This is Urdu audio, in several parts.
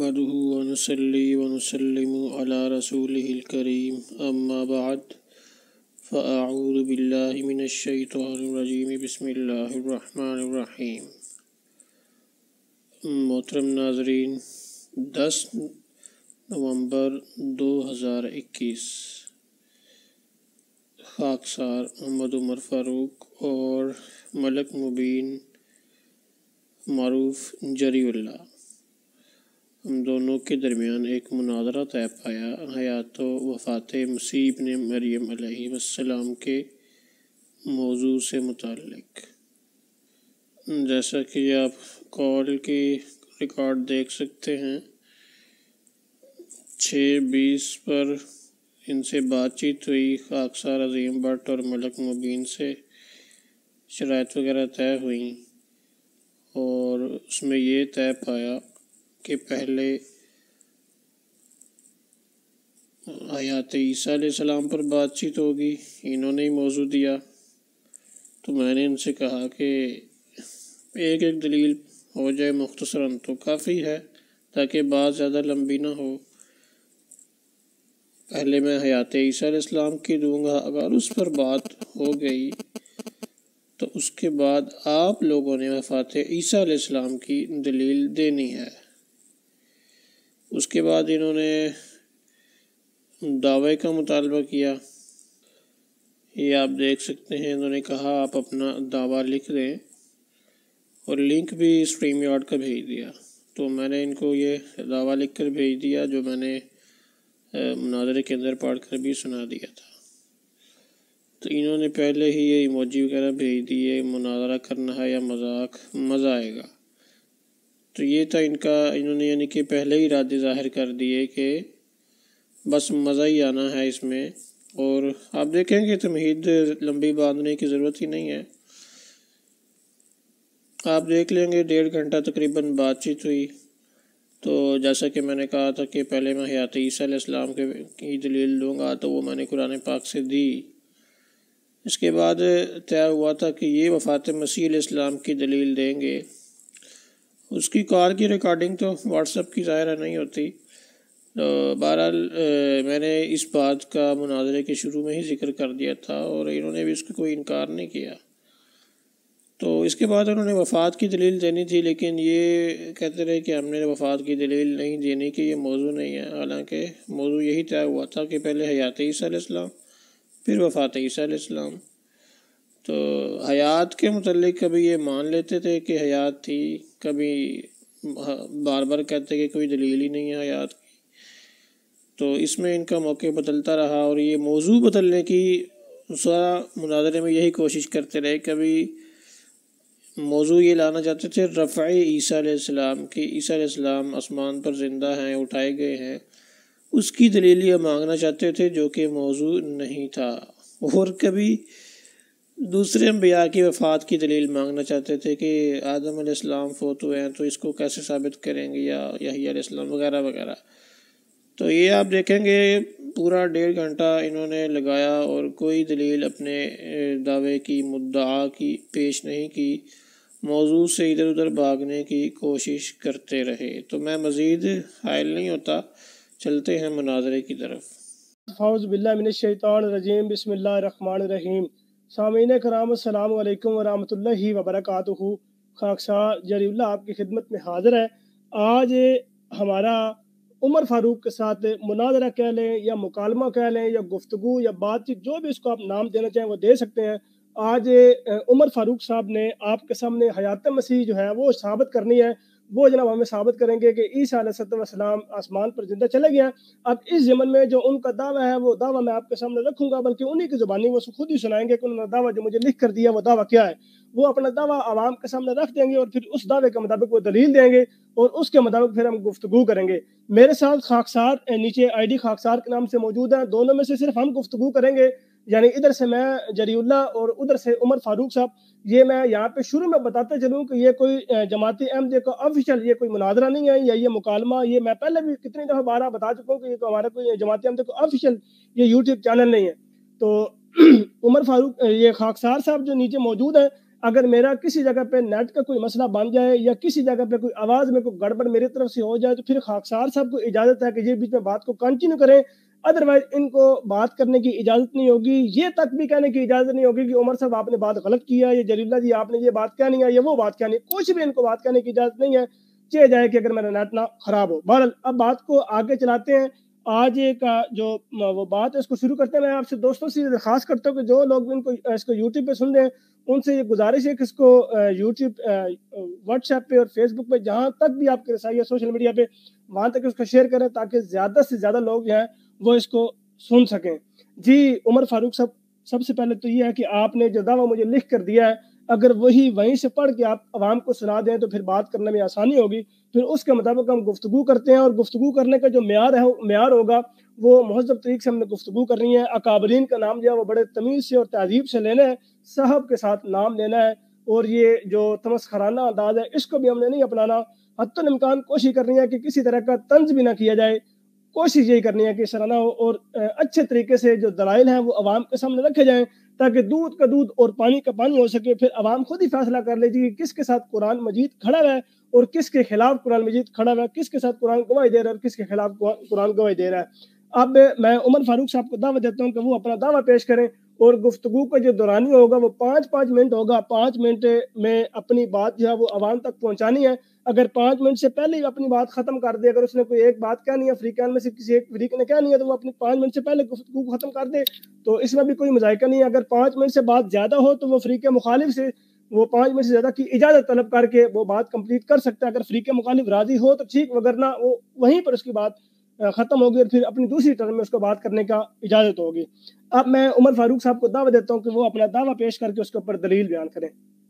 نحمده ونصلي ونسلم على رسوله الكريم أما بعد فأعوذ بالله من الشيطان الرجيم بسم الله الرحمن الرحیم۔ محترم ناظرین، 10 نومبر 2021 خاکسار محمد عمر فاروق اور ملک مبین معروف جری اللہ، ہم دونوں کے درمیان ایک مناظرہ طے پایا حیات و وفات مسیح ابن مریم علیہ السلام کے موضوع سے متعلق۔ جیسا کہ آپ کال کی ریکارڈ دیکھ سکتے ہیں، 6/20 پر ان سے بات چیت ہوئی، خاکسار عظیم بٹ اور ملک مبین سے شرائط وغیرہ طے ہوئیں، اور اس میں یہ طے پایا کہ پہلے حیات عیسیٰ علیہ السلام پر بات چیت ہوگی، انہوں نے ہی موضوع دیا۔ تو میں نے ان سے کہا کہ ایک دلیل ہو جائے مختصراً تو کافی ہے، تاکہ بات زیادہ لمبی نہ ہو۔ پہلے میں حیات عیسیٰ علیہ السلام کی دوں گا، اگر اس پر بات ہو گئی تو اس کے بعد آپ لوگوں نے وفات عیسیٰ علیہ السلام کی دلیل دینی ہے۔ اس کے بعد انہوں نے دعوے کا مطالبہ کیا، یہ آپ دیکھ سکتے ہیں۔ انہوں نے کہا آپ اپنا دعویٰ لکھ دیں، اور لنک بھی اسٹریم یارڈ کا بھیج دیا۔ تو میں نے ان کو یہ دعویٰ لکھ کر بھیج دیا، جو میں نے مناظرے کے اندر پڑھ کر بھی سنا دیا تھا۔ تو انہوں نے پہلے ہی یہ ایموجی وغیرہ بھیج دیے، مناظرہ کرنا ہے یا مذاق، مزہ آئے گا۔ تو یہ تھا ان کا، انہوں نے یعنی کہ پہلے ہی ارادے ظاہر کر دیے کہ بس مزہ ہی آنا ہے اس میں، اور آپ دیکھیں گے تمہید لمبی باندھنے کی ضرورت ہی نہیں ہے۔ آپ دیکھ لیں گے 1.5 گھنٹہ تقریباً بات چیت ہوئی۔ تو جیسا کہ میں نے کہا تھا کہ پہلے میں حیات عیسیٰ علیہ السلام کی دلیل دوں گا، تو وہ میں نے قرآن پاک سے دی۔ اس کے بعد طے ہوا تھا کہ یہ وفات مسیح علیہ السلام کی دلیل دیں گے۔ اس کی کال کی ریکارڈنگ تو واٹس ایپ کی ظاہر نہیں ہوتی۔ تو بہرحال میں نے اس بات کا مناظرے کے شروع میں ہی ذکر کر دیا تھا، اور انہوں نے بھی اس کا کوئی انکار نہیں کیا۔ تو اس کے بعد انہوں نے وفات کی دلیل دینی تھی، لیکن یہ کہتے رہے کہ ہم نے وفات کی دلیل نہیں دینی، کہ یہ موضوع نہیں ہے۔ حالانکہ موضوع یہی طے ہوا تھا کہ پہلے حیات عیسیٰ علیہ السلام، پھر وفات عیسیٰ علیہ السلام۔ تو حیات کے متعلق کبھی یہ مان لیتے تھے کہ حیات تھی، کبھی بار بار کہتے کہ کوئی دلیل ہی نہیں ہے حیات کی۔ تو اس میں ان کا موقع بدلتا رہا، اور یہ موضوع بدلنے کی سارا مناظرے میں یہی کوشش کرتے رہے۔ کبھی موضوع یہ لانا چاہتے تھے رفع عیسیٰ علیہ السلام کی، عیسیٰ علیہ السلام آسمان پر زندہ ہیں، اٹھائے گئے ہیں، اس کی دلیل یہ مانگنا چاہتے تھے، جو کہ موضوع نہیں تھا۔ اور کبھی دوسرے انبیاء کی وفات کی دلیل مانگنا چاہتے تھے کہ آدم علیہ السلام فوت ہوئے ہیں، تو اس کو کیسے ثابت کریں گے، یا یحییٰ علیہ السلام وغیرہ وغیرہ۔ تو یہ آپ دیکھیں گے پورا 1.5 گھنٹہ انہوں نے لگایا، اور کوئی دلیل اپنے دعوے کی، مدعا کی پیش نہیں کی، موضوع سے ادھر ادھر بھاگنے کی کوشش کرتے رہے۔ تو میں مزید حائل نہیں ہوتا، چلتے ہیں مناظرے کی طرف۔ اعوذ باللہ من الشیطان الرجیم، بسم اللہ الرحمن الرحیم۔ سامعین کرام، السلام علیکم ورحمۃ اللہ وبرکاتہ۔ خاکسار جری اللہ آپ کی خدمت میں حاضر ہے۔ آج ہمارا عمر فاروق کے ساتھ مناظرہ کہہ لیں، یا مکالمہ کہہ لیں، یا گفتگو، یا بات چیت، جو بھی اس کو آپ نام دینا چاہیں وہ دے سکتے ہیں۔ آج عمر فاروق صاحب نے آپ کے سامنے حیات مسیح جو ہے وہ ثابت کرنی ہے۔ وہ جناب ہمیں ثابت کریں گے کہ عیسیٰ علیہ السلام آسمان پر زندہ چلے گئے ہیں۔ اب اس ضمن میں جو ان کا دعویٰ ہے، وہ دعویٰ میں آپ کے سامنے رکھوں گا، بلکہ انہی کی زبانی وہ خود ہی سنائیں گے کہ انہوں نے دعویٰ جو مجھے لکھ کر دیا وہ دعویٰ کیا ہے۔ وہ اپنا دعویٰ عوام کے سامنے رکھ دیں گے، اور پھر اس دعوے کے مطابق وہ دلیل دیں گے، اور اس کے مطابق پھر ہم گفتگو کریں گے۔ میرے ساتھ خاکسار نیچے آئی ڈی خاکسار کے نام سے موجود ہیں، دونوں میں سے صرف ہم گفتگو کریں گے، یعنی ادھر سے میں جری اللہ اور ادھر سے عمر فاروق صاحب۔ یہ میں یہاں پہ شروع میں بتاتے چلوں کہ یہ کوئی جماعت احمدیہ کا آفیشیل یہ کوئی مناظرہ نہیں ہے، یا یہ مکالمہ، یہ میں پہلے بھی کتنی دفعہ بارہ بتا چکا ہوں کہ یہ ہمارا کوئی جماعت احمدیہ کا آفیشیل یہ یوٹیوب چینل نہیں ہے۔ تو عمر فاروق، یہ خاکسار صاحب جو نیچے موجود ہیں، اگر میرا کسی جگہ پہ نیٹ کا کوئی مسئلہ بن جائے یا کسی جگہ پہ کوئی آواز میں کوئی گڑبڑ میری طرف سے ہو جائے تو پھر خاکسار صاحب کو اجازت ہے کہ یہ بیچ میں بات کو کنٹینیو کریں، ادروائز ان کو بات کرنے کی اجازت نہیں ہوگی، یہ تک بھی کہنے کی اجازت نہیں ہوگی کہ عمر صاحب آپ نے بات غلط کیا، یا جلیل اللہ جی آپ نے یہ بات کہنی ہے یا وہ بات کہنی ہے، کچھ بھی ان کو بات کہنے کی اجازت نہیں ہے، چاہے جائے کہ اگر میرا نیٹ نہ خراب ہو۔ بہرحال اب بات کو آگے چلاتے ہیں، آج کا جو وہ بات ہے اس کو شروع کرتے ہیں۔ میں آپ سے دوستوں سے درخواست کرتا ہوں کہ جو لوگ اس کو یوٹیوب پہ سن رہے ہیں ان سے یہ گزارش ہے کہ اس کو یوٹیوب، واٹس ایپ پہ اور فیس بک پہ جہاں تک بھی آپ کے رسائی ہے سوشل میڈیا پہ وہاں تک اس کو شیئر کریں تاکہ زیادہ سے زیادہ لوگ جو ہیں وہ اس کو سن سکیں۔ جی عمر فاروق صاحب، سب سے پہلے تو یہ ہے کہ آپ نے جو دعویٰ مجھے لکھ کر دیا ہے اگر وہیں سے پڑھ کے آپ عوام کو سنا دیں تو پھر بات کرنے میں آسانی ہوگی، پھر اس کے مطابق ہم گفتگو کرتے ہیں، اور گفتگو کرنے کا جو معیار ہوگا وہ مہذب طریقے سے ہم نے گفتگو کرنی ہے۔ اکابرین کا نام جو ہے وہ بڑے تمیز سے اور تہذیب سے لینا ہے، صاحب کے ساتھ نام لینا ہے، اور یہ جو تمسخرانہ انداز ہے اس کو بھی ہم نے نہیں اپنانا۔ حتی الامکان کوشش کرنی ہے کہ کسی طرح کا طنز بھی نہ کیا جائے، کوشش یہی کرنی ہے کہ سرانہ ہو، اور اچھے طریقے سے جو دلائل ہیں وہ عوام کے سامنے رکھے جائیں تاکہ دودھ کا دودھ اور پانی کا پانی ہو سکے۔ پھر عوام خود ہی فیصلہ کر لیجیے کہ کس کے ساتھ قرآن مجید کھڑا ہے اور کس کے خلاف قرآن مجید کھڑا ہے، کس کے ساتھ قرآن گواہی دے رہا ہے اور کس کے خلاف قرآن گواہی دے رہا ہے۔ اب میں عمر فاروق صاحب کو دعوت دیتا ہوں کہ وہ اپنا دعویٰ پیش کریں، اور گفتگو کا جو دورانی ہوگا وہ 5 منٹ ہوگا۔ 5 منٹ میں اپنی بات جو ہے وہ عوام تک پہنچانی ہے۔ اگر 5 منٹ سے پہلے ہی اپنی بات ختم کر دے، اگر اس نے کوئی ایک بات کہنی ہے فریقین میں سے کسی ایک فریق نے کہنی ہے تو وہ اپنی 5 منٹ سے پہلے گفتگو کو ختم کر دے تو اس میں بھی کوئی مذائقہ نہیں ہے۔ اگر 5 منٹ سے بات زیادہ ہو تو وہ فریق مخالف سے وہ 5 منٹ سے زیادہ کی اجازت طلب کر کے وہ بات کمپلیٹ کر سکتا ہے۔ اگر فریق مخالف راضی ہو تو ٹھیک، وگرنہ وہ وہیں پر اس کی بات ختم ہوگی اور پھر اپنی دوسری ٹرن میں اس کو بات کرنے کا اجازت ہوگی۔ اب میں عمر فاروق صاحب کو دعوت دیتا ہوں کہ وہ اپنا دعویٰ پیش کر کے اس کے اوپر دلیل بیان کریں۔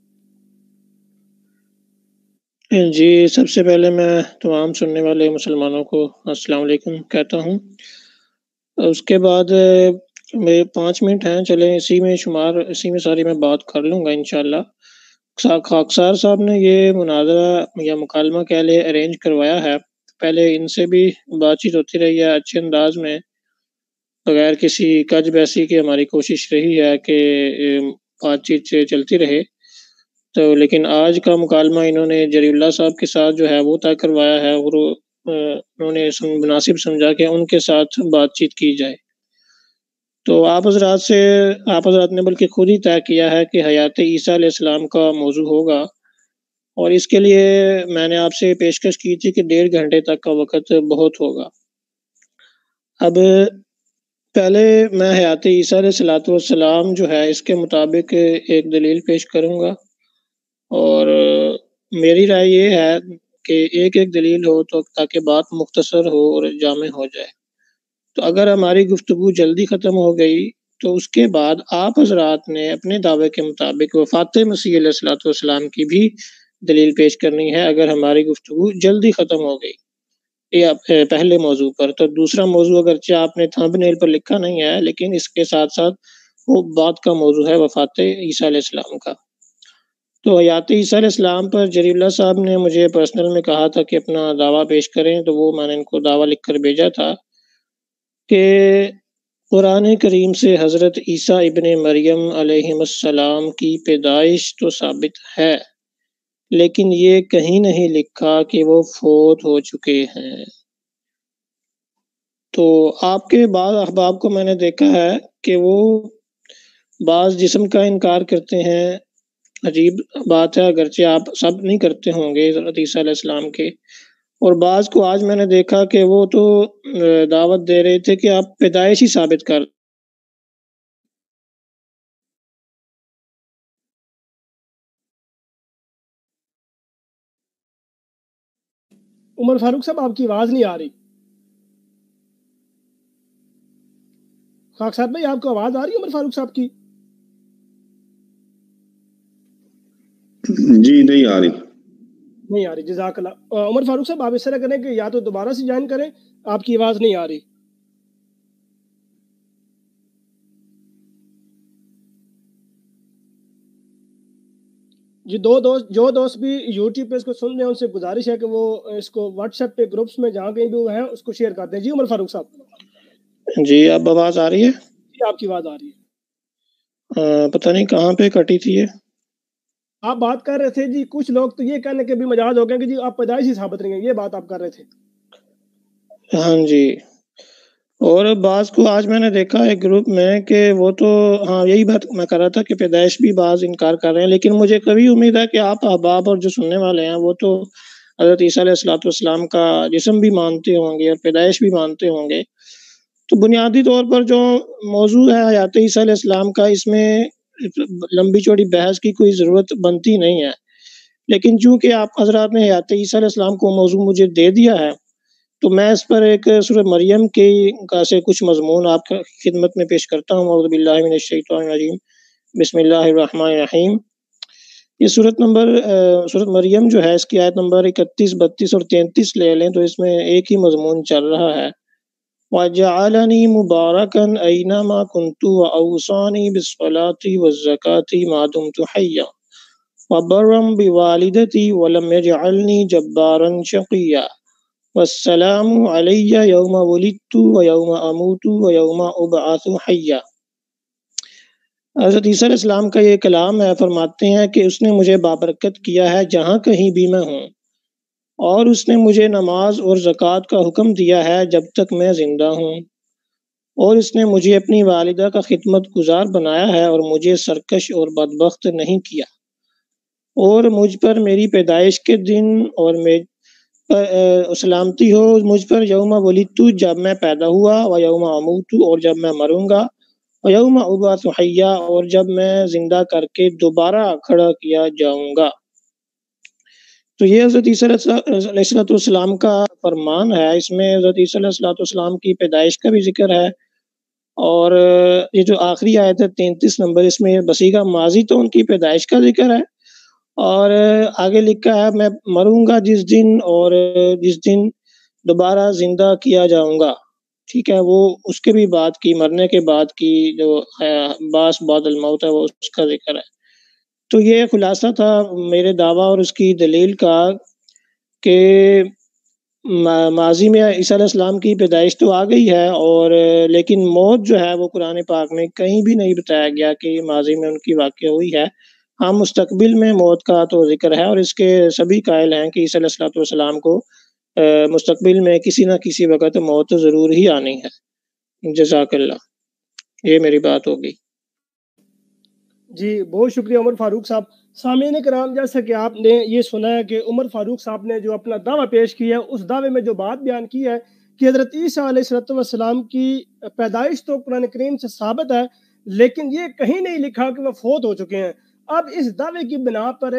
جی سب سے پہلے میں تمام سننے والے مسلمانوں کو السلام علیکم کہتا ہوں۔ اس کے بعد میرے 5 منٹ ہیں، چلیں اسی میں ساری میں بات کر لوں گا انشاءاللہ۔ خاکسار صاحب نے یہ مناظرہ یا مکالمہ کہہ لے ارینج کروایا ہے، پہلے ان سے بھی بات چیت ہوتی رہی ہے اچھے انداز میں بغیر کسی کج بیسی کی، ہماری کوشش رہی ہے کہ بات چیت سے چلتی رہے، تو لیکن آج کا مکالمہ انہوں نے جلیل اللہ صاحب کے ساتھ جو ہے وہ طے کروایا ہے، اور انہوں نے مناسب سمجھا کہ ان کے ساتھ بات چیت کی جائے۔ تو آپ حضرات نے بلکہ خود ہی طے کیا ہے کہ حیات عیسیٰ علیہ السلام کا موضوع ہوگا، اور اس کے لیے میں نے آپ سے پیشکش کی تھی کہ 1.5 گھنٹے تک کا وقت بہت ہوگا۔ اب پہلے میں حیات عیسیٰ علیہ السلام جو ہے اس کے مطابق ایک دلیل پیش کروں گا، اور میری رائے یہ ہے کہ ایک دلیل ہو تو تاکہ بات مختصر ہو اور جامع ہو جائے۔ تو اگر ہماری گفتگو جلدی ختم ہو گئی تو اس کے بعد آپ حضرات نے اپنے دعوے کے مطابق وفات مسیح علیہ السلام کی بھی دلیل پیش کرنی ہے اگر ہماری گفتگو جلدی ختم ہو گئی یا پہلے موضوع پر۔ تو دوسرا موضوع اگرچہ آپ نے تھمبنیل پر لکھا نہیں ہے لیکن اس کے ساتھ ساتھ وہ بات کا موضوع ہے وفات عیسیٰ علیہ السلام کا۔ تو حیات عیسیٰ علیہ السلام پر جلیل اللہ صاحب نے مجھے پرسنل میں کہا تھا کہ اپنا دعویٰ پیش کریں، تو وہ میں نے ان کو دعویٰ لکھ کر بھیجا تھا کہ قرآن کریم سے حضرت عیسیٰ ابن مریم علیہ السلام کی پیدائش تو ثابت ہے، لیکن یہ کہیں نہیں لکھا کہ وہ فوت ہو چکے ہیں۔ تو آپ کے بعض احباب کو میں نے دیکھا ہے کہ وہ بعض جسم کا انکار کرتے ہیں، عجیب بات ہے اگرچہ آپ سب نہیں کرتے ہوں گے حضرت عیسیٰ علیہ السلام کے، اور بعض کو آج میں نے دیکھا کہ وہ تو دعوت دے رہے تھے کہ آپ پیدائش ہی ثابت کر۔ عمر فاروق صاحب آپ کی آواز نہیں آ رہی۔ خاک صاحب بھائی آپ کو آواز آ رہی ہے عمر فاروق صاحب کی؟ جی نہیں آ رہی۔ نہیں آ رہی، جزاک اللہ۔ عمر فاروق صاحب آپ اس طرح کریں کہ یا تو دوبارہ سے جوائن کریں، آپ کی آواز نہیں آ رہی۔ جی جو دوست بھی یوٹیوب پہ اس کو سن رہے ہیں ان سے گزارش ہے کہ وہ اس کو واٹس ایپ پہ گروپس میں جہاں کہیں بھی وہ ہیں اس کو شیئر کر دیں۔ جی عمر فاروق صاحب۔ جی اب آواز آ رہی ہے؟ جی آپ کی آواز آ رہی ہے۔ پتہ نہیں کہاں پہ کٹی تھی یہ۔ آپ بات کر رہے تھے جی کچھ لوگ تو یہ کہنے کے بھی مجاز ہو گئے کہ جی آپ پیدائش ہی ثابت نہیں ہے، یہ بات آپ کر رہے تھے۔ ہاں جی، اور بعض کو آج میں نے دیکھا ایک گروپ میں کہ وہ تو ہاں یہی بات میں کر رہا تھا کہ پیدائش بھی بعض انکار کر رہے ہیں، لیکن مجھے کبھی امید ہے کہ آپ احباب اور جو سننے والے ہیں وہ تو حضرت عیسیٰ علیہ الصلوۃ والسلام کا جسم بھی مانتے ہوں گے اور پیدائش بھی مانتے ہوں گے۔ تو بنیادی طور پر جو موضوع ہے حیات عیسیٰ علیہ السلام کا، اس میں لمبی چوڑی بحث کی کوئی ضرورت بنتی نہیں ہے، لیکن چونکہ آپ حضرات نے حیات عیسیٰ علیہ السلام کو موضوع مجھے دے دیا ہے، تو میں اس پر ایک سورہ مریم کا سے کچھ مضمون آپ کی خدمت میں پیش کرتا ہوں۔ اعوذ باللہ من الشیطان الرجیم، بسم اللہ الرحمن الرحیم۔ یہ سورۃ مریم جو ہے، اس کی آیت نمبر 31، 32 اور 33 لے لیں تو اس میں ایک ہی مضمون چل رہا ہے، وَجَعَلَنِي مُبَارَكًا أَيْنَمَا كُنتُ وَأَوْصَانِي بِالصَّلَاةِ وَالزَّكَاةِ مَا دُمْتُ حَيًّا وَبَرًّا بِوَالِدَتِي وَلَمْ يَجْعَلْنِي جَبَّارًا شَقِيًّا وَالسَّلَامُ عَلَيَّ يَوْمَ وُلِدتُّ وَيَوْمَ أَمُوتُ وَيَوْمَ أُبْعَثُ حَيًّا۔ حضرت عیسیٰ علیہ السلام کا یہ کلام ہے، فرماتے ہیں کہ اس نے مجھے بابرکت کیا ہے جہاں کہیں بھی میں ہوں، اور اس نے مجھے نماز اور زکوٰۃ کا حکم دیا ہے جب تک میں زندہ ہوں، اور اس نے مجھے اپنی والدہ کا خدمت گزار بنایا ہے اور مجھے سرکش اور بدبخت نہیں کیا، اور مجھ پر میری پیدائش کے دن اور سلامتی ہو مجھ پر یوم ولدت، جب میں پیدا ہوا، و یوم اموت، اور جب میں مروں گا، و یوم ابعث حیا، اور جب میں زندہ کر کے دوبارہ کھڑا کیا جاؤں گا۔ تو یہ حضرت عیسیٰ علیہ السلام کا فرمان ہے، اس میں حضرت عیسیٰ علیہ السلام کی پیدائش کا بھی ذکر ہے، اور یہ جو آخری آیت ہے 33 نمبر، اس میں بصیغہ ماضی تو ان کی پیدائش کا ذکر ہے، اور آگے لکھا ہے میں مروں گا جس دن، اور جس دن دوبارہ زندہ کیا جاؤں گا، ٹھیک ہے، وہ اس کے بھی بعد کی، مرنے کے بعد کی جو باس بعد الموت ہے، وہ اس کا ذکر ہے۔ تو یہ خلاصہ تھا میرے دعویٰ اور اس کی دلیل کا کہ ماضی میں عیسیٰ علیہ السلام کی پیدائش تو آ گئی ہے، اور لیکن موت جو ہے وہ قرآن پاک میں کہیں بھی نہیں بتایا گیا کہ ماضی میں ان کی واقع ہوئی ہے۔ ہاں، مستقبل میں موت کا تو ذکر ہے، اور اس کے سبھی قائل ہیں کہ عیسیٰ علیہ السلام کو مستقبل میں کسی نہ کسی وقت موت ضرور ہی آنی ہے۔ جزاک اللہ، یہ میری بات ہوگی۔ جی بہت شکریہ عمر فاروق صاحب۔ سامعین کرام، جیسا کہ آپ نے یہ سنا ہے کہ عمر فاروق صاحب نے جو اپنا دعویٰ پیش کیا ہے، اس دعوے میں جو بات بیان کی ہے کہ حضرت عیسیٰ علیہ السلام کی پیدائش تو قرآن کریم سے ثابت ہے، لیکن یہ کہیں نہیں لکھا کہ وہ فوت ہو چکے ہیں۔ اب اس دعوے کی بنا پر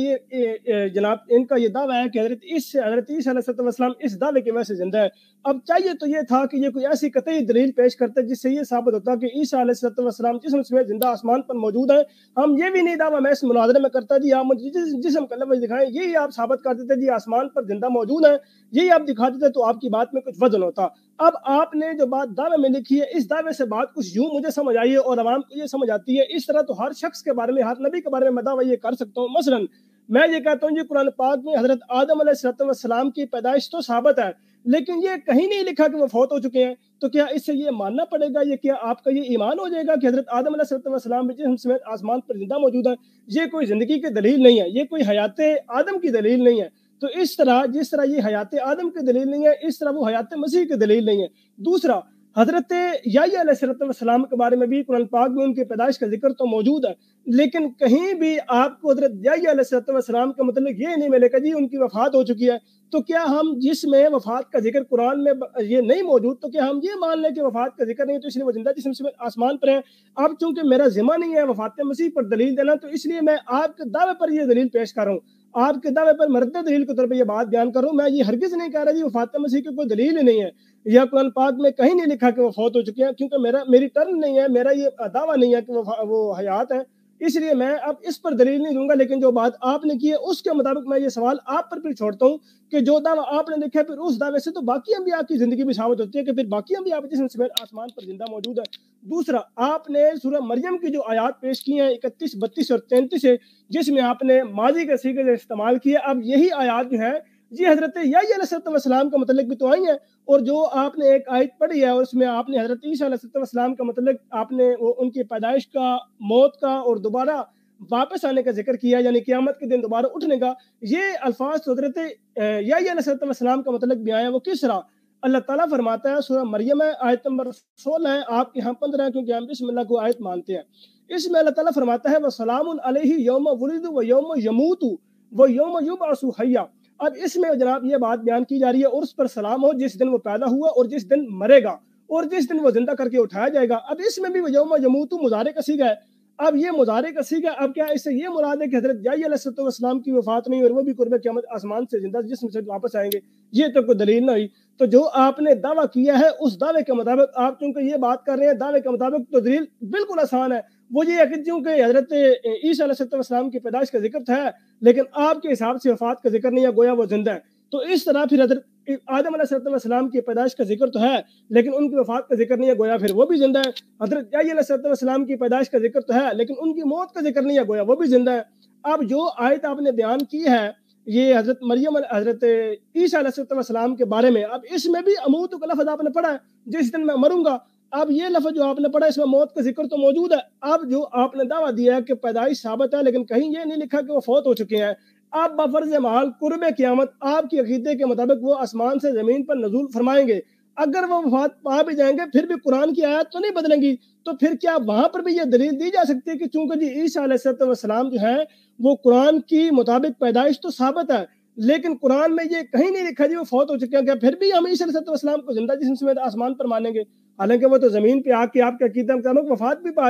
یہ جناب ان کا یہ دعویٰ ہے کہ حضرت عیسیٰ علیہ السلام اس دعوے کی وجہ سے زندہ ہے۔ اب چاہیے تو یہ تھا کہ یہ کوئی ایسی قطعی دلیل پیش کرتے جس سے یہ ثابت ہوتا کہ عیسیٰ علیہ السلام جسم سمیت زندہ آسمان پر موجود ہیں۔ ہم یہ بھی نہیں دعویٰ میں اس مناظرے میں کرتا جی آپ مجھے جسم کا لفظ دکھائیں، یہی آپ ثابت کر دیتے جی آسمان پر زندہ موجود ہیں، یہی آپ دکھا دیتے تو آپ کی بات میں کچھ وزن ہوتا۔ اب آپ نے جو بات دعوے میں لکھی ہے، اس دعوے سے بات کچھ یوں مجھے سمجھ آئی ہے اور عوام کو یہ سمجھ آتی ہے، اس طرح تو ہر شخص کے بارے میں، ہر نبی کے بارے میں دعویٰ یہ کر سکتا ہوں۔ مثلاً میں یہ کہتا ہوں جی قرآن پاک میں حضرت آدم علیہ السلام کی پیدائش تو ثابت ہے، لیکن یہ کہیں نہیں لکھا کہ وہ فوت ہو چکے ہیں، تو کیا اس سے یہ ماننا پڑے گا، یہ کیا آپ کا یہ ایمان ہو جائے گا کہ حضرت آدم علیہ السلام بھی جسم سمیت آسمان پر زندہ موجود ہے؟ یہ کوئی زندگی کی دلیل نہیں ہے، یہ کوئی حیات آدم کی دلیل نہیں ہے۔ تو اس طرح جس طرح یہ حیات آدم کی دلیل نہیں ہے، اس طرح وہ حیات مسیح کی دلیل نہیں ہے۔ دوسرا، حضرت یحییٰ علیہ السلام کے بارے میں بھی قرآن پاک میں ان کی پیدائش کا ذکر تو موجود ہے، لیکن کہیں بھی آپ کو حضرت یحییٰ علیہ السلام کا مطلب یہ نہیں ملے گا جی ان کی وفات ہو چکی ہے۔ تو کیا ہم جس میں وفات کا ذکر قرآن میں یہ نہیں موجود، تو کیا ہم یہ مان لیں کہ وفات کا ذکر نہیں تو اس لیے وہ زندہ جسم سے آسمان پر ہیں؟ اب چونکہ میرا ذمہ نہیں ہے وفات مسیح پر دلیل دینا، تو اس لیے میں آپ کے دعوے پر یہ دلیل پیش کر رہا ہوں، آپ کے دعوے پر مرد دلیل کے طور پر یہ بات بیان کر رہا ہوں۔ میں یہ ہرگز نہیں کہہ رہا جی وفات مسیح کی کوئی دلیل ہی نہیں ہے، یا قرآن پاک میں کہیں نہیں لکھا کہ وہ فوت ہو چکے ہیں، کیونکہ میری ٹرن نہیں ہے، میرا یہ دعویٰ نہیں ہے کہ وہ حیات ہیں، اس لیے میں اب اس پر دلیل نہیں دوں گا۔ لیکن جو بات آپ نے کی ہے اس کے مطابق میں یہ سوال آپ پر پھر چھوڑتا ہوں کہ جو دعویٰ آپ نے لکھا ہے پھر اس دعوے سے تو باقی انبیاء کی زندگی بھی ثابت ہوتی ہے کہ پھر باقی انبیاء جسم سمیت آسمان پر زندہ موجود ہے۔ دوسرا، آپ نے سورہ مریم کی جو آیات پیش کی ہیں 31، 32 اور 33 ہے، جس میں آپ نے ماضی کے صیغے کا استعمال کیا، اب یہی آیات جو ہیں جی حضرت یحییٰ علیہ السلام کا متعلق بھی تو آئی ہیں، اور جو آپ نے ایک آیت پڑھی ہے اس میں آپ نے حضرت عیسیٰ علیہ السلام کا متعلق آپ نے ان کی پیدائش کا، موت کا اور دوبارہ واپس آنے کا ذکر کیا، یعنی قیامت کے دن دوبارہ اٹھنے کا. یہ الفاظ حضرت یحییٰ علیہ السلام کا متعلق بھی آیا. وہ کس طرح؟ اللہ تعالیٰ فرماتا ہے سورہ مریم ہے آیت نمبر 16 ہے، آپ کے یہاں 15 ہے کیونکہ ہم بسم اللہ کو آیت مانتے ہیں. اس میں اللہ تعالیٰ فرماتا ہے وَسَلَامٌ عَلَيْهِ يَوْمَ وُلِدَ وَيَوْمَ يَمُوتُ وَيَوْمَ يُبْعَثُ حَيًّا. اب اس میں جناب یہ بات بیان کی جا رہی ہے اور اس پر سلام ہو جس دن وہ پیدا ہوا اور جس دن مرے گا اور جس دن وہ زندہ کر کے اٹھایا جائے گا. اب اس میں بھی یوم یموت مضارع کا صیغہ ہے. اب یہ مضارع کا صیغہ، اب کیا اس سے یہ مراد ہے کہ حضرت یحییٰ علیہ السلام کی وفات نہیں اور وہ بھی قرب قیامت آسمان سے زندہ جسم سے واپس آئیں گے؟ یہ تو کوئی دلیل نہیں. تو جو آپ نے دعویٰ کیا ہے اس دعوے کے مطابق آپ چونکہ یہ بات کر رہے ہیں دعوے کے مطابق، تو دلیل بالکل آسان ہے. وہ یہ ہے کہ چونکہ حضرت عیسیٰ علیہ السلام کی پیدائش کا ذکر تھا لیکن آپ کے حساب سے وفات کا ذکر نہیں ہے، گویا وہ زندہ ہے. تو اس طرح پھر حضرت آدم علیہ السلام کی پیدائش کا ذکر تو ہے لیکن ان کی وفات کا ذکر نہیں ہے، گویا پھر وہ بھی زندہ ہے. حضرت یحییٰ علیہ السلام کی پیدائش کا ذکر تو ہے لیکن ان کی موت کا ذکر نہیں ہے، گویا وہ بھی زندہ ہے. اب جو آیت آپ نے بیان کی ہے یہ حضرت مریم حضرت عیسیٰ علیہ السلام کے بارے میں، اب اس میں بھی اموت کا لفظ آپ نے پڑھا ہے، جس دن میں مروں گا. اب یہ لفظ جو آپ نے پڑھا اس میں موت کا ذکر تو موجود ہے. اب جو آپ نے دعویٰ دیا ہے کہ پیدائش ثابت ہے لیکن کہیں یہ نہیں لکھا کہ وہ فوت ہو چکے ہیں. آپ بفرض محال قرب قیامت آپ کے عقیدے کے مطابق وہ آسمان سے زمین پر نزول فرمائیں گے. اگر وہ وفات پا بھی جائیں گے پھر بھی قرآن کی آیات تو نہیں بدلیں گی. تو پھر کیا وہاں پر بھی یہ دلیل دی جا سکتی ہے کہ چونکہ جی عیسیٰ علیہ السلام جو ہے وہ قرآن کی مطابق پیدائش تو ثابت ہے لیکن قرآن میں یہ کہیں نہیں لکھا جی وہ فوت ہو چکے ہیں، کیا پھر بھی ہم عیسیٰ علیہ السلام کو زندہ جسم سمیت آسمان پر مانیں گے؟ حالانکہ وہ تو زمین پہ آ کے آپ کے عقیدے مطابق وفات بھی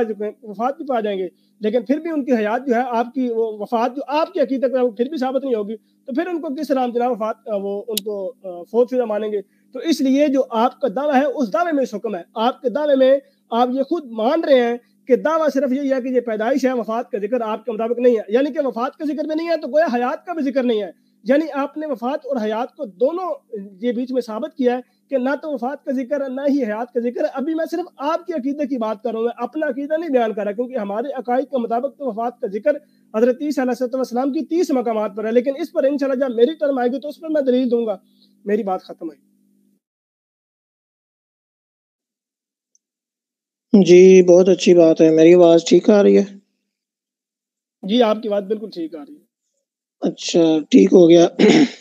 پا جائیں گے لیکن پھر بھی ان کی حیات جو ہے آپ کی وہ وفات جو آپ کے عقیدے پر پھر بھی ثابت نہیں ہوگی. تو پھر ان کو کس طرح جناب وفات وہ ان کو فوت شدہ مانیں گے؟ تو اس لیے جو آپ کا دعویٰ ہے اس دعوے میں اس حکم ہے. آپ کے دعوے میں آپ یہ خود مان رہے ہیں کہ دعویٰ صرف یہی ہے کہ یہ پیدائش ہے، وفات کا ذکر آپ کے مطابق نہیں ہے. یعنی کہ وفات کا ذکر بھی نہیں ہے تو گویا حیات کا بھی ذکر نہیں ہے. یعنی آپ نے وفات اور حیات کو دونوں یہ بیچ میں ثابت کیا ہے کہ نہ تو وفات کا ذکر ہے نہ ہی حیات کا ذکر ہے. ابھی میں صرف آپ کے عقیدے کی بات کر رہا ہوں، میں اپنا عقیدہ نہیں بیان کر رہا کیونکہ ہمارے عقائد کے مطابق تو وفات کا ذکر حضرت عیسیٰ علیہ السلام کی 30 مقامات پر ہے لیکن اس پر انشاءاللہ جب میری ٹرم آئے گی تو اس پر میں دلیل دوں گا. میری بات ختم ہے. جی بہت اچھی بات ہے. میری آواز ٹھیک آ رہی ہے؟ جی آپ کی بات بالکل ٹھیک آ رہی ہے. اچھا ٹھیک ہو گیا.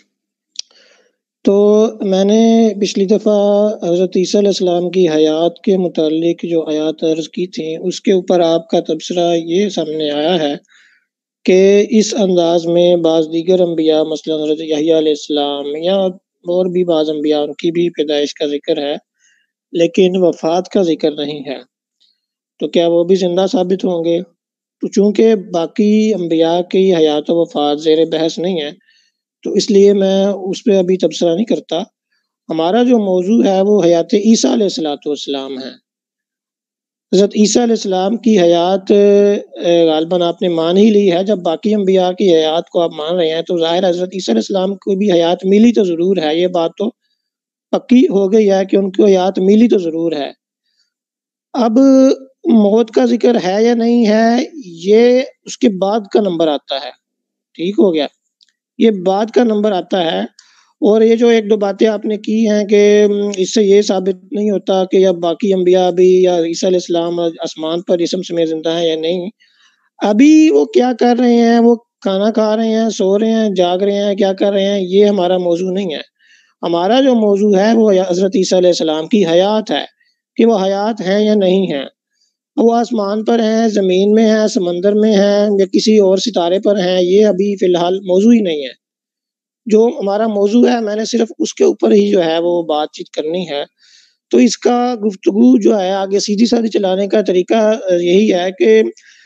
تو میں نے پچھلی دفعہ حضرت عیسیٰ علیہ السلام کی حیات کے متعلق جو آیات عرض کی تھیں اس کے اوپر آپ کا تبصرہ یہ سامنے آیا ہے کہ اس انداز میں بعض دیگر انبیاء مثلا حضرت یحییٰ علیہ السلام یا اور بھی بعض انبیاء ان کی بھی پیدائش کا ذکر ہے لیکن وفات کا ذکر نہیں ہے. تو کیا وہ بھی زندہ ثابت ہوں گے؟ تو چونکہ باقی انبیاء کی حیات و وفات زیر بحث نہیں ہے تو اس لیے میں اس پہ ابھی تبصرہ نہیں کرتا. ہمارا جو موضوع ہے وہ حیات عیسیٰ علیہ السلام ہے. حضرت عیسیٰ علیہ السلام کی حیات غالباً آپ نے مان ہی لی ہے. جب باقی انبیاء کی حیات کو آپ مان رہے ہیں تو ظاہر حضرت عیسیٰ علیہ السلام کو بھی حیات ملی تو ضرور ہے. یہ بات تو پکی ہو گئی ہے کہ ان کو حیات ملی تو ضرور ہے. اب موت کا ذکر ہے یا نہیں ہے یہ اس کے بعد کا نمبر آتا ہے. ٹھیک ہو گیا، یہ بعد کا نمبر آتا ہے. اور یہ جو ایک دو باتیں آپ نے کی ہیں کہ اس سے یہ ثابت نہیں ہوتا کہ یا باقی انبیاء بھی یا عیسیٰ علیہ السلام آسمان پر جسم سمیت زندہ ہیں یا نہیں. ابھی وہ کیا کر رہے ہیں، وہ کھانا کھا رہے ہیں، سو رہے ہیں، جاگ رہے ہیں، کیا کر رہے ہیں، یہ ہمارا موضوع نہیں ہے. ہمارا جو موضوع ہے وہ حضرت عیسیٰ علیہ السلام کی حیات ہے کہ وہ حیات ہیں یا نہیں ہیں. وہ آسمان پر ہیں، زمین میں ہیں، سمندر میں ہیں یا کسی اور ستارے پر ہیں، یہ ابھی فی الحال موضوع ہی نہیں ہے. جو ہمارا موضوع ہے میں نے صرف اس کے اوپر ہی جو ہے وہ بات چیت کرنی ہے. تو اس کا گفتگو جو ہے آگے سیدھی سادھی چلانے کا طریقہ یہی ہے کہ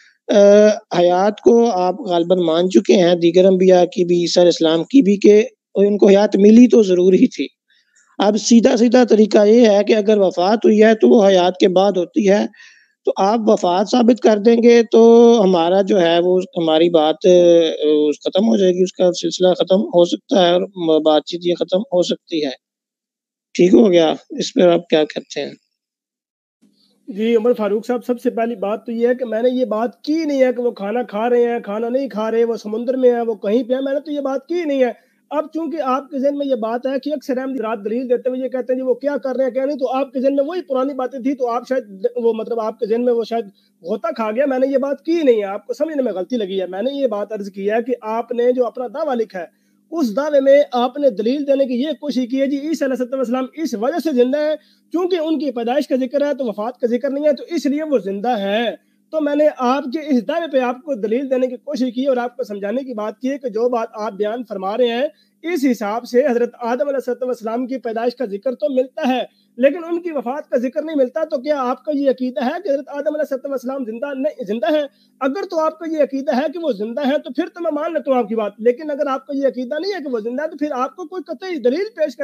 حیات کو آپ غالباً مان چکے ہیں دیگر انبیاء کی بھی عیسیٰ علیہ السلام کی بھی کہ ان کو حیات ملی تو ضرور ہی تھی. اب سیدھا سیدھا طریقہ یہ ہے کہ اگر وفات ہوئی ہے تو وہ حیات کے بعد ہوتی ہے. تو آپ وفات ثابت کر دیں گے تو ہمارا جو ہے وہ ہماری بات ختم ہو جائے گی، اس کا سلسلہ ختم ہو سکتا ہے اور بات چیت یہ ختم ہو سکتی ہے. ٹھیک ہو گیا، اس پہ آپ کیا کہتے ہیں؟ جی عمر فاروق صاحب، سب سے پہلی بات تو یہ ہے کہ میں نے یہ بات کی نہیں ہے کہ وہ کھانا کھا رہے ہیں، کھانا نہیں کھا رہے، وہ سمندر میں ہیں، وہ کہیں پہ ہیں، میں نے تو یہ بات کی نہیں ہے. اب چونکہ آپ کے ذہن میں یہ بات ہے کہ اکثر احمدی رات دلیل دیتے ہوئے یہ کہتے ہیں جی وہ کیا کر رہے ہیں کیا نہیں، تو آپ کے ذہن میں وہی پرانی باتیں تھی، تو آپ شاید وہ مطلب آپ کے ذہن میں وہ شاید غوطہ کھا گیا. میں نے یہ بات کی نہیں ہے، آپ کو سمجھنے میں غلطی لگی ہے. میں نے یہ بات عرض کی ہے کہ آپ نے جو اپنا دعویٰ لکھا ہے اس دعوے میں آپ نے دلیل دینے کی یہ کوشش کی ہے جی عیسیٰ علیہ السلام اس وجہ سے زندہ ہے چونکہ ان کی پیدائش کا ذکر ہے تو وفات کا ذکر نہیں ہے، تو اس لیے وہ زندہ ہے. تو میں نے آپ کے اس دعوے پہ آپ کو دلیل دینے کی کوشش کی اور آپ کو سمجھانے کی بات کی کہ جو بات آپ بیان فرما رہے ہیں اس حساب سے حضرت آدم علیہ السلام کی پیدائش کا ذکر تو ملتا ہے لیکن ان کی وفات کا ذکر نہیں ملتا. تو کیا آپ کا یہ عقیدہ ہے کہ حضرت آدم علیہ السلام زندہ ہے؟ اگر تو آپ کا یہ عقیدہ ہے کہ وہ زندہ ہے تو پھر تو میں مان لیتا ہوں آپ کی بات، لیکن اگر آپ کا یہ عقیدہ نہیں ہے کہ وہ زندہ ہے تو پھر آپ کو کوئی قطعی دلیل پیش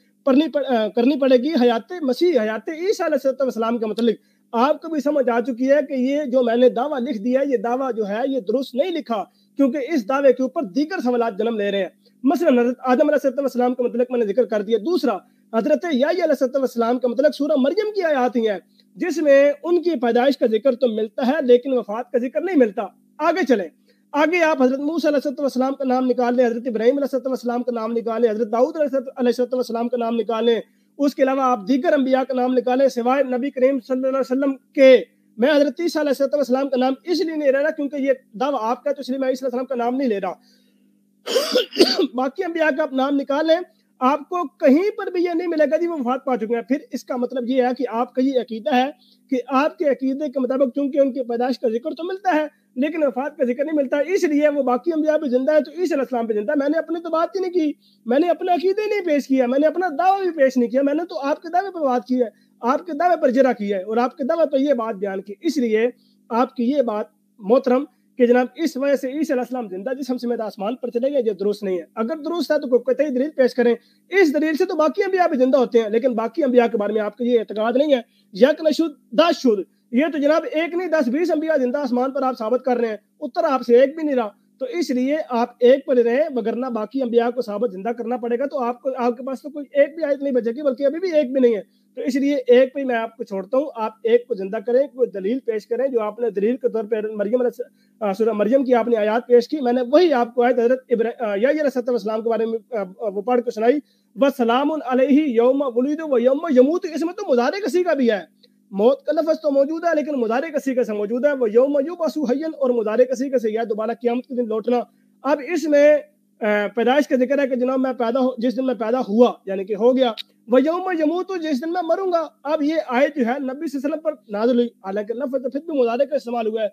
کرنی پڑے گی حیات مسیح، حیات عیسیٰ علیہ السلام کے متعلق. آپ کو بھی سمجھ آ چکی ہے کہ یہ جو میں نے دعویٰ لکھ دیا ہے یہ دعویٰ جو ہے یہ درست نہیں لکھا، کیونکہ اس دعوے کے اوپر دیگر سوالات جنم لے رہے ہیں. مثلا حضرت آدم علیہ السلام کا متعلق میں نے ذکر کر دیا. دوسرا حضرت یحییٰ علیہ السلام کا متعلق سورہ مریم کی آیات ہی ہیں جس میں ان کی پیدائش کا ذکر تو ملتا ہے لیکن وفات کا ذکر نہیں ملتا. آگے چلیں، آگے آپ حضرت موسیٰ علیہ السلام کا نام نکال لیں، حضرت ابراہیم علیہ السلام کا نام نکال لیں، حضرت داؤد علیہ السلام کا نام نکال لیں، اس کے علاوہ آپ دیگر انبیاء کا نام نکالیں سوائے نبی کریم صلی اللہ علیہ وسلم کے. میں حضرت عیسیٰ علیہ السلام کا نام اس لیے نہیں لے رہا کیونکہ یہ دعویٰ آپ کا، تو اس لیے میں عیسیٰ علیہ السلام کا نام نہیں لے رہا. باقی انبیاء کا آپ نام نکال لیں، آپ کو کہیں پر بھی یہ نہیں ملے گا جی وہ وفات پا چکے ہیں. پھر اس کا مطلب یہ ہے کہ آپ کا یہ عقیدہ ہے کہ آپ کے عقیدے کے مطابق چونکہ ان کی پیدائش کا ذکر تو ملتا ہے لیکن وفات کا ذکر نہیں ملتا، اس لیے وہ باقی انبیاء بھی زندہ ہے تو عیسیٰ علیہ السلام بھی زندہ ہے. میں نے اپنی تو بات ہی نہیں کی، میں نے اپنا عقیدے نہیں پیش کیا، میں نے اپنا دعویٰ بھی پیش نہیں کیا، میں نے تو آپ کے دعوے پر بات کی ہے، آپ کے دعوے پر جرا کیا ہے اور آپ کے دعوے پر یہ بات بیان کی. اس لیے آپ کی یہ بات محترم کہ جناب اس وجہ سے عیسیٰ علیہ السلام زندہ جسم سمیت آسمان پر چلے گئے، یہ درست نہیں ہے. اگر درست ہے تو کوئی قطعی دلیل پیش کریں. اس دلیل سے تو باقی انبیاء بھی زندہ ہوتے ہیں لیکن باقی انبیاء کے بارے میں آپ کا یہ اعتقاد نہیں ہے. یک نشد 10 شد، یہ تو جناب ایک نہیں 10-20 انبیاء زندہ آسمان پر آپ ثابت کر رہے ہیں، اتر آپ سے ایک بھی نہیں رہا. تو اس لیے آپ ایک پر رہے وگرنہ باقی انبیاء کو ثابت زندہ کرنا پڑے گا. تو آپ کے پاس تو کوئی ایک بھی آیت نہیں بچے گی، بلکہ ابھی بھی ایک بھی نہیں ہے. تو اس لیے ایک پہ میں آپ کو چھوڑتا ہوں، آپ ایک کو زندہ کریں، کوئی دلیل پیش کریں جو آپ نے دلیل کے طور پہ سورہ مریم کی آپ نے آیات پیش کی. میں نے وہی آپ کو آیت حضرت یحییٰ علیہ السلام کے بارے میں وہ پڑھ کے سنائی، وَسَلَامٌ عَلَيْهِ يَوْمَ وُلِدَ وَيَوْمَ يَمُوتُ. اس میں تو مضارع کا صیغہ بھی ہے، موت کا لفظ تو موجود ہے لیکن مضارع کا صیغہ سے موجود ہے. وَيَوْمَ يُبْعَثُ حَيًّا، اور مضارع کا صیغہ سے یہ دوبارہ قیامت کے دن لوٹنا. اب اس میں پیدائش کا ذکر ہے کہ جناب میں جس دن میں پیدا ہوا یعنی کہ ہو گیا. وَيَوْمَ يَمُوتُ، جس دن میں مروں گا. اب یہ آیت جو ہے نبی صلی اللہ علیہ وسلم پر نازل ہوئی، حالانکہ لفظ تو پھر بھی مضارع کا استعمال ہوا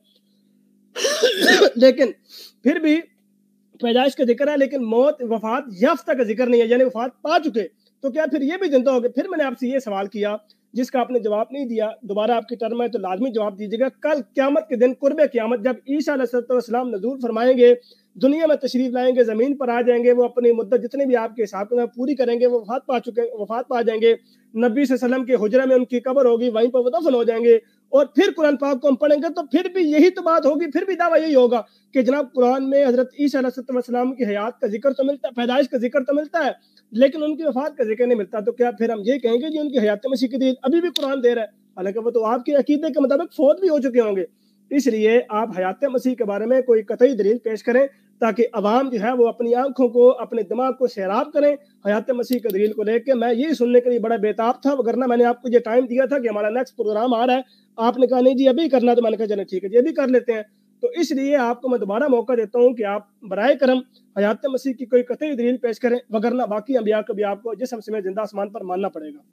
ہے لیکن پھر بھی پیدائش کا ذکر ہے لیکن موت وفات یافتہ کا ذکر نہیں ہے، یعنی وفات پا چکے. تو کیا پھر یہ بھی زندہ ہو گئے؟ پھر میں نے آپ سے یہ سوال کیا جس کا آپ نے جواب نہیں دیا، دوبارہ آپ کی ٹرم ہے تو لازمی جواب دیجیے گا. کل قیامت کے دن قرب قیامت جب عیسیٰ علیہ السلام نزول فرمائیں گے، دنیا میں تشریف لائیں گے، زمین پر آ جائیں گے، وہ اپنی مدت جتنے بھی آپ کے حساب میں پوری کریں گے، وہ وفات پا جائیں گے. نبی صلی اللہ علیہ وسلم کے حجرے میں ان کی قبر ہوگی، وہیں پر وہ دفن ہو جائیں گے اور پھر قرآن پاک کو ہم پڑھیں گے تو پھر بھی یہی تو بات ہوگی، پھر بھی دعویٰ یہی ہوگا کہ جناب قرآن میں حضرت عیسیٰ علیہ السلام کی حیات کا ذکر تو ملتا ہے، پیدائش کا ذکر تو ملتا ہے لیکن ان کی وفات کا ذکر نہیں ملتا. تو کیا پھر ہم یہ کہیں گے جی ان کی حیات مسیح کی دلیل ابھی بھی قرآن دے رہا ہے، حالانکہ وہ تو آپ کے عقیدے کے مطابق فوت بھی ہو چکے ہوں گے. اس لیے آپ حیات مسیح کے بارے میں کوئی قطعی دلیل پیش کریں تاکہ عوام جو ہے وہ اپنی آنکھوں کو، اپنے دماغ کو سیراب کریں حیات مسیح کے دلیل کو لے کے. میں یہی سننے کے لیے بڑا بےتاب تھا، وگرنہ میں نے آپ کو یہ ٹائم دیا تھا کہ ہمارا نیکسٹ پروگرام آ رہا ہے، آپ نے کہا نہیں جی ابھی کرنا، تو میں نے کہا چلیں ٹھیک ہے جی ابھی کر لیتے ہیں. تو اس لیے آپ کو میں دوبارہ موقع دیتا ہوں کہ آپ برائے کرم حیات مسیح کی کوئی قطعی دلیل پیش کریں، وگرنہ باقی انبیاء کو بھی آپ کو جسم سمیت زندہ آسمان پر ماننا پڑے گا.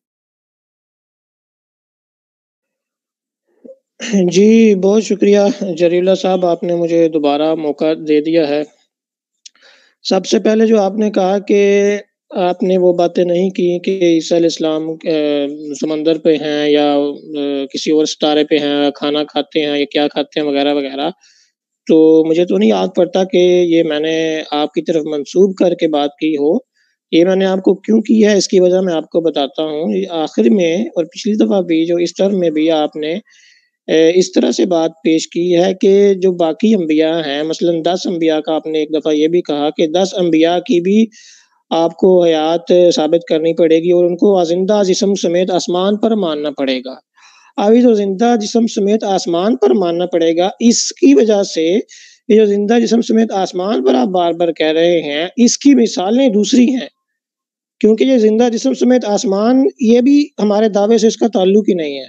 جی بہت شکریہ جلیل اللہ صاحب، آپ نے مجھے دوبارہ موقع دے دیا ہے. سب سے پہلے جو آپ نے کہا کہ آپ نے وہ باتیں نہیں کی کہ عیسیٰ علیہ السلام سمندر پہ ہیں یا کسی اور ستارے پہ ہیں، کھانا کھاتے ہیں یا کیا کھاتے ہیں وغیرہ وغیرہ، تو مجھے تو نہیں یاد پڑتا کہ یہ میں نے آپ کی طرف منسوب کر کے بات کی ہو. یہ میں نے آپ کو کیوں کی ہے اس کی وجہ میں آپ کو بتاتا ہوں. آخر میں اور پچھلی دفعہ بھی جو اس ٹرم میں بھی آپ نے اس طرح سے بات پیش کی ہے کہ جو باقی انبیاء ہیں، مثلا 10 انبیاء کا آپ نے ایک دفعہ یہ بھی کہا کہ 10 انبیاء کی بھی آپ کو حیات ثابت کرنی پڑے گی اور ان کو زندہ جسم سمیت آسمان پر ماننا پڑے گا. ابھی تو زندہ جسم سمیت آسمان پر ماننا پڑے گا، اس کی وجہ سے یہ جو زندہ جسم سمیت آسمان پر آپ بار بار کہہ رہے ہیں، اس کی مثالیں دوسری ہیں، کیونکہ یہ زندہ جسم سمیت آسمان یہ بھی ہمارے دعوے سے اس کا تعلق ہی نہیں ہے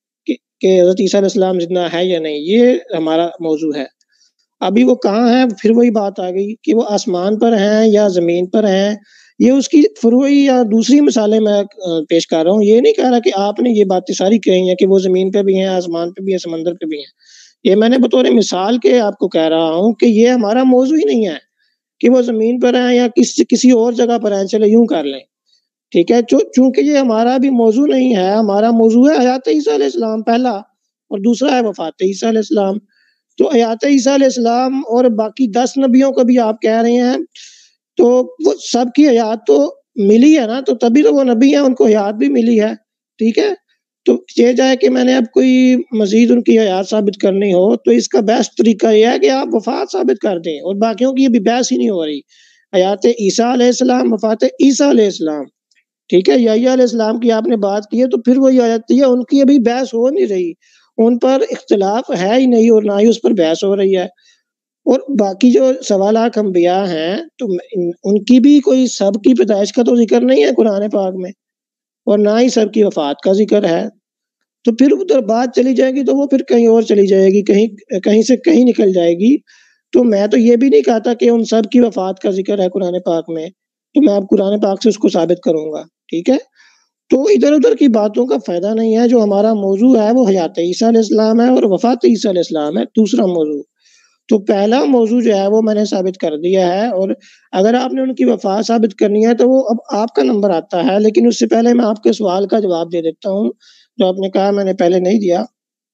کہ حضرت عیسیٰ علیہ السلام زندہ ہے یا نہیں، یہ ہمارا موضوع ہے۔ ابھی وہ کہاں ہے، پھر وہی بات آ گئی کہ وہ آسمان پر ہیں یا زمین پر ہیں، یہ اس کی فروعی یا دوسری مثالیں میں پیش کر رہا ہوں۔ یہ نہیں کہہ رہا کہ آپ نے یہ باتیں ساری کہی ہیں کہ وہ زمین پہ بھی ہیں، آسمان پہ بھی ہیں، سمندر پہ بھی ہیں۔ یہ میں نے بطور مثال کے آپ کو کہہ رہا ہوں کہ یہ ہمارا موضوع ہی نہیں ہے کہ وہ زمین پر ہیں یا کسی اور جگہ پر ہیں، چلے یوں کر لیں، ٹھیک ہے۔ چونکہ یہ ہمارا بھی موضوع نہیں ہے، ہمارا موضوع ہے حیات عیسیٰ علیہ السلام پہلا، اور دوسرا ہے وفات عیسیٰ علیہ السلام۔ تو حیات عیسیٰ علیہ السلام اور باقی 10 نبیوں کو بھی آپ کہہ رہے ہیں، تو وہ سب کی حیات تو ملی ہے نا، تو تبھی تو وہ نبی ہیں، ان کو حیات بھی ملی ہے، ٹھیک ہے۔ تو یہ جائے کہ میں نے اب کوئی مزید ان کی حیات ثابت کرنی ہو تو اس کا بیسٹ طریقہ یہ ہے کہ آپ وفات ثابت کر دیں، اور باقیوں کی ابھی بحث ہی نہیں ہو رہی۔ حیات عیسیٰ علیہ السلام، وفات عیسیٰ علیہ السلام، ٹھیک ہے۔ یحییٰ علیہ السلام کی آپ نے بات کی ہے تو پھر وہی آیت ہے، ان کی ابھی بحث ہو نہیں رہی، ان پر اختلاف ہے ہی نہیں، اور نہ ہی اس پر بحث ہو رہی ہے۔ اور باقی جو سوالات انبیاء ہیں تو ان کی بھی کوئی سب کی پیدائش کا تو ذکر نہیں ہے قرآن پاک میں، اور نہ ہی سب کی وفات کا ذکر ہے۔ تو پھر ادھر بات چلی جائے گی تو وہ پھر کہیں اور چلی جائے گی، کہیں سے کہیں نکل جائے گی۔ تو میں تو یہ بھی نہیں کہتا کہ ان سب کی وفات کا ذکر ہے قرآن پاک میں، تو میں اب قرآن پاک سے اس کو ثابت کروں گا، ٹھیک ہے۔ تو ادھر ادھر کی باتوں کا فائدہ نہیں ہے، جو ہمارا موضوع ہے وہ حیات عیسیٰ علیہ السلام ہے اور وفات عیسیٰ علیہ السلام ہے، دوسرا موضوع۔ تو پہلا موضوع جو ہے وہ میں نے ثابت کر دیا ہے، اور اگر آپ نے ان کی وفات ثابت کرنی ہے تو وہ اب آپ کا نمبر آتا ہے، لیکن اس سے پہلے میں آپ کے سوال کا جواب دے دیتا ہوں جو آپ نے کہا میں نے پہلے نہیں دیا،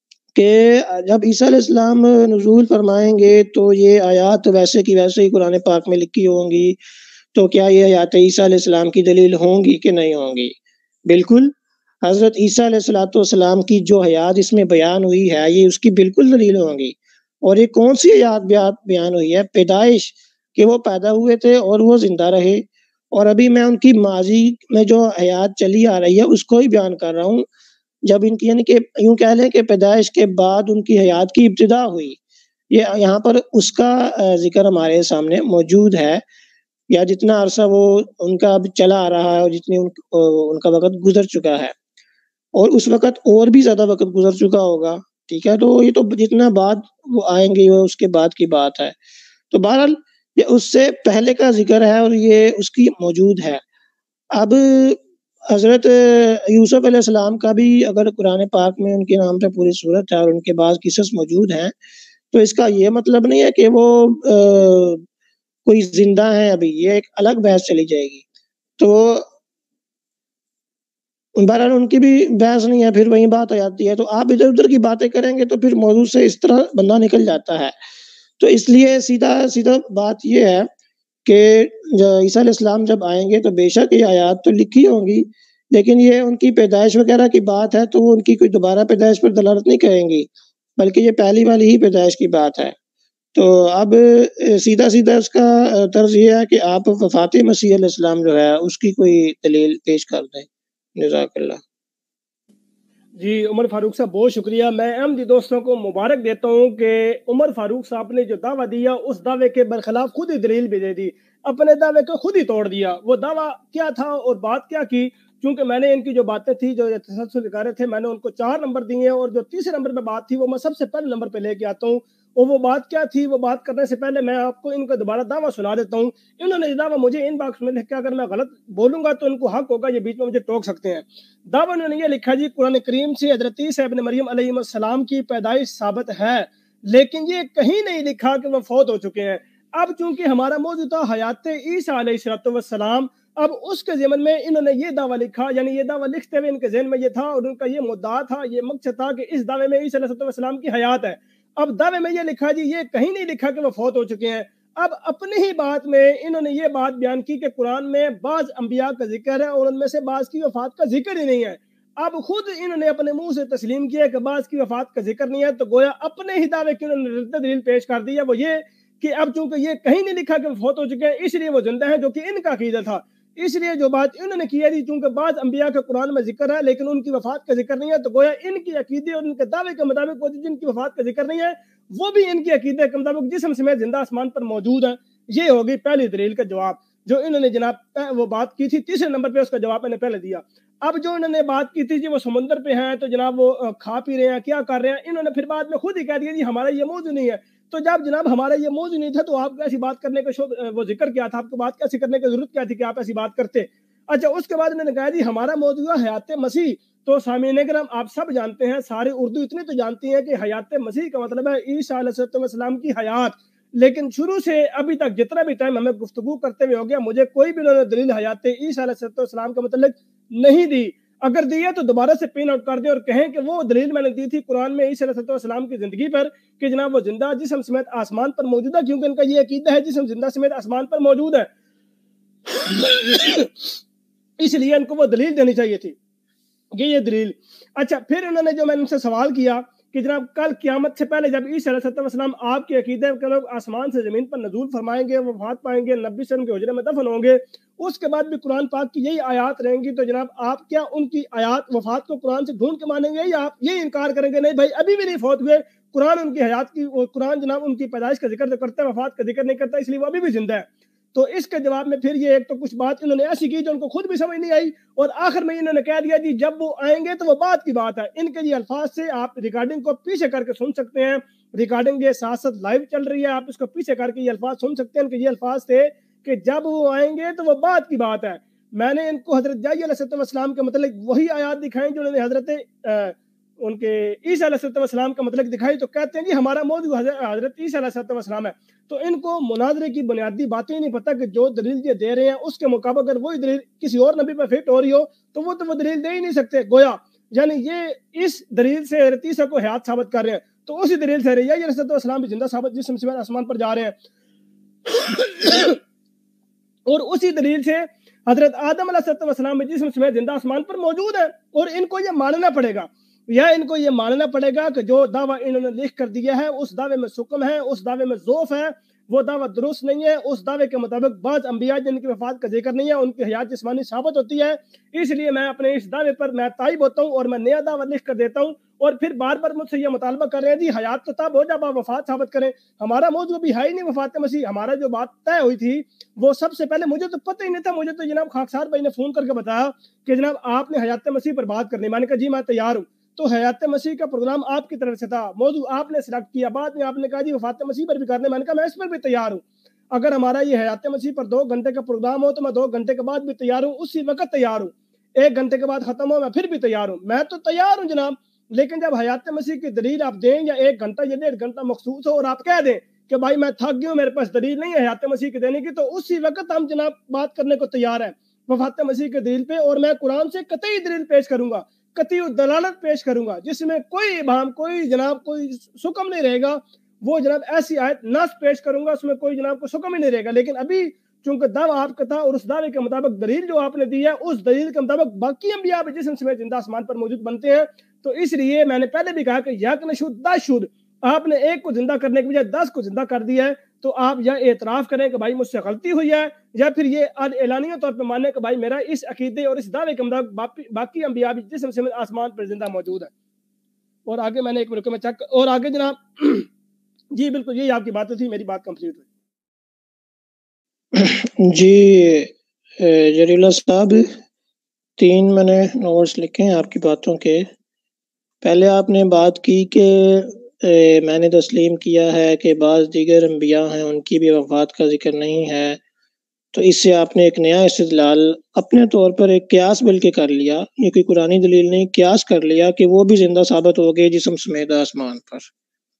کہ جب عیسیٰ علیہ السلام نزول فرمائیں گے تو یہ آیات ویسے کی ویسے ہی قرآن پاک میں لکھی ہوں گی، تو کیا یہ آیات عیسیٰ علیہ السلام کی دلیل ہوں گی کہ نہیں ہوں گی؟ بالکل، حضرت عیسیٰ علیہ السلام کی جو حیات اس میں بیان ہوئی ہے یہ اس کی بالکل دلیل ہوں گی۔ اور یہ کون سی حیات بیان ہوئی ہے؟ پیدائش، کہ وہ پیدا ہوئے تھے اور وہ زندہ رہے، اور ابھی میں ان کی ماضی میں جو حیات چلی آ رہی ہے اس کو ہی بیان کر رہا ہوں، جب ان کی یعنی کہ یوں کہہ لیں کہ پیدائش کے بعد ان کی حیات کی ابتدا ہوئی، یہ یہاں پر اس کا ذکر ہمارے سامنے موجود ہے، یا جتنا عرصہ وہ ان کا اب چلا آ رہا ہے اور جتنی ان کا وقت گزر چکا ہے، اور اس وقت اور بھی زیادہ وقت گزر چکا ہوگا، ٹھیک ہے۔ تو یہ تو جتنا بعد وہ آئیں گے وہ اس کے بعد کی بات ہے۔ تو بہرحال یہ اس سے پہلے کا ذکر ہے اور یہ اس کی موجود ہے۔ اب حضرت یوسف علیہ السلام کا بھی اگر قرآن پاک میں ان کے نام پہ پوری صورت ہے اور ان کے بعض قصص موجود ہیں، تو اس کا یہ مطلب نہیں ہے کہ وہ کوئی زندہ ہیں ابھی، یہ ایک الگ بحث چلی جائے گی۔ تو بہرحال ان کی بھی بحث نہیں ہے، پھر وہی بات آ جاتی ہے۔ تو آپ ادھر ادھر کی باتیں کریں گے تو پھر موضوع سے اس طرح بندہ نکل جاتا ہے۔ تو اس لیے سیدھا بات یہ ہے کہ عیسیٰ علیہ السلام جب آئیں گے تو بے شک یہ آیات تو لکھی ہوں گی، لیکن یہ ان کی پیدائش وغیرہ کی بات ہے تو وہ ان کی کوئی دوبارہ پیدائش پر دلالت نہیں کریں گی، بلکہ یہ پہلی والی ہی پیدائش کی بات ہے۔ تو اب سیدھا اس کا طرز یہ ہے کہ آپ وفات مسیح علیہ السلام جو ہے اس کی کوئی دلیل پیش کر دیں۔ جزاک اللہ۔ جی عمر فاروق صاحب بہت شکریہ۔ میں احمدی دوستوں کو مبارک دیتا ہوں کہ عمر فاروق صاحب نے جو دعویٰ دیا اس دعوے کے برخلاف خود ہی دلیل بھی دے دی، اپنے دعوے کو خود ہی توڑ دیا۔ وہ دعویٰ کیا تھا اور بات کیا کی؟ چونکہ میں نے ان کی جو باتیں تھی جو تسلسل دکھا رہے تھے، میں نے ان کو 4 نمبر دیے، اور جو تیسرے نمبر پہ بات تھی وہ میں سب سے پہلے نمبر پہ لے کے آتا ہوں۔ اور وہ بات کیا تھی، وہ بات کرنے سے پہلے میں آپ کو ان کا دوبارہ دعویٰ سنا دیتا ہوں۔ انہوں نے یہ دعویٰ مجھے ان باکس میں لکھ کے، اگر میں غلط بولوں گا تو ان کو حق ہوگا، یہ بیچ میں مجھے ٹوک سکتے ہیں۔ دعویٰ انہوں نے یہ لکھا جی قرآن کریم سے حضرت عیسیٰ ابن مریم علیہ السلام کی پیدائش ثابت ہے، لیکن یہ کہیں نہیں لکھا کہ وہ فوت ہو چکے ہیں۔ اب چونکہ ہمارا موضوع تھا حیات عیسیٰ علیہ السلام، اب اس کے ضمن میں انہوں نے یہ دعویٰ لکھا، یعنی یہ دعویٰ لکھتے ہوئے ان کے ذہن میں یہ تھا اور ان کا یہ مدعا تھا، یہ مقصد تھا کہ اس دعوے میں عیسیٰ علیہ السلام کی حیات ہے۔ اب دعوے میں یہ لکھا جی، یہ کہیں نہیں لکھا کہ وہ فوت ہو چکے ہیں۔ اب اپنی ہی بات میں انہوں نے یہ بات بیان کی کہ قرآن میں بعض انبیاء کا ذکر ہے اور ان میں سے بعض کی وفات کا ذکر ہی نہیں ہے۔ اب خود انہوں نے اپنے منہ سے تسلیم کیا کہ بعض کی وفات کا ذکر نہیں ہے، تو گویا اپنے ہی دعوے کی انہوں نے رد دلیل پیش کر دی ہے، وہ یہ کہ اب چونکہ یہ کہیں نہیں لکھا کہ وہ فوت ہو چکے ہیں، اس لیے وہ زندہ ہیں، جو کہ ان کا عقیدہ تھا۔ اس لیے جو بات انہوں نے کی ہے جی، چونکہ بعض انبیاء کا قرآن میں ذکر ہے لیکن ان کی وفات کا ذکر نہیں ہے، تو گویا ان کی عقیدے اور ان کے دعوے کے مطابق وہ جن کی وفات کا ذکر نہیں ہے وہ بھی ان کے عقیدے کے مطابق جسم سمیت زندہ آسمان پر موجود ہیں۔ یہ ہوگی پہلی دلیل کا جواب جو انہوں نے جناب وہ بات کی تھی۔ تیسرے نمبر پہ اس کا جواب میں نے پہلے دیا۔ اب جو انہوں نے بات کی تھی جی وہ سمندر پہ ہیں تو جناب وہ کھا پی رہے ہیں، کیا کر رہے ہیں، انہوں نے پھر بعد میں خود ہی کہہ دیا جی ہمارا یہ موضوع نہیں ہے۔ تو جب جناب ہمارا یہ موضوع نہیں تھا تو آپ کو ایسی بات کرنے کا وہ ذکر کیا تھا، آپ کو بات کیسے کرنے کی ضرورت کیا تھی کہ آپ ایسی بات کرتے۔ اچھا اس کے بعد انہوں نے کہا جی ہمارا موضوع ہے حیات مسیح۔ تو سامعین کرام آپ سب جانتے ہیں، سارے اردو اتنے تو جانتی ہیں کہ حیات مسیح کا مطلب ہے عیسیٰ علیہ السلام کی حیات، لیکن شروع سے ابھی تک جتنا بھی ٹائم ہمیں گفتگو کرتے ہوئے ہو گیا مجھے کوئی بھی انہوں نے دلیل حیات عیسیٰ علیہ السلام کا متعلق نہیں دی۔ اگر دی ہے تو دوبارہ سے پین آؤٹ کر دیں اور کہیں کہ وہ دلیل میں نے دی تھی قرآن میں عیسیٰ علیہ السلام کی زندگی پر کہ جناب وہ زندہ جسم سمیت آسمان پر موجود ہے، کیونکہ ان کا یہ عقیدہ ہے جسم زندہ سمیت آسمان پر موجود ہے، اس لیے ان کو وہ دلیل دینی چاہیے تھی، یہ دلیل۔ اچھا پھر انہوں نے جو میں ان سے سوال کیا کہ جناب کل قیامت سے پہلے جب عیسیٰ علیہ السلام آپ کے عقیدے کے لوگ آسمان سے زمین پر نزول فرمائیں گے، وفات پائیں گے، نبی صلی اللہ علیہ وسلم کے حجرے میں دفن ہوں گے، اس کے بعد بھی قرآن پاک کی یہی آیات رہیں گی، تو جناب آپ کیا ان کی آیات وفات کو قرآن سے ڈھونڈ کے مانیں گے یا آپ یہ انکار کریں گے نہیں بھائی ابھی بھی نہیں فوت ہوئے، قرآن ان کی حیات کی، قرآن جناب ان کی پیدائش کا ذکر تو کرتا ہے، وفات کا ذکر نہیں کرتا، اس لیے وہ ابھی بھی زندہ ہے۔ تو اس کے جواب میں پھر یہ ایک تو کچھ بات انہوں نے ایسی کی جو ان کو خود بھی سمجھ نہیں آئی، اور آخر میں انہوں نے کہہ دیا جی جب وہ آئیں گے تو وہ بات کی بات ہے۔ ان کے یہ الفاظ سے آپ ریکارڈنگ کو پیچھے کر کے سن سکتے ہیں، ریکارڈنگ یہ ساتھ ساتھ لائیو چل رہی ہے، آپ اس کو پیچھے کر کے یہ الفاظ سن سکتے ہیں۔ ان کے یہ الفاظ تھے کہ جب وہ آئیں گے تو وہ بات کی بات ہے۔ میں نے ان کو حضرت جعفر علیہ السلام کے متعلق وہی آیات دکھائیں جو انہوں نے حضرت ان کے عیسیٰ علیہ السلام کا مطلب دکھائی، تو کہتے ہیں جی ہمارا موضوع حضرت عیسیٰ علیہ السلام ہے۔ تو ان کو مناظرے کی بنیادی باتیں نہیں پتہ کہ جو دلیل یہ دے رہے ہیں اس کے مقابل اگر وہی دلیل کسی اور نبی پہ فٹ ہو رہی ہو تو وہ دلیل دے ہی نہیں سکتے، گویا یعنی یہ اس دلیل سے حضرت عیسیٰ کو حیات ثابت کر رہے ہیں، تو اسی دلیل سے عیسیٰ علیہ السلام بھی زندہ ثابت جسم سمیت آسمان پر جا رہے ہیں، اور اسی دلیل سے حضرت آدم علیہ السلام بھی جسم سمیت زندہ آسمان پر موجود ہے، اور ان کو یہ ماننا پڑے گا، یا ان کو یہ ماننا پڑے گا کہ جو دعویٰ انہوں نے لکھ کر دیا ہے اس دعوے میں سکم ہے، اس دعوے میں ضعف ہے، وہ دعویٰ درست نہیں ہے۔ اس دعوے کے مطابق بعض انبیاء جن کی وفات کا ذکر نہیں ہے ان کی حیات جسمانی ثابت ہوتی ہے، اس لیے میں اپنے اس دعوے پر میں تائب ہوتا ہوں اور میں نیا دعویٰ لکھ کر دیتا ہوں، اور پھر بار بار مجھ سے یہ مطالبہ کر رہے ہیں جی حیات تو تب ہو جب آپ وفات ثابت کریں۔ ہمارا موضوع بھی ہے ہی نہیں وفات مسیح، ہمارا جو بات طے ہوئی تھی وہ سب سے پہلے مجھے تو پتہ ہی نہیں تھا، مجھے تو جناب خاکسار بھائی نے فون کر کے بتایا کہ جناب آپ نے حیات مسیح پر بات کرنی، میں نے کہا جی میں تیار ہوں۔ تو حیات مسیح کا پروگرام آپ کی طرف سے تھا، موضوع آپ نے سلیکٹ کیا، بعد میں آپ نے کہا جی وفات مسیح پر بھی کرنے، میں نے کہا میں اس پر بھی تیار ہوں۔ اگر ہمارا یہ حیات مسیح پر 2 گھنٹے کا پروگرام ہو تو میں 2 گھنٹے کے بعد بھی تیار ہوں، اسی وقت تیار ہوں، 1 گھنٹے کے بعد ختم ہو میں پھر بھی تیار ہوں، میں تو تیار ہوں جناب۔ لیکن جب حیات مسیح کی دلیل آپ دیں یا 1 گھنٹہ یا 1.5 گھنٹہ مخصوص ہو اور آپ کہہ دیں کہ بھائی میں تھک گیا ہوں میرے پاس دلیل نہیں ہے حیات مسیح کی دینے کی، تو اسی وقت ہم جناب بات کرنے کو تیار ہیں وفات مسیح کے دلیل پہ، اور میں قرآن سے قطعی دلیل پیش کروں گا، قطعی دلالت پیش کروں گا جس میں کوئی ابہام، کوئی جناب کوئی سکم نہیں رہے گا، وہ جناب ایسی آیت نص پیش کروں گا اس میں کوئی جناب کو سکم ہی نہیں رہے گا۔ لیکن ابھی چونکہ دعویٰ آپ کا تھا اور اس دعوے کے مطابق دلیل جو آپ نے دی ہے اس دلیل کے مطابق باقی انبیاء بھی جسم سمیت زندہ آسمان پر موجود بنتے ہیں، تو اس لیے میں نے پہلے بھی کہا کہ یک نشد 10 شد، آپ نے 1 کو زندہ کرنے کی بجائے 10 کو زندہ کر دیا ہے، تو آپ یا اعتراف کریں کہ بھائی مجھ سے غلطی ہوئی ہے، یا پھر یہ اعلانیہ طور پہ مانیں کہ بھائی میرا اس عقیدے اور اس دعوے کے مطابق باقی انبیاء بھی جسم سمیت آسمان پر زندہ موجود ہے۔ اور آگے میں نے 1 منٹ میں چیک اور آگے جناب جی بالکل یہی آپ کی باتیں تھی، میری بات کمپلیٹ ہوئی۔ جی جلیلہ صاحب 3 میں نے نوٹس لکھے ہیں آپ کی باتوں کے۔ پہلے آپ نے بات کی کہ میں نے تسلیم کیا ہے کہ بعض دیگر انبیاء ہیں ان کی بھی وفات کا ذکر نہیں ہے، تو اس سے آپ نے ایک نیا استدلال اپنے طور پر ایک قیاس بلکہ کر لیا، یہ کوئی قرآنی دلیل نہیں، قیاس کر لیا کہ وہ بھی زندہ ثابت ہو گئے جسم سمیت آسمان پر۔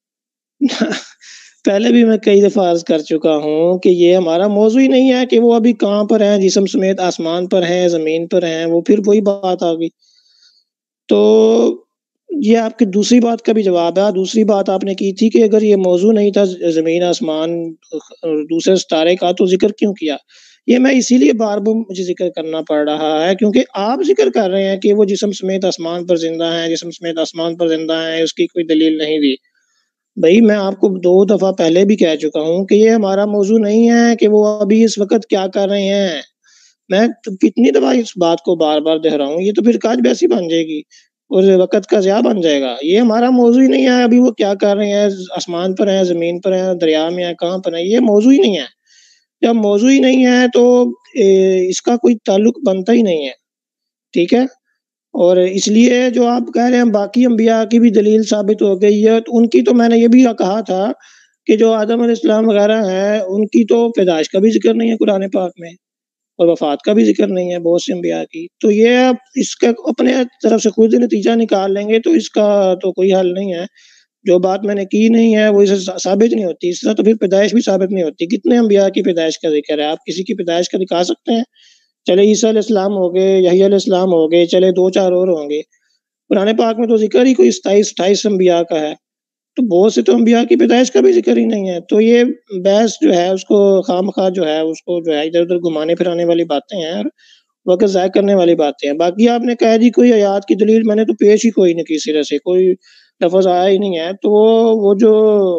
پہلے بھی میں کئی دفعہ عرض کر چکا ہوں کہ یہ ہمارا موضوع ہی نہیں ہے کہ وہ ابھی کہاں پر ہیں، جسم سمیت آسمان پر ہیں، زمین پر ہیں، وہ پھر وہی بات آ گئی۔ تو یہ آپ کی دوسری بات کا بھی جواب ہے۔ دوسری بات آپ نے کی تھی کہ اگر یہ موضوع نہیں تھا زمین آسمان دوسرے ستارے کا تو ذکر کیوں کیا؟ یہ میں اسی لیے بار بار مجھے ذکر کرنا پڑ رہا ہے کیونکہ آپ ذکر کر رہے ہیں کہ وہ جسم سمیت آسمان پر زندہ ہیں، جسم سمیت آسمان پر زندہ ہیں، اس کی کوئی دلیل نہیں دی۔ بھائی میں آپ کو 2 دفعہ پہلے بھی کہہ چکا ہوں کہ یہ ہمارا موضوع نہیں ہے کہ وہ ابھی اس وقت کیا کر رہے ہیں، میں کتنی دفعہ اس بات کو بار بار دہراؤں، یہ تو پھر کاج بیسی بن جائے گی اور وقت کا ضیاع بن جائے گا. یہ ہمارا موضوع ہی نہیں ہے. ابھی وہ کیا کر رہے ہیں، آسمان پر ہیں، زمین پر ہیں، دریا میں ہیں، کہاں پر ہیں، یہ موضوع ہی نہیں ہے. جب موضوع ہی نہیں ہے تو اس کا کوئی تعلق بنتا ہی نہیں ہے. ٹھیک ہے. اور اس لیے جو آپ کہہ رہے ہیں باقی انبیاء کی بھی دلیل ثابت ہو گئی ہے، تو ان کی تو میں نے یہ بھی کہا تھا کہ جو آدم علیہ السلام وغیرہ ہیں ان کی تو پیدائش کا بھی ذکر نہیں ہے قرآن پاک میں، اور وفات کا بھی ذکر نہیں ہے بہت سے انبیاء کی. تو یہ آپ اس کا اپنے طرف سے خود نتیجہ نکال لیں گے تو اس کا تو کوئی حل نہیں ہے. جو بات میں نے کی نہیں ہے وہ اسے ثابت نہیں ہوتی. اس طرح تو پھر پیدائش بھی ثابت نہیں ہوتی. کتنے انبیاء کی پیدائش کا ذکر ہے؟ آپ کسی کی پیدائش کا دکھا سکتے ہیں؟ چلے عیسیٰ علیہ السلام ہو گئے، یحییٰ علیہ السلام ہو گئے، چلے 2-4 اور ہوں گے. قرآن پاک میں تو ذکر ہی کوئی 27-28 انبیاء کا ہے. تو بہت سے تو انبیاء کی پیدائش کا بھی ذکر ہی نہیں ہے. تو یہ بحث جو ہے اس کو خواہ جو ہے اس کو جو ہے ادھر ادھر گھمانے پھرانے والی باتیں ہیں اور وقت ضائع کرنے والی باتیں ہیں. باقی آپ نے کہا جی کوئی آیات کی دلیل، میں نے تو پیش ہی کوئی نہیں کی، سرے سے کوئی لفظ آیا ہی نہیں ہے. تو وہ جو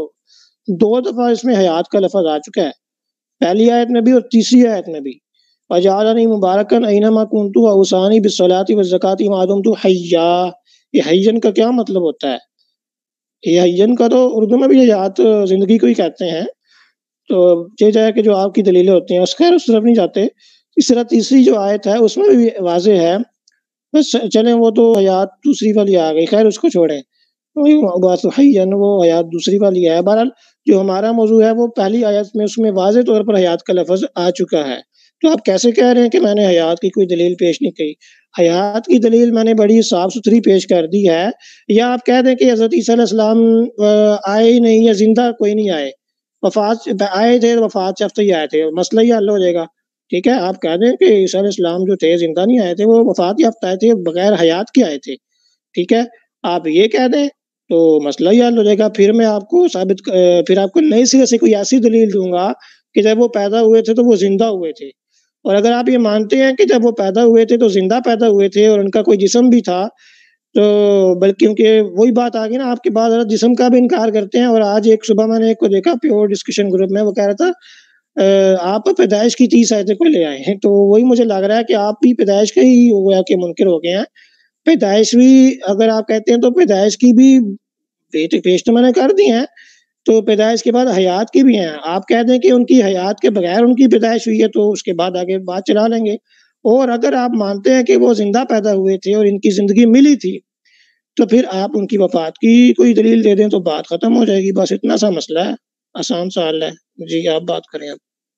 2 دفعہ اس میں حیات کا لفظ آ چکا ہے، پہلی آیت میں بھی اور تیسری آیت میں بھی. وجعلنی مبارکن اینما کنت واوصانی بالصلاۃ والزکاۃ ما دمت حیا. یہ حیّن کا کیا مطلب ہوتا ہے؟ یہ حیّن کا تو اردو میں بھی حیات زندگی کو ہی کہتے ہیں. تو یہ جائے کہ جو آپ کی دلیلیں ہوتی ہیں اس خیر اس طرف نہیں جاتے. اس طرح تیسری جو آیت ہے اس میں بھی واضح ہے. بس چلیں وہ تو حیات دوسری والی آ گئی، خیر اس کو چھوڑیں. بات حیّن وہ حیات دوسری والی ہے. بہرحال جو ہمارا موضوع ہے وہ پہلی آیت میں اس میں واضح طور پر حیات کا لفظ آ چکا ہے. تو آپ کیسے کہہ رہے ہیں کہ میں نے حیات کی کوئی دلیل پیش نہیں کی؟ حیات کی دلیل میں نے بڑی صاف ستھری پیش کر دی ہے. یا آپ کہہ دیں کہ حضرت عیسیٰ علیہ السلام آئے ہی نہیں یا زندہ کوئی نہیں آئے، وفات آئے تھے وفات یافتہ ہی آئے تھے، مسئلہ ہی حل ہو جائے گا. ٹھیک ہے. آپ کہہ دیں کہ عیسیٰ علیہ السلام جو تھے زندہ نہیں آئے تھے، وہ وفات یافتہ آئے تھے، بغیر حیات کے آئے تھے. ٹھیک ہے. آپ یہ کہہ دیں تو مسئلہ ہی حل ہو جائے گا. پھر میں آپ کو پھر آپ کو نئی سرے سے کوئی ایسی دلیل دوں گا کہ جب وہ پیدا ہوئے تھے تو وہ زندہ ہوئے تھے. اور اگر آپ یہ مانتے ہیں کہ جب وہ پیدا ہوئے تھے تو زندہ پیدا ہوئے تھے اور ان کا کوئی جسم بھی تھا، تو بلکہ کیونکہ وہی بات آ گئی نا، آپ کے بعد جسم کا بھی انکار کرتے ہیں. اور آج ایک صبح میں نے ایک کو دیکھا پیور ڈسکشن گروپ میں، وہ کہہ رہا تھا آپ پیدائش کی 30 آیتیں کو لے آئے ہیں. تو وہی مجھے لگ رہا ہے کہ آپ بھی پیدائش کا ہی ہوا کہ منکر ہو گئے ہیں. پیدائش بھی اگر آپ کہتے ہیں تو پیدائش کی بھی پیش تو میں نے کر دی ہیں، تو پیدائش کے بعد حیات کی بھی ہیں. آپ کہہ دیں کہ ان کی حیات کے بغیر ان کی پیدائش ہوئی ہے تو اس کے بعد آگے بات چلا لیں گے. اور اگر آپ مانتے ہیں کہ وہ زندہ پیدا ہوئے تھے اور ان کی زندگی ملی تھی، تو پھر آپ ان کی وفات کی کوئی دلیل دے دیں تو بات ختم ہو جائے گی. بس اتنا سا مسئلہ ہے، آسان سا حل ہے. جی آپ بات کریں اب.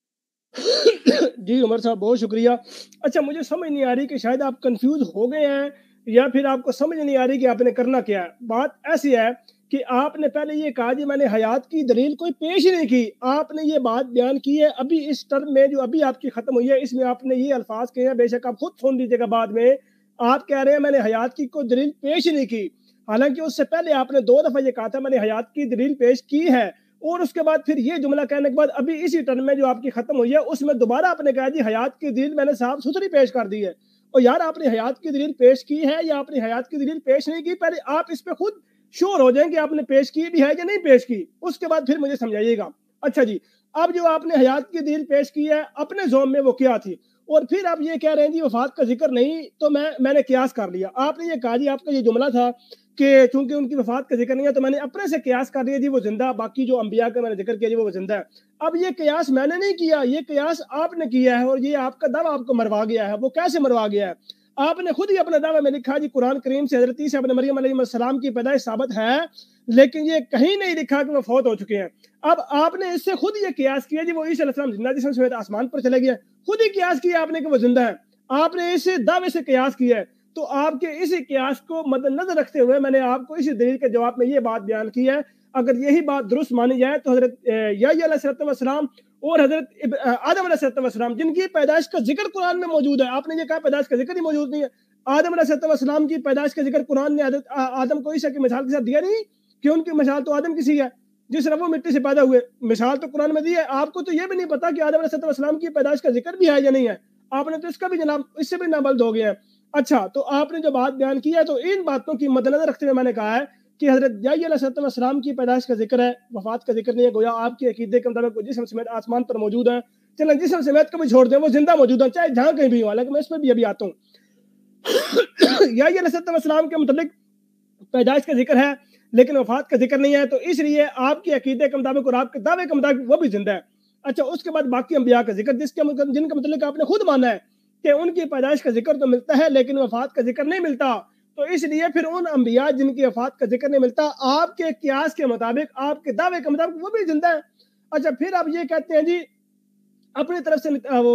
جی عمر صاحب بہت شکریہ. اچھا مجھے سمجھ نہیں آ رہی کہ شاید آپ کنفیوز ہو گئے ہیں یا پھر آپ کو سمجھ نہیں آ رہی کہ آپ نے کرنا کیا ہے. بات ایسی ہے کہ آپ نے پہلے یہ کہا جی میں نے حیات کی دلیل کوئی پیش ہی نہیں کی. آپ نے یہ بات بیان کی ہے ابھی اس ٹرم میں جو ابھی آپ کی ختم ہوئی ہے، اس میں آپ نے یہ الفاظ کہے ہیں، بے شک آپ خود سن لیجیے گا. بعد میں آپ کہہ رہے ہیں میں نے حیات کی کوئی دلیل پیش ہی نہیں کی، حالانکہ اس سے پہلے آپ نے 2 دفعہ یہ کہا تھا میں نے حیات کی دلیل پیش کی ہے. اور اس کے بعد پھر یہ جملہ کہنے کے بعد ابھی اسی ٹرم میں جو آپ کی ختم ہوئی ہے اس میں دوبارہ آپ نے کہا جی حیات کی دلیل میں نے صاف ستھری پیش کر دی ہے. اور یار آپ نے حیات کی دلیل پیش کی ہے یا آپ نے حیات کی دلیل پیش نہیں کی، پہلے آپ اس پہ خود شور ہو جائیں کہ آپ نے پیش کی بھی ہے یا نہیں پیش کی، اس کے بعد پھر مجھے سمجھائیے گا. اچھا جی، اب جو آپ نے حیات کی دلیل پیش کی ہے اپنے زوم میں وہ کیا تھی؟ اور پھر آپ یہ کہہ رہے ہیں جی وفات کا ذکر نہیں، تو میں نے قیاس کر لیا. آپ نے یہ کہا جی آپ کا یہ جملہ تھا کہ چونکہ ان کی وفات کا ذکر نہیں ہے تو میں نے اپنے سے قیاس کر دیا جی وہ زندہ، باقی جو انبیاء کا میں نے ذکر کیا جی وہ زندہ ہے. اب یہ قیاس میں نے نہیں کیا، یہ قیاس آپ نے کیا ہے، اور یہ آپ کا دعویٰ آپ کو مروا گیا ہے. وہ کیسے مروا گیا ہے؟ آپ نے خود ہی اپنے دعوے میں لکھا جی قرآن کریم سے حضرت عیسیٰ ابن مریم علیہ السلام کی پیدائش ثابت ہے، لیکن یہ کہیں نہیں لکھا کہ وہ فوت ہو چکے ہیں. اب آپ نے اس سے خود یہ قیاس کیا جی وہ عیسیٰ علیہ السلام زندہ جسم سمیت آسمان پر چلے گئے، خود ہی قیاس کیا آپ نے کہ وہ زندہ ہے. آپ نے اس دعوے سے قیاس کیا ہے. تو آپ کے اسی قیاس کو مد نظر رکھتے ہوئے میں نے آپ کو اسی دلیل کے جواب میں یہ بات بیان کی ہے. اگر یہی بات درست مانی جائے تو حضرت یحییٰ علیہ السلام اور حضرت آدم علیہ السلام جن کی پیدائش کا ذکر قرآن میں موجود ہے، آپ نے یہ کہا پیدائش کا ذکر ہی موجود نہیں ہے. آدم علیہ السلام کی پیدائش کا ذکر قرآن نے حضرت آدم کو عیسیٰ کی مثال کے ساتھ دیا نہیں کہ ان کی مثال تو آدم کسی ہے جس طرح وہ مٹی سے پیدا ہوئے، مثال تو قرآن میں دی ہے. آپ کو تو یہ بھی نہیں پتا کہ آدم علیہ السلام کی پیدائش کا ذکر بھی ہے یا نہیں ہے. آپ نے تو اس کا بھی جناب اس سے بھی نابلد ہو گئے ہیں. اچھا تو آپ نے جو بات بیان کی ہے تو ان باتوں کی مد نظر رکھتے ہوئے میں نے کہا ہے کہ حضرت یحییٰ علیہ السلام کی پیدائش کا ذکر ہے، وفات کا ذکر نہیں ہے. گویا آپ کے عقیدے کے مطابق وہ جسم سمیت آسمان پر موجود ہیں، चलें जिस्म समेत को भी छोड़ दें, वो जिंदा मौजूद है चाहे जहाँ कहीं भी हो, हालांकि मैं इस पर भी अभी आता हूँ। या अलैहिस्सलाम के मुताबिक पैदाइश का जिक्र है लेकिन वफात का जिक्र नहीं है, तो इसलिए आपके अकीदे के मुताबिक और आपके दावे के मुताबिक वो भी जिंदा है। अच्छा, उसके बाद बाकी अंबिया का जिक्र जिनका मतलब आपने खुद माना है कि उनकी पैदाइश का जिक्र तो मिलता है लेकिन वफात का जिक्र नहीं मिलता, तो इसलिए फिर उन अंबिया जिनकी वफात का जिक्र नहीं मिलता आपके कियास के मुताबिक, आपके दावे के मुताबिक वो भी जिंदा है। अच्छा, फिर आप ये कहते हैं जी अपनी तरफ से वो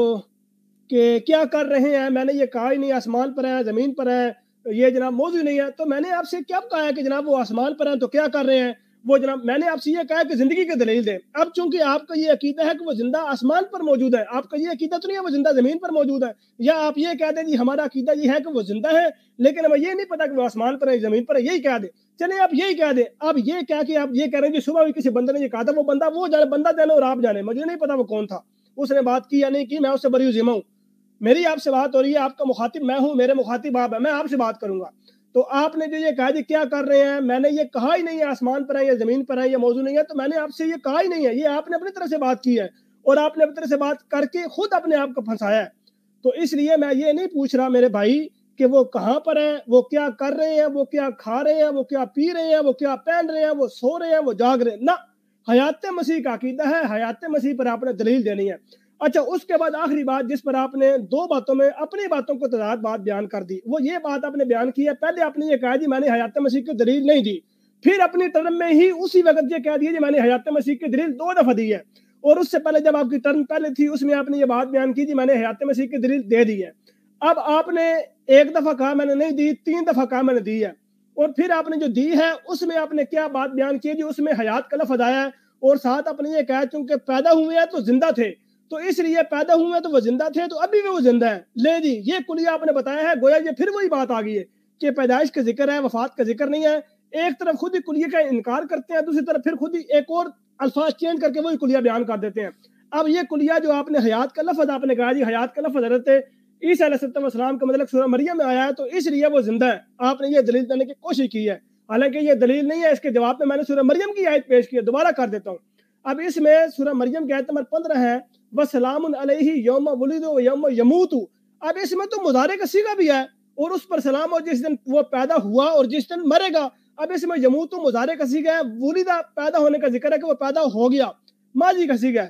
कि क्या कर रहे हैं, मैंने ये कहा ही नहीं, आसमान पर है, जमीन पर है, ये जनाब मौजूद नहीं है। तो मैंने आपसे क्या कहा है कि जनाब वो आसमान पर हैं तो क्या कर रहे हैं वो जनाब, मैंने आपसे ये कहा कि जिंदगी की दलील दें। अब चूंकि आपका ये अकीदा है कि वो जिंदा आसमान पर मौजूद है, आपका ये अकीदा तो नहीं है वो जिंदा जमीन पर मौजूद है, या आप ये कह दें जी हमारा अकीदा ये है कि वो जिंदा है लेकिन हमें ये नहीं पता कि वो आसमान पर है जमीन पर है, यही कह दे। चले आप यही कह दे, अब ये क्या कि आप ये कह रहे हैं कि सुबह भी किसी बंदे ने ये कहा था, वो बंदा वो जाने, बंदा जाने और आप जाने, मुझे नहीं पता वो कौन था, उसने बात की या नहीं की, मैं उससे बरी जिम्मा हूँ, मेरी आपसे बात हो रही है, आपका मुखातिब मैं हूँ, मेरे मुखातिब आप है, मैं आपसे बात करूंगा। तो आपने जो ये कहा जी क्या कर रहे हैं, मैंने ये कहा ही नहीं है आसमान पर है या जमीन पर है या मौजूद नहीं है, तो मैंने आपसे ये कहा ही नहीं है, ये आपने अपनी तरह से बात की है और आपने अपनी तरह से बात करके खुद अपने आप को फंसाया है। तो इसलिए मैं ये नहीं पूछ रहा मेरे भाई कि वो कहाँ पर है, वो क्या कर रहे हैं, वो क्या खा रहे हैं, वो क्या पी रहे हैं, वो क्या पहन रहे हैं, वो सो रहे हैं, वो जाग रहे हैं ना, हयात मसीह का अकीदा है, हयात मसीह पर आपने दलील देनी है। अच्छा, उसके बाद आखिरी बात जिस पर आपने दो बातों में अपनी बातों को तजाद बात बयान कर दी, वो ये बात आपने बयान की है, पहले आपने ये कहा जी मैंने हयात मसीह की दलील नहीं दी, फिर अपनी टर्म में ही उसी वक्त ये कह दिया जी मैंने हयात मसीह की दलील 2 दफा दी है, और उससे पहले जब आपकी टर्म पहले थी उसमें आपने ये बात बयान की जी मैंने हयात मसीह की दलील दे दी है। अब आपने 1 दफा कहा मैंने नहीं दी, 3 दफा कहा मैंने दी है, और फिर आपने जो दी है उसमें आपने क्या बात बयान की जी, उसमें हयात का लफ्ज आया है, और साथ आपने ये कहा चूंकि पैदा हुए हैं तो जिंदा थे, तो इसलिए पैदा हुए तो वो जिंदा थे, तो अभी भी वो जिंदा है। ले जी, ये कुलिया आपने बताया है, गोया ये फिर वही बात आ गई है कि पैदाइश का जिक्र है, वफात का जिक्र नहीं है। एक तरफ खुद ही कुलिया का इनकार करते हैं, दूसरी तरफ फिर खुद ही एक और अल्फाज चेंज करके वही कुलिया बयान कर देते हैं। अब ये कुलिया जो आपने हयात का लफ्ज आपने कहा जी हयात का लफ्ज हज़रत ईसा अलैहिस्सलाम का मतलब सूरह मरियम में आया है, तो इसलिए वो जिंदा है, आपने ये दलील देने की कोशिश की है, हालांकि ये दलील नहीं है। इसके जवाब में मैंने सूरह मरियम की आयत पेश की है, दोबारा कर देता हूँ। अब इसमें सूरह मरियम की आयत नंबर 15 है, वसलामुन अलैहि यौम वुलिदा व यौम यमूतु। अब इसमें तो मुजारे का सीगा भी है और उस पर सलाम और जिस दिन वो पैदा हुआ और जिस दिन मरेगा। अब इसमें यमूतु मुजारे का सीगा है, वुलिदा पैदा होने का जिक्र है कि वो पैदा हो गया, माजी का सीगा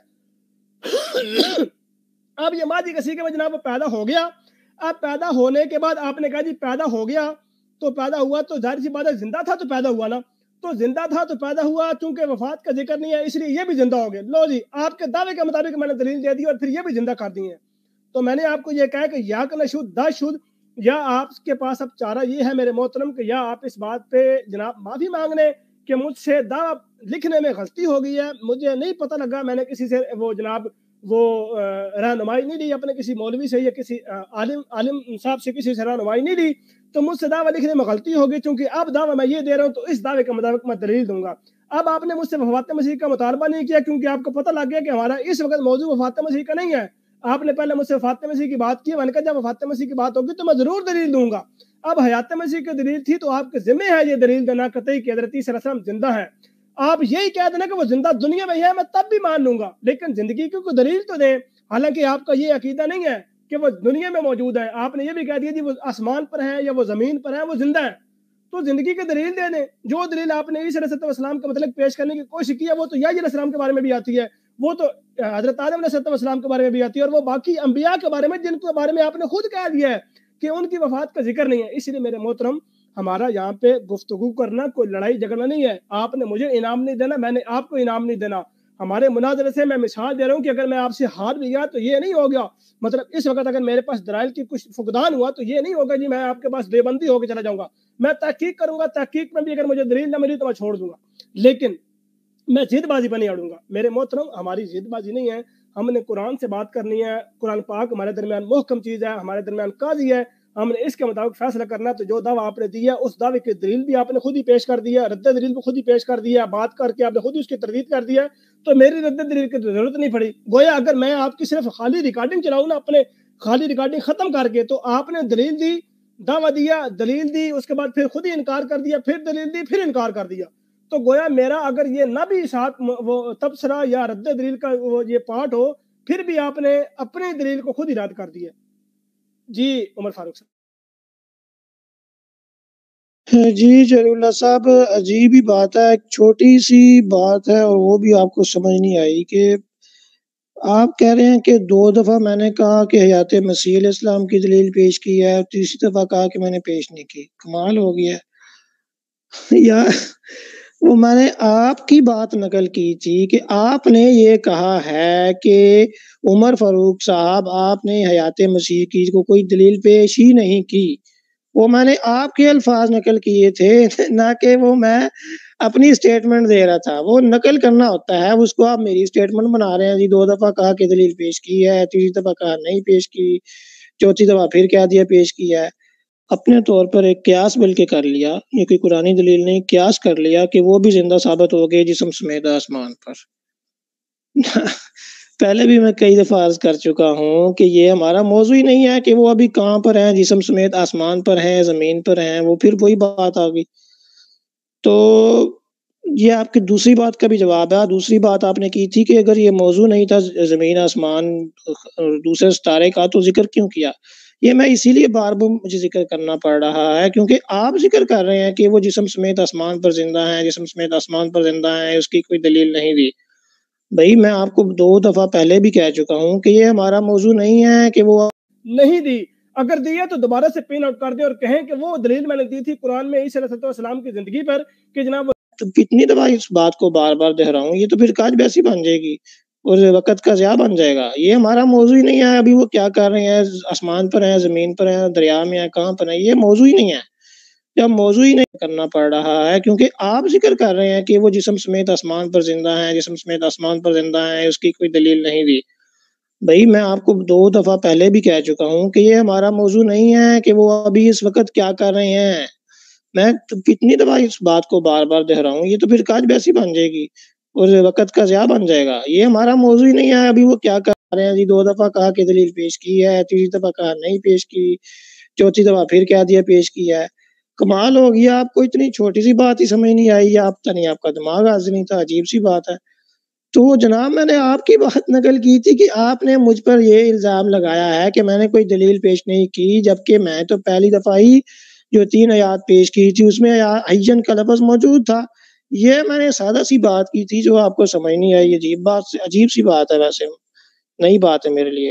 है। अब ये माजी का सीगे में जनाब वो पैदा हो गया। अब पैदा होने के बाद आपने कहा जी पैदा हो गया तो पैदा हुआ, तो जाहिर सी बात है जिंदा था तो पैदा हुआ ना, तो जिंदा था तो पैदा हुआ, चूंकि वफात का जिक्र नहीं है इसलिए ये भी जिंदा हो गए। लो जी, आपके दावे के मुताबिक मैंने दलील दे दी और फिर ये भी जिंदा कर दी है। तो मैंने आपको ये कहा कि या का नशुद दा शुद्ध, या आपके पास अब चारा ये है मेरे मोहतरम कि या आप इस बात पे जनाब माफी मांगने कि मुझसे दावा लिखने में गलती हो गई है, मुझे नहीं पता लगा, मैंने किसी से वो जनाब वो रहनुमाई नहीं ली, अपने किसी मौलवी से या किसी आलिम साहब से किसी से रहनुमाई नहीं ली, तो मुझसे दावा लिखने में गलती होगी। चूंकि अब दावा मैं ये दे रहा हूँ तो इस दावे के मुताबिक मैं दलील दूंगा। अब आपने मुझसे वफात मसीह का मुतालबा नहीं किया क्योंकि आपको पता लग गया कि हमारा इस वक्त मौजूद वफात मसीह का नहीं है। आपने पहले मुझसे वफात मसीह की बात की, मैंने कहा जब वफात मसीह की बात होगी तो मैं जरूर दलील दूंगा। अब हयात मसीह की दलील थी तो आपके जिम्मे है ये दलील देना कतई कि हज़रत ईसा अलैहिस्सलाम जिंदा है। आप यही कह देना कि वो जिंदा दुनिया में है, मैं तब भी मान लूंगा, लेकिन जिंदगी की कोई दलील तो दे। हालांकि आपका ये अकीदा नहीं है कि वो दुनिया में मौजूद है, आपने ये भी कह दिया जी वो आसमान पर है या वो जमीन पर है, वो जिंदा है, तो जिंदगी की दलील दे दें। जो दलील आपने ईसा अलैहिस्सलाम का मतलब पेश करने की कोशिश की है वो तो याह्या अलैहिस्सलाम के बारे में भी आती है, वो तो हजरत आदम अलैहिस्सलाम के बारे में भी आती है, और वो बाकी अंबिया के बारे में जिनके बारे में आपने खुद कह दिया है कि उनकी वफात का जिक्र नहीं है। इसलिए मेरे मोहतरम, हमारा यहाँ पे गुफ्तगू करना कोई लड़ाई झगड़ा नहीं है। आपने मुझे इनाम नहीं देना, मैंने आपको इनाम नहीं देना। हमारे मुनाजरे से मैं मिसाल दे रहा हूँ कि अगर मैं आपसे हार भी गया तो ये नहीं हो गया, मतलब इस वक्त अगर मेरे पास दलाइल की कुछ फुकदान हुआ तो ये नहीं होगा जी मैं आपके पास बेबंदी होकर चला जाऊंगा। मैं तहकीक करूंगा, तहकीक में भी अगर मुझे दलील ना मिली तो मैं छोड़ दूंगा, लेकिन मैं जिदबाजी पर नहीं अड़ूंगा। मेरे मोहतरम, हमारी जिदबाजी नहीं है, हमने कुरान से बात करनी है। कुरान पाक हमारे दरमियान मुहकम चीज़ है, हमारे दरमियान काजी है, हमने इसके मुताबिक फैसला करना। तो जो दावा आपने दिया उस दावे की दलील भी आपने खुद ही पेश कर दिया, रद्द दलील भी खुद ही पेश कर दिया, बात करके आपने खुद ही उसकी तरदीद कर दिया, तो मेरी रद्द दलील की जरूरत नहीं पड़ी। गोया अगर मैं आपकी सिर्फ खाली रिकॉर्डिंग चलाऊँ ना, अपने खाली रिकॉर्डिंग खत्म करके, तो आपने दलील दी, दावा दिया, दलील दी, उसके बाद फिर खुद ही इनकार कर दिया, फिर दलील दी, फिर इनकार कर दिया। तो गोया मेरा अगर ये ना भी साथ वो तबसरा या रद्द दलील का वो ये पार्ट हो پھر بھی آپ نے اپنے دلیل کو خود ہی رد کر دیا. جی عمر فاروق صاحب. جی جلیل اللہ صاحب، عجیب ہی بات ہے، ایک چھوٹی سی بات ہے اور وہ بھی آپ کو سمجھ نہیں آئی کہ آپ کہہ رہے ہیں کہ 2 دفعہ میں نے کہا کہ حیات مسیح علیہ السلام کی دلیل پیش کی ہے اور تیسری دفعہ کہا کہ میں نے پیش نہیں کی. کمال ہو گیا یا وہ میں نے آپ کی بات نقل کی تھی کہ آپ نے یہ کہا ہے کہ عمر فاروق صاحب آپ نے حیات مسیح کی کو کوئی دلیل پیش ہی نہیں کی. وہ میں نے آپ کے الفاظ نقل کیے تھے، نہ کہ وہ میں اپنی اسٹیٹمنٹ دے رہا تھا. وہ نقل کرنا ہوتا ہے، اس کو آپ میری اسٹیٹمنٹ بنا رہے ہیں. جی 2 دفعہ کہا کہ دلیل پیش کی ہے، تیسری دفعہ کہا نہیں پیش کی، چوتھی دفعہ پھر کہہ دیا پیش کیا ہے. اپنے طور پر ایک قیاس بلکہ کر لیا، یہ کوئی قرآنی دلیل نہیں، قیاس کر لیا کہ وہ بھی زندہ ثابت ہو گئے جسم سمیت آسمان پر. پہلے بھی میں کئی دفعہ عرض کر چکا ہوں کہ یہ ہمارا موضوع ہی نہیں ہے کہ وہ ابھی کہاں پر ہیں، جسم سمیت آسمان پر ہیں، زمین پر ہیں. وہ پھر وہی بات آ گئی. تو یہ آپ کی دوسری بات کا بھی جواب ہے. دوسری بات آپ نے کی تھی کہ اگر یہ موضوع نہیں تھا زمین آسمان اور دوسرے ستارے کا تو ذکر کیوں کیا. یہ میں اسی لیے بار بار مجھے ذکر کرنا پڑ رہا ہے کیونکہ آپ ذکر کر رہے ہیں کہ وہ جسم سمیت آسمان پر زندہ ہیں، جسم سمیت آسمان پر زندہ ہیں، اس کی کوئی دلیل نہیں دی. بھائی میں آپ کو 2 دفعہ پہلے بھی کہہ چکا ہوں کہ یہ ہمارا موضوع نہیں ہے کہ وہ نہیں دی. اگر دی ہے تو دوبارہ سے پین آؤٹ کر دیں اور کہیں کہ وہ دلیل میں نے دی تھی قرآن میں عیسی علیہ السلام کی زندگی پر کہ جناب. تو کتنی دفعہ اس بات کو بار بار دہراؤں، یہ تو پھر کاج بیسی بن جائے گی اور وقت کا ضیاع بن جائے گا. یہ ہمارا موضوع ہی نہیں ہے. ابھی وہ کیا کر رہے ہیں، آسمان پر ہیں، زمین پر ہیں، دریا میں ہیں، کہاں پر ہیں، یہ موضوع ہی نہیں ہے. جب موضوع ہی نہیں کرنا پڑ رہا ہے کیونکہ آپ ذکر کر رہے ہیں کہ وہ جسم سمیت آسمان پر زندہ ہیں، جسم سمیت آسمان پر زندہ ہیں، اس کی کوئی دلیل نہیں دی. بھائی میں آپ کو 2 دفعہ پہلے بھی کہہ چکا ہوں کہ یہ ہمارا موضوع نہیں ہے کہ وہ ابھی اس وقت کیا کر رہے ہیں. میں کتنی دفعہ اس بات کو بار بار دہراؤں، یہ تو پھر کاج بیسی بن جائے گی اور وقت کا ضیاع بن جائے گا. یہ ہمارا موضوع ہی نہیں ہے. ابھی وہ کیا کر رہے ہیں، جی 2 دفعہ کہا کہ دلیل پیش کی ہے، تیسری دفعہ کہا نہیں پیش کی، چوتھی دفعہ پھر کہہ دیا پیش کیا ہے. کمال ہو گیا، آپ کو اتنی چھوٹی سی بات ہی سمجھ نہیں آئی، آپ تا نہیں، آپ کا دماغ حاضر نہیں تھا. عجیب سی بات ہے. تو جناب میں نے آپ کی بات نقل کی تھی کہ آپ نے مجھ پر یہ الزام لگایا ہے کہ میں نے کوئی دلیل پیش نہیں کی، جبکہ میں تو پہلی دفعہ ہی جو 3 آیات پیش کی تھی اس میں حیّن کا لفظ موجود تھا. یہ میں نے سادہ سی بات کی تھی جو آپ کو سمجھ نہیں آئی. عجیب سی بات ہے، ویسے نئی بات ہے میرے لیے.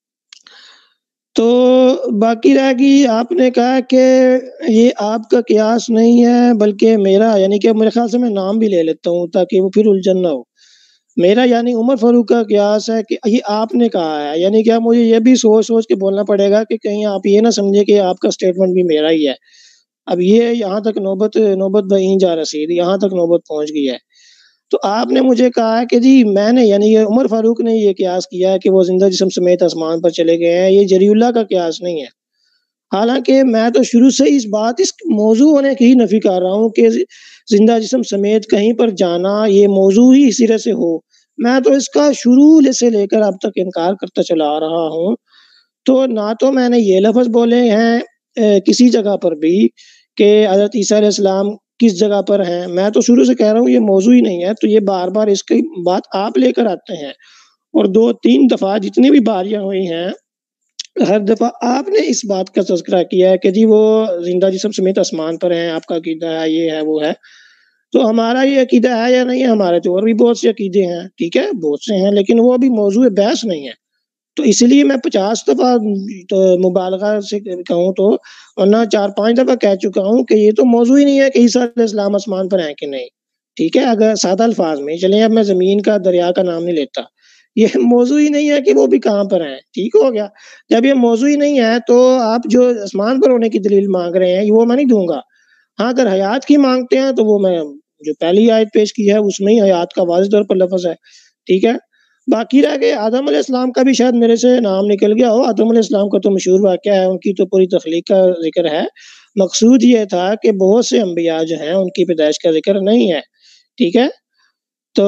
تو باقی رہ گئی، آپ نے کہا کہ یہ آپ کا قیاس نہیں ہے بلکہ میرا، یعنی کہ میرے خیال سے میں نام بھی لے لیتا ہوں تاکہ وہ پھر الجھن نہ ہو. میرا یعنی عمر فاروق کا قیاس ہے کہ یہ آپ نے کہا ہے، یعنی کہ مجھے یہ بھی سوچ سوچ کے بولنا پڑے گا کہ کہیں آپ یہ نہ سمجھے کہ آپ کا سٹیٹمنٹ بھی میرا ہی ہے. اب یہ یہاں تک نوبت بہیں جا رسید، یہاں تک نوبت پہنچ گئی ہے. تو آپ نے مجھے کہا کہ جی میں نے، یعنی یہ عمر فاروق نے یہ قیاس کیا ہے کہ وہ زندہ جسم سمیت آسمان پر چلے گئے ہیں. یہ جری اللہ کا قیاس نہیں ہے. حالانکہ میں تو شروع سے اس موضوع ہونے کی نفی کر رہا ہوں کہ زندہ جسم سمیت کہیں پر جانا یہ موضوع ہی اس طرح سے ہو. میں تو اس کا شروع سے لے کر اب تک انکار کرتا چلا آ رہا ہوں. تو نہ تو میں نے یہ لفظ بولے ہیں کسی جگہ پر بھی کہ حضرت عیسیٰ علیہ السلام کس جگہ پر ہیں. میں تو شروع سے کہہ رہا ہوں یہ موضوع ہی نہیں ہے. تو یہ بار بار اس کی بات آپ لے کر آتے ہیں اور 2-3 دفعہ جتنی بھی باریاں ہوئی ہیں ہر دفعہ آپ نے اس بات کا تذکرہ کیا ہے کہ جی وہ زندہ جسم سمیت آسمان پر ہیں، آپ کا عقیدہ ہے، یہ ہے وہ ہے. تو ہمارا یہ عقیدہ ہے یا نہیں ہے؟ ہمارے تو اور بھی بہت سے عقیدے ہیں، ٹھیک ہے، بہت سے ہیں، لیکن وہ بھی موضوع بحث نہیں ہے. تو اس لیے میں 50 دفعہ مبالغہ سے کہوں تو، ورنہ 4-5 دفعہ کہہ چکا ہوں کہ یہ تو موضوع ہی نہیں ہے کہ عیسیٰ علیہ السلام آسمان پر ہیں کہ نہیں. ٹھیک ہے، اگر سادہ الفاظ میں چلیں، اب میں زمین کا، دریا کا نام نہیں لیتا، یہ موضوع ہی نہیں ہے کہ وہ بھی کہاں پر ہیں. ٹھیک ہو گیا. جب یہ موضوع ہی نہیں ہے تو آپ جو آسمان پر ہونے کی دلیل مانگ رہے ہیں وہ میں نہیں دوں گا. ہاں اگر حیات کی مانگتے ہیں تو وہ میں جو پہلی آیت پیش کی ہے اس میں ہی حیات کا واضح طور پر لفظ ہے. ٹھیک ہے. باقی رہ گئے آدم علیہ السلام کا بھی شاید میرے سے نام نکل گیا ہو. آدم علیہ السلام کا تو مشہور واقعہ ہے، ان کی تو پوری تخلیق کا ذکر ہے. مقصود یہ تھا کہ بہت سے انبیاء جو ہیں ان کی پیدائش کا ذکر نہیں ہے. ٹھیک ہے. تو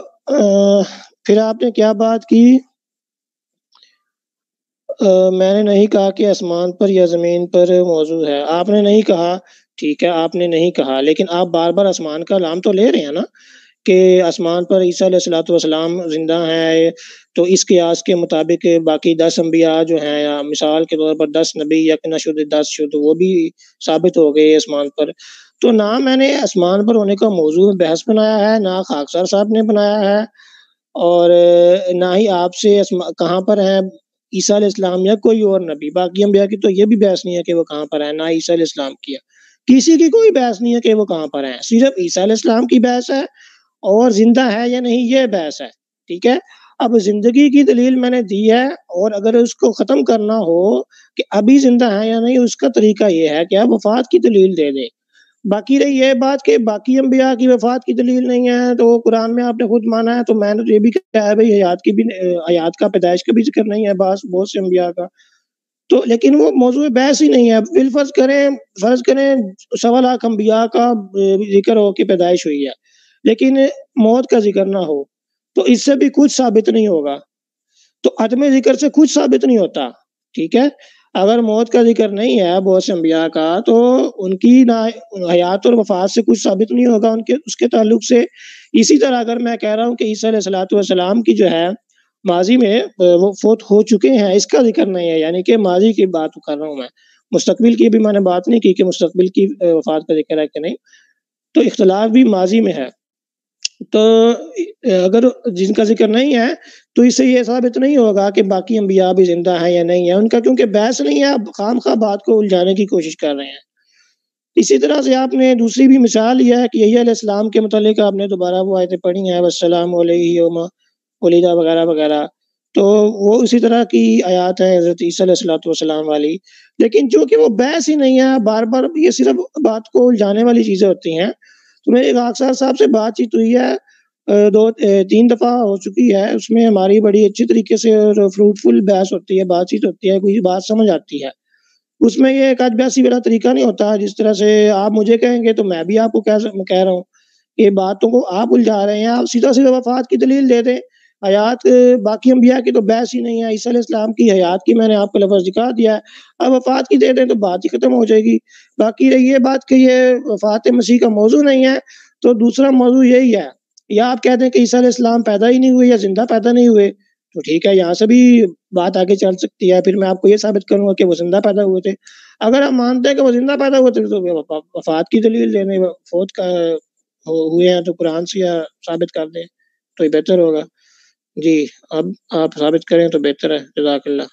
پھر آپ نے کیا بات کی؟ میں نے نہیں کہا کہ آسمان پر یا زمین پر موضوع ہے. آپ نے نہیں کہا، ٹھیک ہے، آپ نے نہیں کہا، لیکن آپ بار بار آسمان کا نام تو لے رہے ہیں نا. کہ آسمان پر عیسیٰ علیہ الصلوۃ والسلام زندہ ہیں، تو اس قیاس کے مطابق باقی 10 انبیاء جو ہیں، یا مثال کے طور پر 10 نبی یک نہ شد 10 شد، وہ بھی ثابت ہو گئے آسمان پر۔ تو نہ میں نے آسمان پر ہونے کا موضوع بحث بنایا ہے، نہ خاکسار صاحب نے بنایا ہے، اور نہ ہی آپ سے کہاں پر ہیں عیسیٰ علیہ السلام یا کوئی اور نبی۔ باقی انبیاء کی تو یہ بھی بحث نہیں ہے کہ وہ کہاں پر ہیں، نہ عیسیٰ علیہ السلام کی ہے، کسی کی کوئی بحث نہیں ہے کہ وہ کہاں پر ہیں، صرف عیسیٰ علیہ السلام کی بحث ہے، اور زندہ ہے یا نہیں یہ بحث ہے، ٹھیک ہے۔ اب زندگی کی دلیل میں نے دی ہے، اور اگر اس کو ختم کرنا ہو کہ ابھی زندہ ہے یا نہیں، اس کا طریقہ یہ ہے کہ آپ وفات کی دلیل دے دیں۔ باقی رہی یہ بات کہ باقی انبیاء کی وفات کی دلیل نہیں ہے، تو قرآن میں آپ نے خود مانا ہے، تو میں نے تو یہ بھی کہا ہے بھائی حیات کی بھی، حیات کا پیدائش کا بھی ذکر نہیں ہے، بہت سے انبیاء کا، تو لیکن وہ موضوع بحث ہی نہیں ہے۔ فرض کریں 1.25 لاکھ انبیاء کا ذکر ہو کہ پیدائش ہوئی ہے، لیکن موت کا ذکر نہ ہو، تو اس سے بھی کچھ ثابت نہیں ہوگا، تو عدم ذکر سے کچھ ثابت نہیں ہوتا، ٹھیک ہے۔ اگر موت کا ذکر نہیں ہے بہت سے انبیاء کا، تو ان کی نہ حیات اور وفات سے کچھ ثابت نہیں ہوگا اس کے تعلق سے۔ اسی طرح اگر میں کہہ رہا ہوں کہ عیسیٰ علیہ الصلوۃ والسلام کی جو ہے ماضی میں وہ فوت ہو چکے ہیں، اس کا ذکر نہیں ہے، یعنی کہ ماضی کی بات کر رہا ہوں میں، مستقبل کی بھی میں نے بات نہیں کی کہ مستقبل کی وفات کا ذکر ہے کہ نہیں، تو اختلاف بھی ماضی میں ہے۔ تو اگر جن کا ذکر نہیں ہے تو اس سے یہ ثابت نہیں ہوگا کہ باقی انبیاء بھی زندہ ہیں یا نہیں ہے، ان کا کیونکہ بحث نہیں ہے، اب خام خواہ بات کو الجھانے کی کوشش کر رہے ہیں۔ اسی طرح سے آپ نے دوسری بھی مثال یہ ہے کہ یحییٰ علیہ السلام کے متعلق آپ نے دوبارہ وہ آیتیں پڑھی ہیں، والسلام علیہ یوم ولد وغیرہ وغیرہ، تو وہ اسی طرح کی آیات ہیں حضرت عیسیٰ علیہ الصلوۃ والسلام والی، لیکن چونکہ وہ بحث ہی نہیں ہے، بار بار یہ صرف بات کو الجھانے والی چیزیں ہوتی ہیں۔ تو میرے خاکسار صاحب سے بات چیت ہوئی ہے، 2-3 دفعہ ہو چکی ہے، اس میں ہماری بڑی اچھی طریقے سے اور فروٹفل بحث ہوتی ہے، بات چیت ہوتی ہے، کوئی بات سمجھ آتی ہے، اس میں یہ ایک بیسی والا طریقہ نہیں ہوتا جس طرح سے آپ مجھے کہیں گے تو میں بھی آپ کو کہہ رہا ہوں، یہ باتوں کو آپ الجھا رہے ہیں، آپ سیدھا سیدھا وفات کی دلیل دے دیں۔ حیات باقی انبیاء کی تو بحث ہی نہیں ہے، عیسیٰ علیہ السلام کی حیات کی میں نے آپ کو لفظ دکھا دیا ہے، اب وفات کی دے دیں تو بات ہی ختم ہو جائے گی۔ باقی رہی یہ بات کہ یہ وفات مسیح کا موضوع نہیں ہے، تو دوسرا موضوع یہی ہے، یا آپ کہتے ہیں کہ عیسیٰ علیہ السلام پیدا ہی نہیں ہوئے یا زندہ پیدا نہیں ہوئے، تو ٹھیک ہے، یہاں سے بھی بات آگے چل سکتی ہے، پھر میں آپ کو یہ ثابت کروں گا کہ وہ زندہ پیدا ہوئے تھے۔ اگر آپ مانتے ہیں کہ وہ زندہ پیدا ہوئے تھے تو وفات کی دلیل دینے، فوت کا ہوئے ہیں تو قرآن سے یا ثابت کر دیں تو یہ بہتر ہوگا۔ جی اب آپ ثابت کریں تو بہتر ہے، جزاک اللہ۔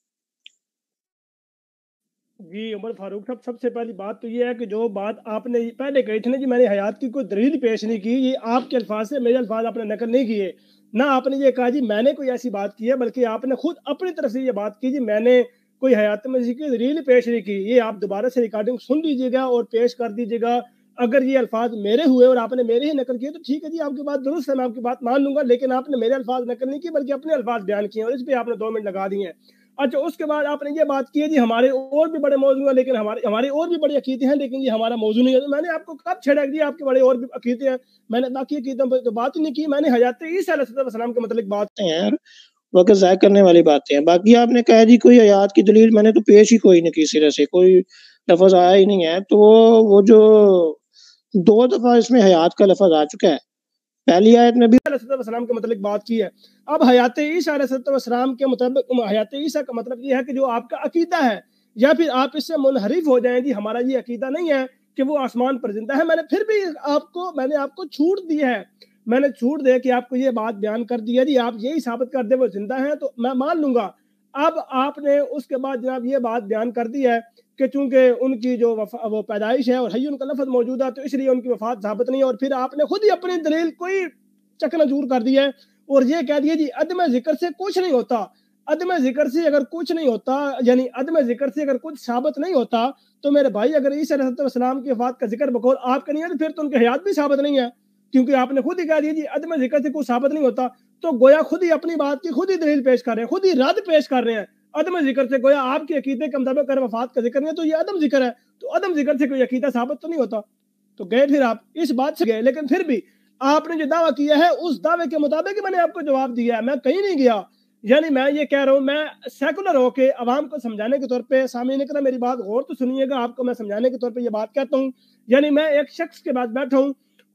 جی عمر فاروق صاحب، سب سے پہلی بات تو یہ ہے کہ جو بات آپ نے پہلے کہی تھی نا جی میں نے حیات کی کوئی دلیل پیش نہیں کی، یہ آپ کے الفاظ سے میرے الفاظ آپ نے نقل نہیں کیے، نہ آپ نے یہ کہا جی میں نے کوئی ایسی بات کی ہے، بلکہ آپ نے خود اپنی طرف سے یہ بات کی جی میں نے کوئی حیات مسیح کی دلیل پیش نہیں کی۔ یہ آپ دوبارہ سے ریکارڈنگ سن لیجیے گا اور پیش کر دیجیے گا، اگر یہ الفاظ میرے ہوئے اور آپ نے میرے ہی نقل کیے تو ٹھیک ہے جی، آپ کی بات درست ہے، میں آپ کی بات مان لوں گا، لیکن آپ نے میرے الفاظ نقل نہیں کی بلکہ اپنے الفاظ بیان کیے اور اس پہ آپ نے 2 منٹ لگا دیے ہیں۔ اچھا، اس کے بعد آپ نے یہ بات کی ہے جی ہمارے اور بھی بڑے موضوع ہیں، لیکن ہمارے اور بھی بڑے عقیدے ہیں، لیکن یہ ہمارا موضوع نہیں ہے۔ تو میں نے آپ کو کب چھیڑا جی آپ کے بڑے اور بھی عقیدے ہیں؟ میں نے باقی عقیدوں پہ تو بات ہی نہیں کی، میں نے حیات عیسیٰ علیہ السلام کے متعلق بات ہیں، وقت ضائع کرنے والی باتیں ہیں۔ باقی آپ نے کہا جی کوئی حیات کی دلیل، میں نے تو پیش ہی کوئی نہیں کی، سرے سے کوئی لفظ آیا ہی نہیں ہے، تو وہ جو 2 دفعہ اس میں حیات کا لفظ آ چکا ہے، پہلی آیت میں بھی علیہ السلام کے متعلق بات کی ہے۔ اب حیات عیسیٰ علیہ السلام کے مطابق حیات عیسیٰ کا مطلب یہ ہے کہ جو آپ کا عقیدہ ہے، یا پھر آپ اس سے منحرف ہو جائیں جی ہمارا یہ عقیدہ نہیں ہے کہ وہ آسمان پر زندہ ہے۔ میں نے پھر بھی میں نے آپ کو چھوٹ دی ہے، میں نے چھوٹ دے کہ آپ کو یہ بات بیان کر دی ہے جی، آپ یہی ثابت کر دیں وہ زندہ ہیں تو میں مان لوں گا۔ اب آپ نے اس کے بعد جناب یہ بات بیان کر دی ہے کہ چونکہ ان کی جو وہ پیدائش ہے اور حی ان کا لفظ موجود ہے تو اس لیے ان کی وفات ثابت نہیں ہے، اور پھر آپ نے خود ہی اپنی دلیل کوئی چکناچور کر دیا ہے اور یہ کہہ دیا جی عدم ذکر سے کچھ نہیں ہوتا۔ عدم ذکر سے اگر کچھ نہیں ہوتا، یعنی عدم ذکر سے اگر کچھ ثابت نہیں ہوتا تو میرے بھائی اگر عیسیٰ علیہ السلام کی وفات کا ذکر بقول آپ کا نہیں ہے تو پھر تو ان کی حیات بھی ثابت نہیں ہے، کیونکہ آپ نے خود ہی کہہ دیا جی عدم ذکر سے کچھ ثابت نہیں ہوتا، تو گویا خود ہی اپنی بات کی خود ہی دلیل پیش کر رہے ہیں، خود ہی رد پیش کر رہے ہیں عدم ذکر سے۔ گویا آپ کے عقیدے کے مطابق اگر وفات کا ذکر نہیں ہے تو یہ عدم ذکر ہے، تو عدم ذکر سے کوئی عقیدہ ثابت تو نہیں ہوتا۔ تو گئے پھر آپ اس بات سے گئے، لیکن پھر بھی آپ نے جو دعویٰ کیا ہے اس دعوے کے مطابق میں نے آپ کو جواب دیا ہے، میں کہیں نہیں گیا۔ یعنی میں یہ کہہ رہا ہوں، میں سیکولر ہو کے عوام کو سمجھانے کے طور پہ، سامعین کرام میری بات غور تو سنیے گا، آپ کو میں سمجھانے کے طور پہ یہ بات کہتا ہوں، یعنی میں ایک شخص کے بعد بیٹھا ہوں،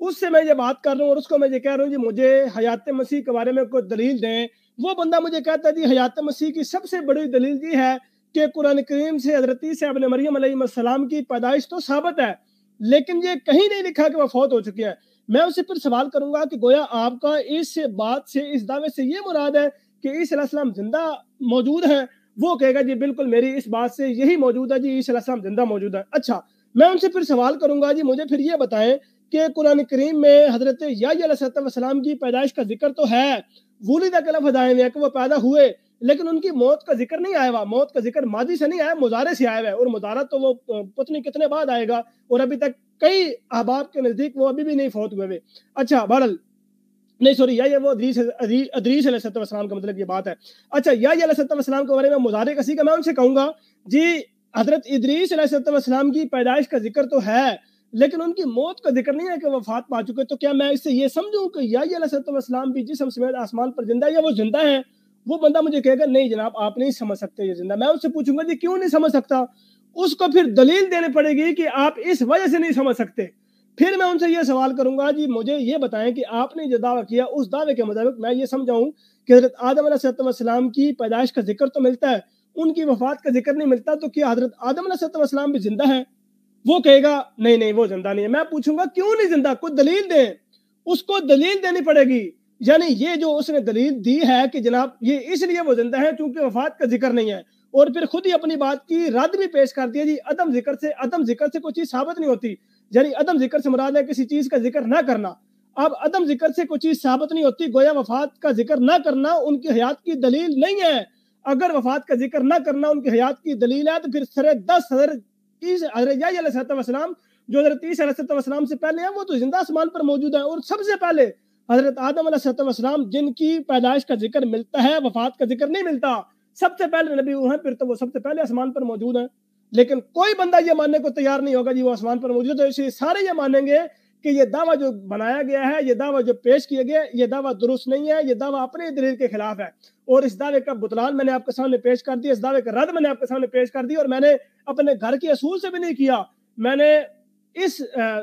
اس سے میں یہ بات کر رہا ہوں اور اس کو میں یہ کہہ رہا ہوں جی مجھے حیات مسیح کے بارے میں کوئی دلیل دیں. وہ بندہ مجھے کہتا ہے جی حیات مسیح کی سب سے بڑی دلیل یہ ہے کہ قرآن کریم سے حضرت عیسیٰ ابن مریم علیہ السلام کی پیدائش تو ثابت ہے، لیکن یہ کہیں نہیں لکھا کہ وہ فوت ہو چکے ہیں. میں اس سے پھر سوال کروں گا کہ گویا آپ کا اس بات سے، اس دعوے سے یہ مراد ہے کہ عیسیٰ علیہ السلام زندہ موجود ہیں؟ وہ کہے گا جی بالکل میری اس بات سے یہی موجود ہے جی، عیسیٰ علیہ السلام زندہ موجود ہے. اچھا، میں ان سے پھر سوال کروں گا جی مجھے پھر یہ بتائیں کہ قرآن کریم میں حضرت یحییٰ علیہ السلام کی پیدائش کا ذکر تو ہے، ولد کا لفظ آئے ہوئے کہ وہ پیدا ہوئے، لیکن ان کی موت کا ذکر نہیں آیا ہوا. موت کا ذکر ماضی سے نہیں آیا، مضارع سے آیا ہوا ہے، اور مضارع تو وہ پتہ نہیں کتنے بعد آئے گا، اور ابھی تک کئی احباب کے نزدیک وہ ابھی بھی نہیں فوت ہوئے. اچھا بہرحال نہیں سوری یہ وہ ادریس علیہ السلام کا مطلب یہ بات ہے. اچھا یحییٰ علیہ السلام کے بارے میں مضارع کا سیغہ، میں ان سے کہوں گا جی حضرت ادریس علیہ السلام کی پیدائش کا ذکر تو ہے، لیکن ان کی موت کا ذکر نہیں ہے کہ وفات پا چکے. تو کیا میں اس سے یہ سمجھوں کہ یحییٰ علیہ السلام بھی جسم سمیت آسمان پر زندہ ہے یا وہ زندہ ہے؟ وہ بندہ مجھے کہے گا نہیں جناب آپ نہیں سمجھ سکتے یہ زندہ. میں اس سے پوچھوں گا جی کیوں نہیں سمجھ سکتا؟ اس کو پھر دلیل دینے پڑے گی کہ آپ اس وجہ سے نہیں سمجھ سکتے. پھر میں ان سے یہ سوال کروں گا جی مجھے یہ بتائیں کہ آپ نے جو دعویٰ کیا اس دعوے کے مطابق میں یہ سمجھاؤں کہ حضرت آدم علیہ السلام کی پیدائش کا ذکر تو ملتا ہے، ان کی وفات کا ذکر نہیں ملتا، تو کیا حضرت آدم علیہ السلام بھی زندہ ہے؟ وہ کہے گا نہیں وہ زندہ نہیں ہے. میں پوچھوں گا کیوں نہیں زندہ؟ کوئی دلیل دیں. اس کو دلیل دینی پڑے گی، یعنی یہ جو اس نے دلیل دی ہے کہ جناب یہ اس لیے وہ زندہ ہے چونکہ وفات کا ذکر نہیں ہے، اور پھر خود ہی اپنی بات کی رد بھی پیش کر دیا جی عدم ذکر سے کوئی چیز ثابت نہیں ہوتی. یعنی عدم ذکر سے مراد ہے کسی چیز کا ذکر نہ کرنا. اب عدم ذکر سے کوئی چیز ثابت نہیں ہوتی، گویا وفات کا ذکر نہ کرنا ان کی حیات کی دلیل نہیں ہے. اگر وفات کا ذکر نہ کرنا ان کی حیات کی دلیل ہے تو پھر سرے 10 حضرت یحییٰ علیہ السلام جو حضرت عیسیٰ علیہ السلام سے پہلے ہیں وہ تو زندہ آسمان پر موجود ہیں، اور سب سے پہلے حضرت آدم علیہ السلام جن کی پیدائش کا ذکر ملتا ہے وفات کا ذکر نہیں ملتا، سب سے پہلے نبی وہ ہیں، پھر تو وہ سب سے پہلے آسمان پر موجود ہیں. لیکن کوئی بندہ یہ ماننے کو تیار نہیں ہوگا جی وہ آسمان پر موجود ہے. تو اسے سارے یہ مانیں گے کہ یہ دعویٰ جو بنایا گیا ہے، یہ دعویٰ جو پیش کیا گیا، یہ دعویٰ درست نہیں ہے، یہ دعویٰ اپنے دلیل کے خلاف ہے. اور اس دعوے کا بطلان میں نے آپ کے سامنے پیش کر دیا، اس دعوے کا رد میں نے آپ کے سامنے پیش کر دیا، اور میں نے اپنے گھر کے اصول سے بھی نہیں کیا. میں نے اس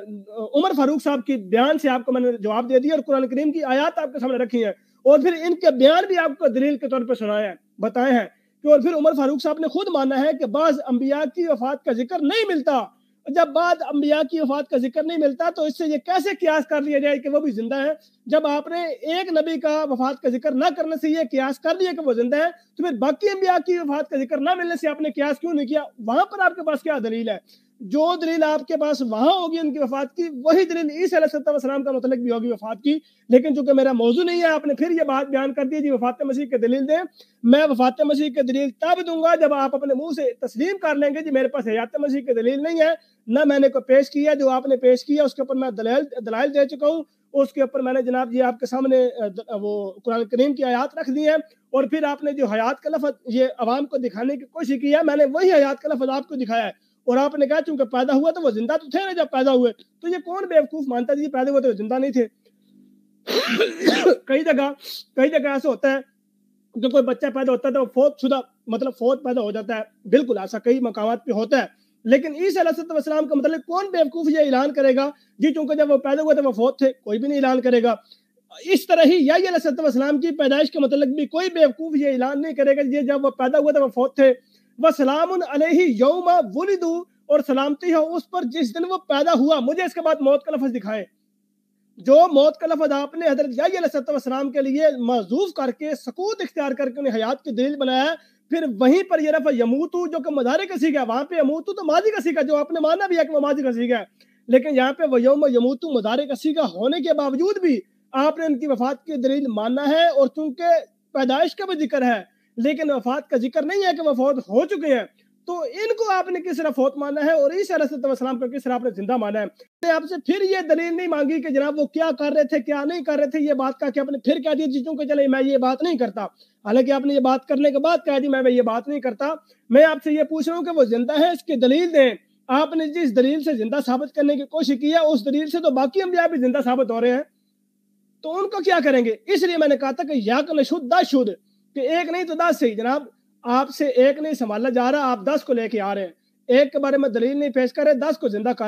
عمر فاروق صاحب کی بیان سے آپ کو میں نے جواب دے دیا، اور قرآن کریم کی آیات آپ کے سامنے رکھی ہیں، اور پھر ان کے بیان بھی آپ کو دلیل کے طور پہ سنائے ہیں، بتائے ہیں. اور پھر عمر فاروق صاحب نے خود مانا ہے کہ بعض انبیاء کی وفات کا ذکر نہیں ملتا. جب بعض انبیاء کی وفات کا ذکر نہیں ملتا تو اس سے یہ کیسے قیاس کر لیا جائے کہ وہ بھی زندہ ہے؟ جب آپ نے ایک نبی کا وفات کا ذکر نہ کرنے سے یہ قیاس کر دیا کہ وہ زندہ ہے، تو پھر باقی انبیاء کی وفات کا ذکر نہ ملنے سے آپ نے قیاس کیوں نہیں کیا؟ وہاں پر آپ کے پاس کیا دلیل ہے؟ جو دلیل آپ کے پاس وہاں ہوگی ان کی وفات کی، وہی دلیل عیسیٰ علیہ السلام کا متعلق بھی ہوگی وفات کی. لیکن چونکہ میرا موضوع نہیں ہے، آپ نے پھر یہ بات بیان کر دی جی وفات مسیح کے دلیل دیں. میں وفات مسیح کے دلیل تب دوں گا جب آپ اپنے منہ سے تسلیم کر لیں گے جی میرے پاس حیات مسیح کے دلیل نہیں ہے، نہ میں نے کوئی پیش کیا. جو آپ نے پیش کیا اس کے اوپر میں دلائل دے چکا ہوں، اس کے اوپر میں نے جناب یہ آپ کے سامنے وہ قرآن کریم کی آیات رکھ دی ہیں. اور پھر آپ نے جو حیات کا لفظ یہ عوام کو دکھانے کی کوشش کی ہے، میں نے وہی حیات کا لفظ آپ کو دکھایا ہے. اور آپ نے کہا چونکہ پیدا ہوا تو وہ زندہ تو تھے نا جب پیدا ہوئے. تو یہ کون بیوقوف مانتا جی پیدا ہوئے تو زندہ نہیں تھے؟ کئی جگہ ایسا ہوتا ہے کہ کوئی بچہ پیدا ہوتا ہے تو فوت پیدا ہو جاتا ہے. بالکل ایسا کئی مقامات پہ ہوتا ہے. لیکن عیسیٰ علیہ السلام کا مطلب کون بیوقوف یہ اعلان کرے گا جی چونکہ جب وہ پیدا ہوئے تو وہ فوت تھے؟ کوئی بھی نہیں اعلان کرے گا. اس طرح ہی یحییٰ علیہ السلام کی پیدائش کے متعلق بھی کوئی بیوقوف یہ اعلان نہیں کرے گا جی جب وہ پیدا ہوئے تو وہ فوت تھے. وسلام علیہ یوم ولدوا، اور سلامتی ہے اس پر جس دن وہ پیدا ہوا. مجھے اس کے بعد موت کا لفظ دکھائیں. جو موت کا لفظ آپ نے حضرت یحییٰ علیہ السلام کے لیے محذوف کر کے سکوت اختیار کر کے انہیں حیات کی دلیل بنایا ہے، پھر وہیں پر یہ رفع یموتو جو کہ مضارع کا صیغہ ہے، وہاں پہ یموتو تو ماضی کا صیغہ جو آپ نے مانا بھی ہے کہ وہ ماضی کا صیغہ ہے، لیکن یہاں پہ وہ یوم یموتو مضارع کا صیغہ ہونے کے باوجود بھی آپ نے ان کی وفات کی دلیل ماننا ہے. اور چونکہ پیدائش کا بھی ذکر ہے لیکن وفات کا ذکر نہیں ہے کہ وہ فوت ہو چکے ہیں، تو ان کو آپ نے کس طرح فوت مانا ہے اور عیسیٰ علیہ السلام کو کس طرح آپ نے زندہ مانا ہے؟ میں نے آپ سے پھر یہ دلیل نہیں مانگی کہ جناب وہ کیا کر رہے تھے کیا نہیں کر رہے تھے. یہ بات کہا کہ آپ نے پھر کہہ دیا چیزوں کو چلے میں یہ بات نہیں کرتا، حالانکہ آپ نے یہ بات کرنے کے بعد کہہ دی میں یہ بات نہیں کرتا. میں آپ سے یہ پوچھ رہا ہوں کہ وہ زندہ ہے، اس کی دلیل دیں. آپ نے جس دلیل سے زندہ ثابت کرنے کی کوشش کی ہے اس دلیل سے تو باقی انبیاء بھی زندہ ثابت ہو رہے ہیں، تو ان کو کیا کریں گے؟ اس لیے میں نے کہا تھا کہ یا کہ نشد 10 شد، کہ ایک نہیں تو 10 صحیح. جناب آپ سے ایک نہیں سنبھالا جا رہا، آپ 10 کو لے کے آ رہے ہیں. ایک کے بارے میں دلیل نہیں پیش کر رہے، 10 کو زندہ کر رہے ہیں.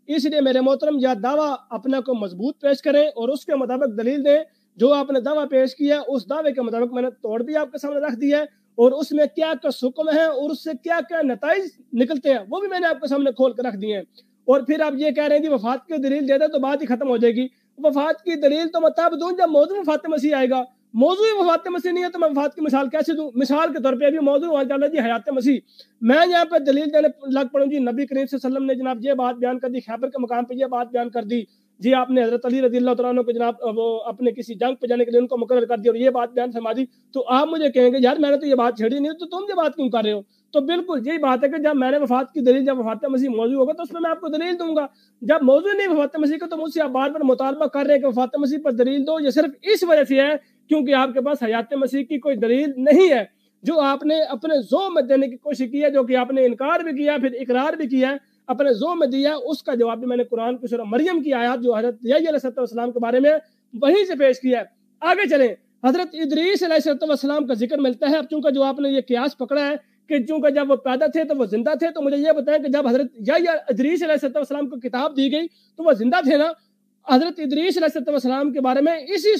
اس لیے میرے محترم یا دعویٰ اپنا کو مضبوط پیش کریں اور اس کے مطابق دلیل دیں. جو آپ نے دعویٰ پیش کیا اس دعوے کے مطابق میں نے توڑ بھی آپ کے سامنے رکھ دیا ہے اور اس میں کیا حکم ہے اور اس سے کیا کیا نتائج نکلتے ہیں وہ بھی میں نے آپ کے سامنے کھول کر رکھ دیے ہیں. اور پھر آپ یہ کہہ رہے ہیں کہ وفات کی دلیل دے دیں تو بات ہی ختم ہو جائے گی. وفات کی دلیل تو میں تب دوں جب موضوع وفات مسیح آئے گا. موضوع وفات مسیح نہیں ہے تو میں وفات کی مثال کیسے دوں؟ مثال کے طور پہ ابھی موضوع جی حیات مسیح. میں یہاں پہ دلیل دینے لگ پڑوں جی نبی کریم صلی اللہ علیہ وسلم نے جناب یہ بات بیان کر دی, خیبر کے مقام پہ یہ بات بیان کر دی جی, آپ نے حضرت علی رضی اللہ تعالیٰ عنہ کو جناب وہ اپنے کسی جنگ پہ جانے کے لیے ان کو مقرر کر دیا اور یہ بات بیان فرما دی, تو آپ مجھے کہیں گے یار میں نے تو یہ بات چھیڑی نہیں تو تم یہ بات کیوں کر رہے ہو؟ تو بالکل یہی بات ہے کہ جب میں نے وفات کی دلیل, جب وفات مسیح موضوع ہوگا تو اس میں آپ کو دلیل دوں گا. جب موضوع نہیں وفات مسیح کا تو مجھ سے آپ بار بار مطالبہ کر رہے ہیں کہ وفات مسیح پر دلیل دو. یہ صرف اس وجہ سے ہے کیونکہ آپ کے پاس حیات مسیح کی کوئی دلیل نہیں ہے جو آپ نے اپنے ذوق میں دینے کی کوشش کی ہے, جو کہ آپ نے انکار بھی کیا پھر اقرار بھی کیا ہے, اپنے ذوق میں دیا. اس کا جواب بھی میں نے قرآن کی سورہ مریم کی آیات جو حضرت یحییٰ علیہ السلام کے بارے میں وہیں سے پیش کیا ہے. آگے چلیں, حضرت ادریس علیہ السلام کا ذکر ملتا ہے. اب چونکہ جو آپ نے یہ قیاس پکڑا ہے کہ چونکہ جب وہ پیدا تھے تو وہ زندہ تھے, تو مجھے یہ بتائیں کہ جب حضرت یحییٰ ادریس علیہ السلام کو کتاب دی گئی تو وہ زندہ تھے نا؟ حضرت ادریس علیہ السلام کے بارے میں اسی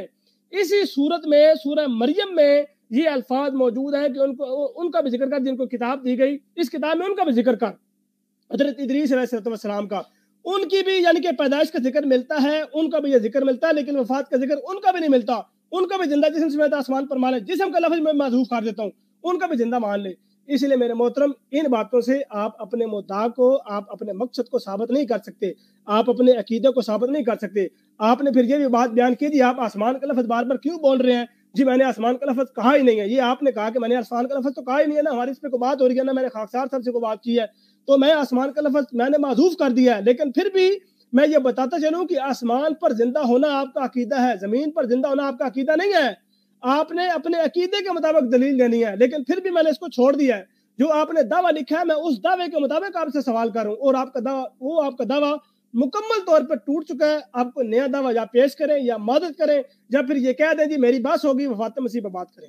صورت میں سورہ مریم میں یہ الفاظ موجود ہیں کہ ان کا بھی ذکر کر, جن کو کتاب دی گئی اس کتاب میں ان کا بھی ذکر کر, حضرت ادریس علیہ السلام کا, ان کی بھی یعنی کہ پیدائش کا ذکر ملتا ہے, ان کا بھی یہ ذکر ملتا ہے, لیکن وفات کا ذکر ان کا بھی نہیں ملتا. ان کا بھی زندہ جسم سمیت آسمان پر مان لے, جسم کا لفظ میں محذوف کر دیتا ہوں, ان کا بھی زندہ مان لے. اس لیے میرے محترم ان باتوں سے آپ اپنے مدعا کو, آپ اپنے مقصد کو ثابت نہیں کر سکتے, آپ اپنے عقیدے کو ثابت نہیں کر سکتے. آپ نے پھر یہ بھی بات بیان کی دی آپ آسمان کا لفظ بار بار کیوں بول رہے ہیں؟ جی میں نے آسمان کا لفظ کہا ہی نہیں ہے. یہ آپ نے کہا کہ میں نے آسمان کا لفظ تو کہا ہی نہیں ہے نا, ہماری اس پہ کوئی بات ہو رہی ہے نا, میں نے خاکسار صاحب سے کوئی بات کی ہے تو میں آسمان کا لفظ میں نے محذوف کر دیا ہے. لیکن پھر بھی میں یہ بتاتا چلوں کہ آسمان پر زندہ ہونا آپ کا عقیدہ ہے, زمین پر زندہ ہونا آپ کا عقیدہ نہیں ہے. آپ نے اپنے عقیدے کے مطابق دلیل دینی ہے, لیکن پھر بھی میں نے اس کو چھوڑ دیا ہے. جو آپ نے دعویٰ لکھا ہے میں اس دعوے کے مطابق آپ سے سوال کروں, اور آپ کا دعویٰ مکمل طور پر ٹوٹ چکا ہے. آپ کو نیا دعویٰ یا پیش کریں یا مدد کریں, یا پھر یہ کہہ دیں جی میری بات ہوگی وفات مسیح پہ بات کریں.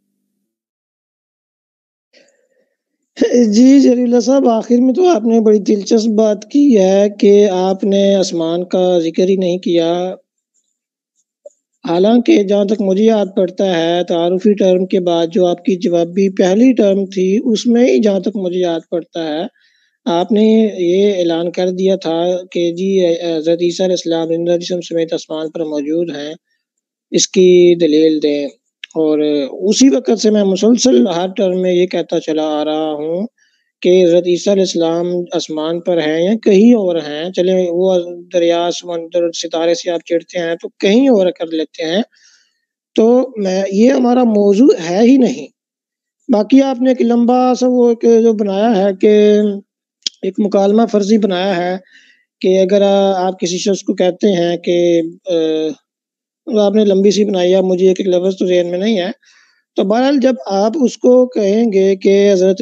جی جلیل اللہ صاحب, آخر میں تو آپ نے بڑی دلچسپ بات کی ہے کہ آپ نے آسمان کا ذکر ہی نہیں کیا. حالانکہ جہاں تک مجھے یاد پڑتا ہے تعارفی ٹرم کے بعد جو آپ کی جوابی پہلی ٹرم تھی اس میں ہی جہاں تک مجھے یاد پڑتا ہے آپ نے یہ اعلان کر دیا تھا کہ جی حضرت عیسیٰ علیہ السلام زندہ جسم سمیت آسمان پر موجود ہیں, اس کی دلیل دیں. اور اسی وقت سے میں مسلسل ہر ٹرم میں یہ کہتا چلا آ رہا ہوں کہ حضرت عیسیٰ علیہ السلام آسمان پر ہیں یا کہیں اور ہیں, چلے وہ دریا سمندر ستارے سے آپ چڑھتے ہیں تو کہیں اور کر لیتے ہیں, تو یہ ہمارا موضوع ہے ہی نہیں. باقی آپ نے ایک لمبا سا وہ ایک جو بنایا ہے کہ ایک مکالمہ فرضی بنایا ہے کہ اگر آپ کسی شخص کو کہتے ہیں کہ آپ نے لمبی سی بنائی ہے, مجھے ایک لفظ تو ذہن میں نہیں ہے, تو بہرحال جب آپ اس کو کہیں گے کہ حضرت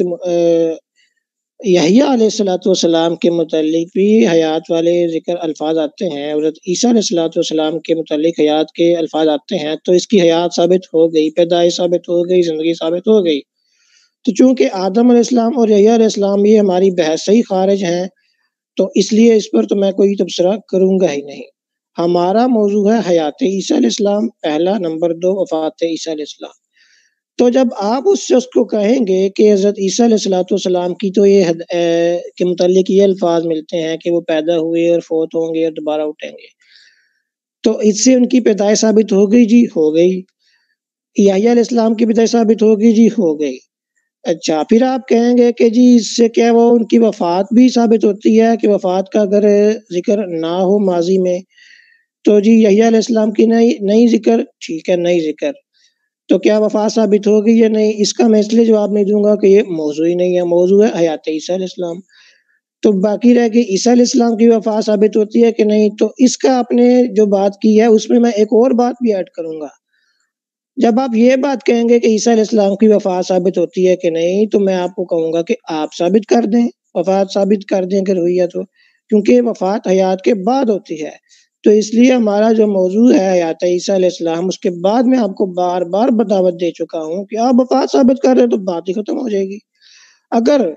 یحییٰ علیہ السلام کے متعلق بھی حیات والے ذکر الفاظ آتے ہیں, حضرت عیسیٰ علیہ السلام کے متعلق حیات کے الفاظ آتے ہیں, تو اس کی حیات ثابت ہو گئی, پیدائش ثابت ہو گئی, زندگی ثابت ہو گئی. تو چونکہ آدم علیہ السلام اور یحییٰ علیہ السلام یہ ہماری بحث سے ہی خارج ہیں, تو اس لیے اس پر تو میں کوئی تبصرہ کروں گا ہی نہیں. ہمارا موضوع ہے حیات عیسیٰ علیہ السلام پہلا, نمبر 2 وفات عیسیٰ علیہ السلام. تو جب آپ اس شخص کو کہیں گے کہ حضرت عیسیٰ علیہ السلام کی تو یہ کے متعلق یہ الفاظ ملتے ہیں کہ وہ پیدا ہوئے اور فوت ہوں گے اور دوبارہ اٹھیں گے, تو اس سے ان کی پیدائش ثابت ہو گئی, جی ہو گئی. یحییٰ علیہ السلام کی پیدائش ثابت ہو گئی, جی ہو گئی. اچھا, پھر آپ کہیں گے کہ جی اس سے کیا وہ ان کی وفات بھی ثابت ہوتی ہے کہ وفات کا اگر ذکر نہ ہو ماضی میں تو جی یحییٰ علیہ السلام کی نہیں ذکر, ٹھیک ہے نہیں ذکر, تو کیا وفات ثابت ہوگی یا نہیں؟ اس کا میں اس لیے جواب نہیں دوں گا کہ یہ موضوع ہی نہیں ہے, موضوع ہے حیات عیسیٰ علیہ السلام. تو باقی رہ گئی عیسیٰ علیہ السلام کی وفات ثابت ہوتی ہے کہ نہیں, تو اس کا آپ نے جو بات کی ہے اس میں میں ایک اور بات بھی ایڈ کروں گا. جب آپ یہ بات کہیں گے کہ عیسیٰ علیہ السلام کی وفات ثابت ہوتی ہے کہ نہیں, تو میں آپ کو کہوں گا کہ آپ ثابت کر دیں, وفات ثابت کر دیں اگر ہوئی ہے تو, کیونکہ وفات حیات کے بعد ہوتی ہے. تو اس لیے ہمارا جو موضوع ہے حیات عیسیٰ علیہ السلام, اس کے بعد میں آپ کو بار بار دعوت دے چکا ہوں کہ آپ وفات ثابت کر رہے تو بات ہی ختم ہو جائے گی. اگر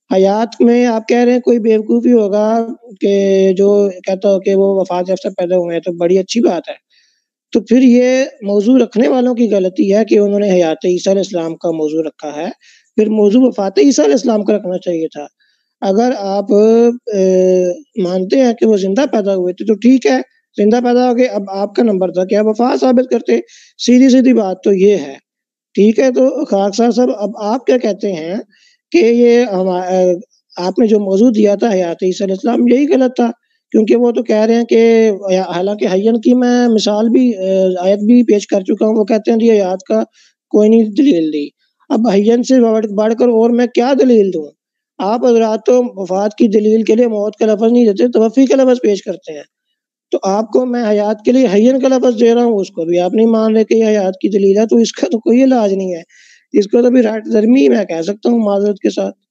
حیات میں آپ کہہ رہے ہیں کوئی بیوقوفی ہوگا کہ جو کہتا ہو کہ وہ وفات یافتہ پیدا ہوئے ہیں، تو بڑی اچھی بات ہے۔ تو پھر یہ موضوع رکھنے والوں کی غلطی ہے کہ انہوں نے حیات عیسیٰ علیہ السلام کا موضوع رکھا ہے، پھر موضوع وفات عیسیٰ علیہ السلام کا رکھنا چاہیے تھا۔ اگر آپ مانتے ہیں کہ وہ زندہ پیدا ہوئے تھے تو ٹھیک ہے، زندہ پیدا ہو گئے، اب آپ کا نمبر تھا کہ آپ وفات ثابت کرتے۔ سیدھی بات تو یہ ہے، ٹھیک ہے۔ تو خاکسار صاحب، اب آپ کیا کہتے ہیں کہ یہ آپ نے جو موضوع دیا تھا حیات عیسیٰ علیہ السلام، یہی غلط تھا، کیونکہ وہ تو کہہ رہے ہیں کہ حالانکہ حین کی میں مثال بھی آیت بھی پیش کر چکا ہوں، وہ کہتے ہیں جی حیات کا کوئی نہیں دلیل دی۔ اب حین سے بڑھ کر اور میں کیا دلیل دوں؟ آپ حضرات تو وفات کی دلیل کے لیے موت کا لفظ نہیں دیتے، توفی کا لفظ پیش کرتے ہیں۔ تو آپ کو میں حیات کے لیے حین کا لفظ دے رہا ہوں، اس کو بھی آپ نہیں مان رہے کہ یہ حیات کی دلیل ہے، تو اس کا تو کوئی علاج نہیں ہے، اس کو تو بھی رائٹ درمی میں کہہ سکتا ہوں معذرت کے ساتھ۔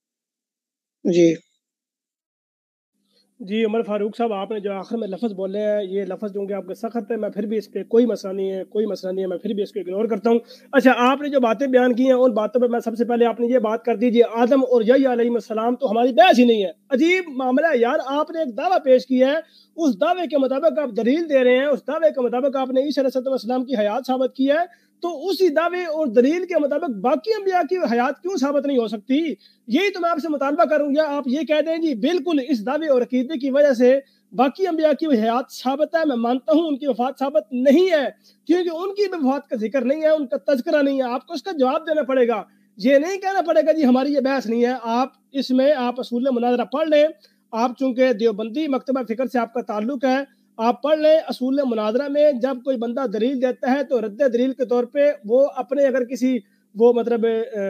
جی عمر فاروق صاحب، آپ نے جو آخر میں لفظ بولے ہیں، یہ لفظ جو کہ آپ کے سخت ہے، میں پھر بھی اس پہ کوئی مسئلہ نہیں ہے، میں پھر بھی اس کو اگنور کرتا ہوں۔ اچھا، آپ نے جو باتیں بیان کی ہیں ان باتوں پہ میں سب سے پہلے آپ نے یہ بات کر دیجیے، آدم اور یحییٰ علیہ السلام تو ہماری بحث ہی نہیں ہے۔ عجیب معاملہ ہے یار، آپ نے ایک دعویٰ پیش کیا ہے، اس دعوے کے مطابق آپ دلیل دے رہے ہیں، اس دعوے کے مطابق آپ نے عیسیٰ علیہ السلام کی حیات ثابت کی ہے، تو اسی دعوے اور دلیل کے مطابق باقی انبیاء کی حیات کیوں ثابت نہیں ہو سکتی؟ یہی تو میں آپ سے مطالبہ کروں گا۔ آپ یہ کہہ دیں جی بالکل اس دعوے اور عقیدے کی وجہ سے باقی انبیاء کی حیات ثابت ہے، میں مانتا ہوں ان کی وفات ثابت نہیں ہے، کیونکہ ان کی وفات کا ذکر نہیں ہے، ان کا تذکرہ نہیں ہے۔ آپ کو اس کا جواب دینا پڑے گا، یہ نہیں کہنا پڑے گا جی ہماری یہ بحث نہیں ہے۔ آپ اس میں آپ اصول مناظرہ پڑھ لیں، آپ چونکہ دیوبندی مکتبہ فکر سے آپ کا تعلق ہے، آپ پڑھ لیں اصول مناظرہ میں جب کوئی بندہ دلیل دیتا ہے تو رد دلیل کے طور پہ وہ اپنے اگر کسی وہ مطلب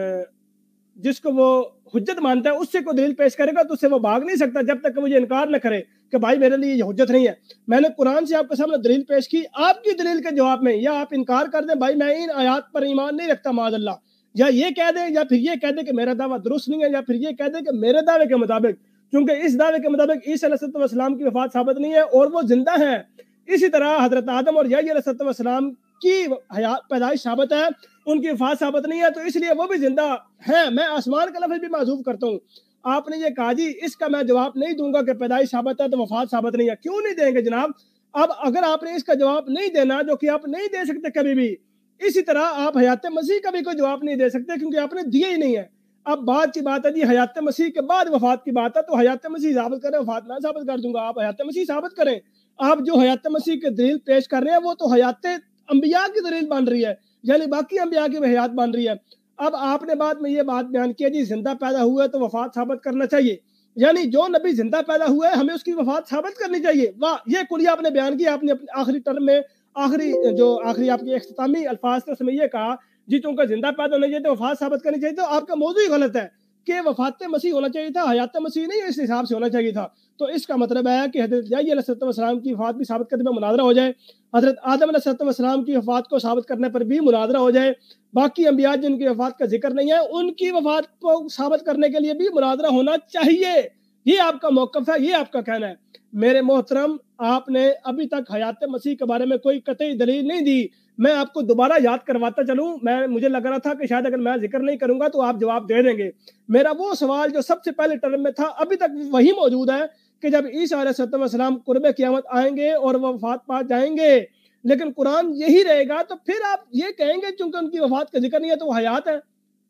جس کو وہ حجت مانتا ہے اس سے کوئی دلیل پیش کرے گا تو اس سے وہ بھاگ نہیں سکتا جب تک کہ مجھے انکار نہ کرے کہ بھائی میرے لیے یہ حجت نہیں ہے۔ میں نے قرآن سے آپ کے سامنے دلیل پیش کی، آپ کی دلیل کے جواب میں یا آپ انکار کر دیں بھائی میں ان آیات پر ایمان نہیں رکھتا معاذ اللہ، یا یہ کہہ دیں یا پھر یہ کہہ دیں کہ میرا دعویٰ درست نہیں ہے، یا پھر یہ کہہ دیں کہ میرے دعوے کے مطابق، کیونکہ اس دعوے کے مطابق عیسیٰ علیہ السلام کی وفات ثابت نہیں ہے اور وہ زندہ ہیں۔ اسی طرح حضرت آدم اور یحییٰ علیہ السلام کی پیدائش ثابت ہے، ان کی وفات ثابت نہیں ہے، تو اس لیے وہ بھی زندہ ہیں۔ میں آسمان کا لفظ بھی معذوف کرتا ہوں۔ آپ نے یہ کہا جی اس کا میں جواب نہیں دوں گا کہ پیدائش ثابت ہے تو وفات ثابت نہیں ہے، کیوں نہیں دیں گے جناب؟ اب اگر آپ نے اس کا جواب نہیں دینا، جو کہ آپ نہیں دے سکتے کبھی بھی، اسی طرح آپ حیات مسیح کا بھی کوئی جواب نہیں دے سکتے کیونکہ آپ نے دیا ہی نہیں ہے۔ اب بات کی بات ہے جی حیات مسیح کے بعد وفات کی بات ہے، تو حیات مسیح ثابت کریں، وفات میں ثابت کر دوں گا، آپ حیات مسیح ثابت کریں۔ آپ جو حیات مسیح کے دلیل پیش کر رہے ہیں وہ تو حیات انبیاء کی دلیل بن رہی ہے، یعنی باقی انبیاء کی حیات بن رہی ہے۔ اب آپ نے بعد میں یہ بات بیان کیا جی زندہ پیدا ہوئے تو وفات ثابت کرنا چاہیے، یعنی جو نبی زندہ پیدا ہوئے ہمیں اس کی وفات ثابت کرنی چاہیے۔ واہ، یہ کلیہ آپ نے بیان کیا، آپ نے اپنے آخری ٹرم میں آخری آپ کے اختتامی الفاظ تھے اس میں یہ کہا جی چونکہ زندہ پیدا ہونا چاہیے تو وفات ثابت کرنی چاہیے، تو آپ کا موضوع ہی غلط ہے کہ وفات مسیح ہونا چاہیے تھا، حیات مسیح نہیں اس حساب سے ہونا چاہیے تھا۔ تو اس کا مطلب ہے کہ حضرت یحییٰ علیہ السلام کی وفات بھی ثابت کرنے میں مناظرہ ہو جائے، حضرت آدم علیہ السلام کی وفات کو ثابت کرنے پر بھی مناظرہ ہو جائے، باقی انبیاء جن کی وفات کا ذکر نہیں ہے ان کی وفات کو ثابت کرنے کے لیے بھی مناظرہ ہونا چاہیے۔ یہ آپ کا موقف ہے، یہ آپ کا کہنا ہے۔ میرے محترم، آپ نے ابھی تک حیات مسیح کے بارے میں کوئی قطعی دلیل نہیں دی۔ میں آپ کو دوبارہ یاد کرواتا چلوں، مجھے لگ رہا تھا کہ شاید اگر میں ذکر نہیں کروں گا تو آپ جواب دے دیں گے۔ میرا وہ سوال جو سب سے پہلے ٹرم میں تھا ابھی تک وہی موجود ہے کہ جب عیسیٰ علیہ السلام قرب قیامت آئیں گے اور وہ وفات پا جائیں گے، لیکن قرآن یہی رہے گا، تو پھر آپ یہ کہیں گے چونکہ ان کی وفات کا ذکر نہیں ہے تو وہ حیات ہے۔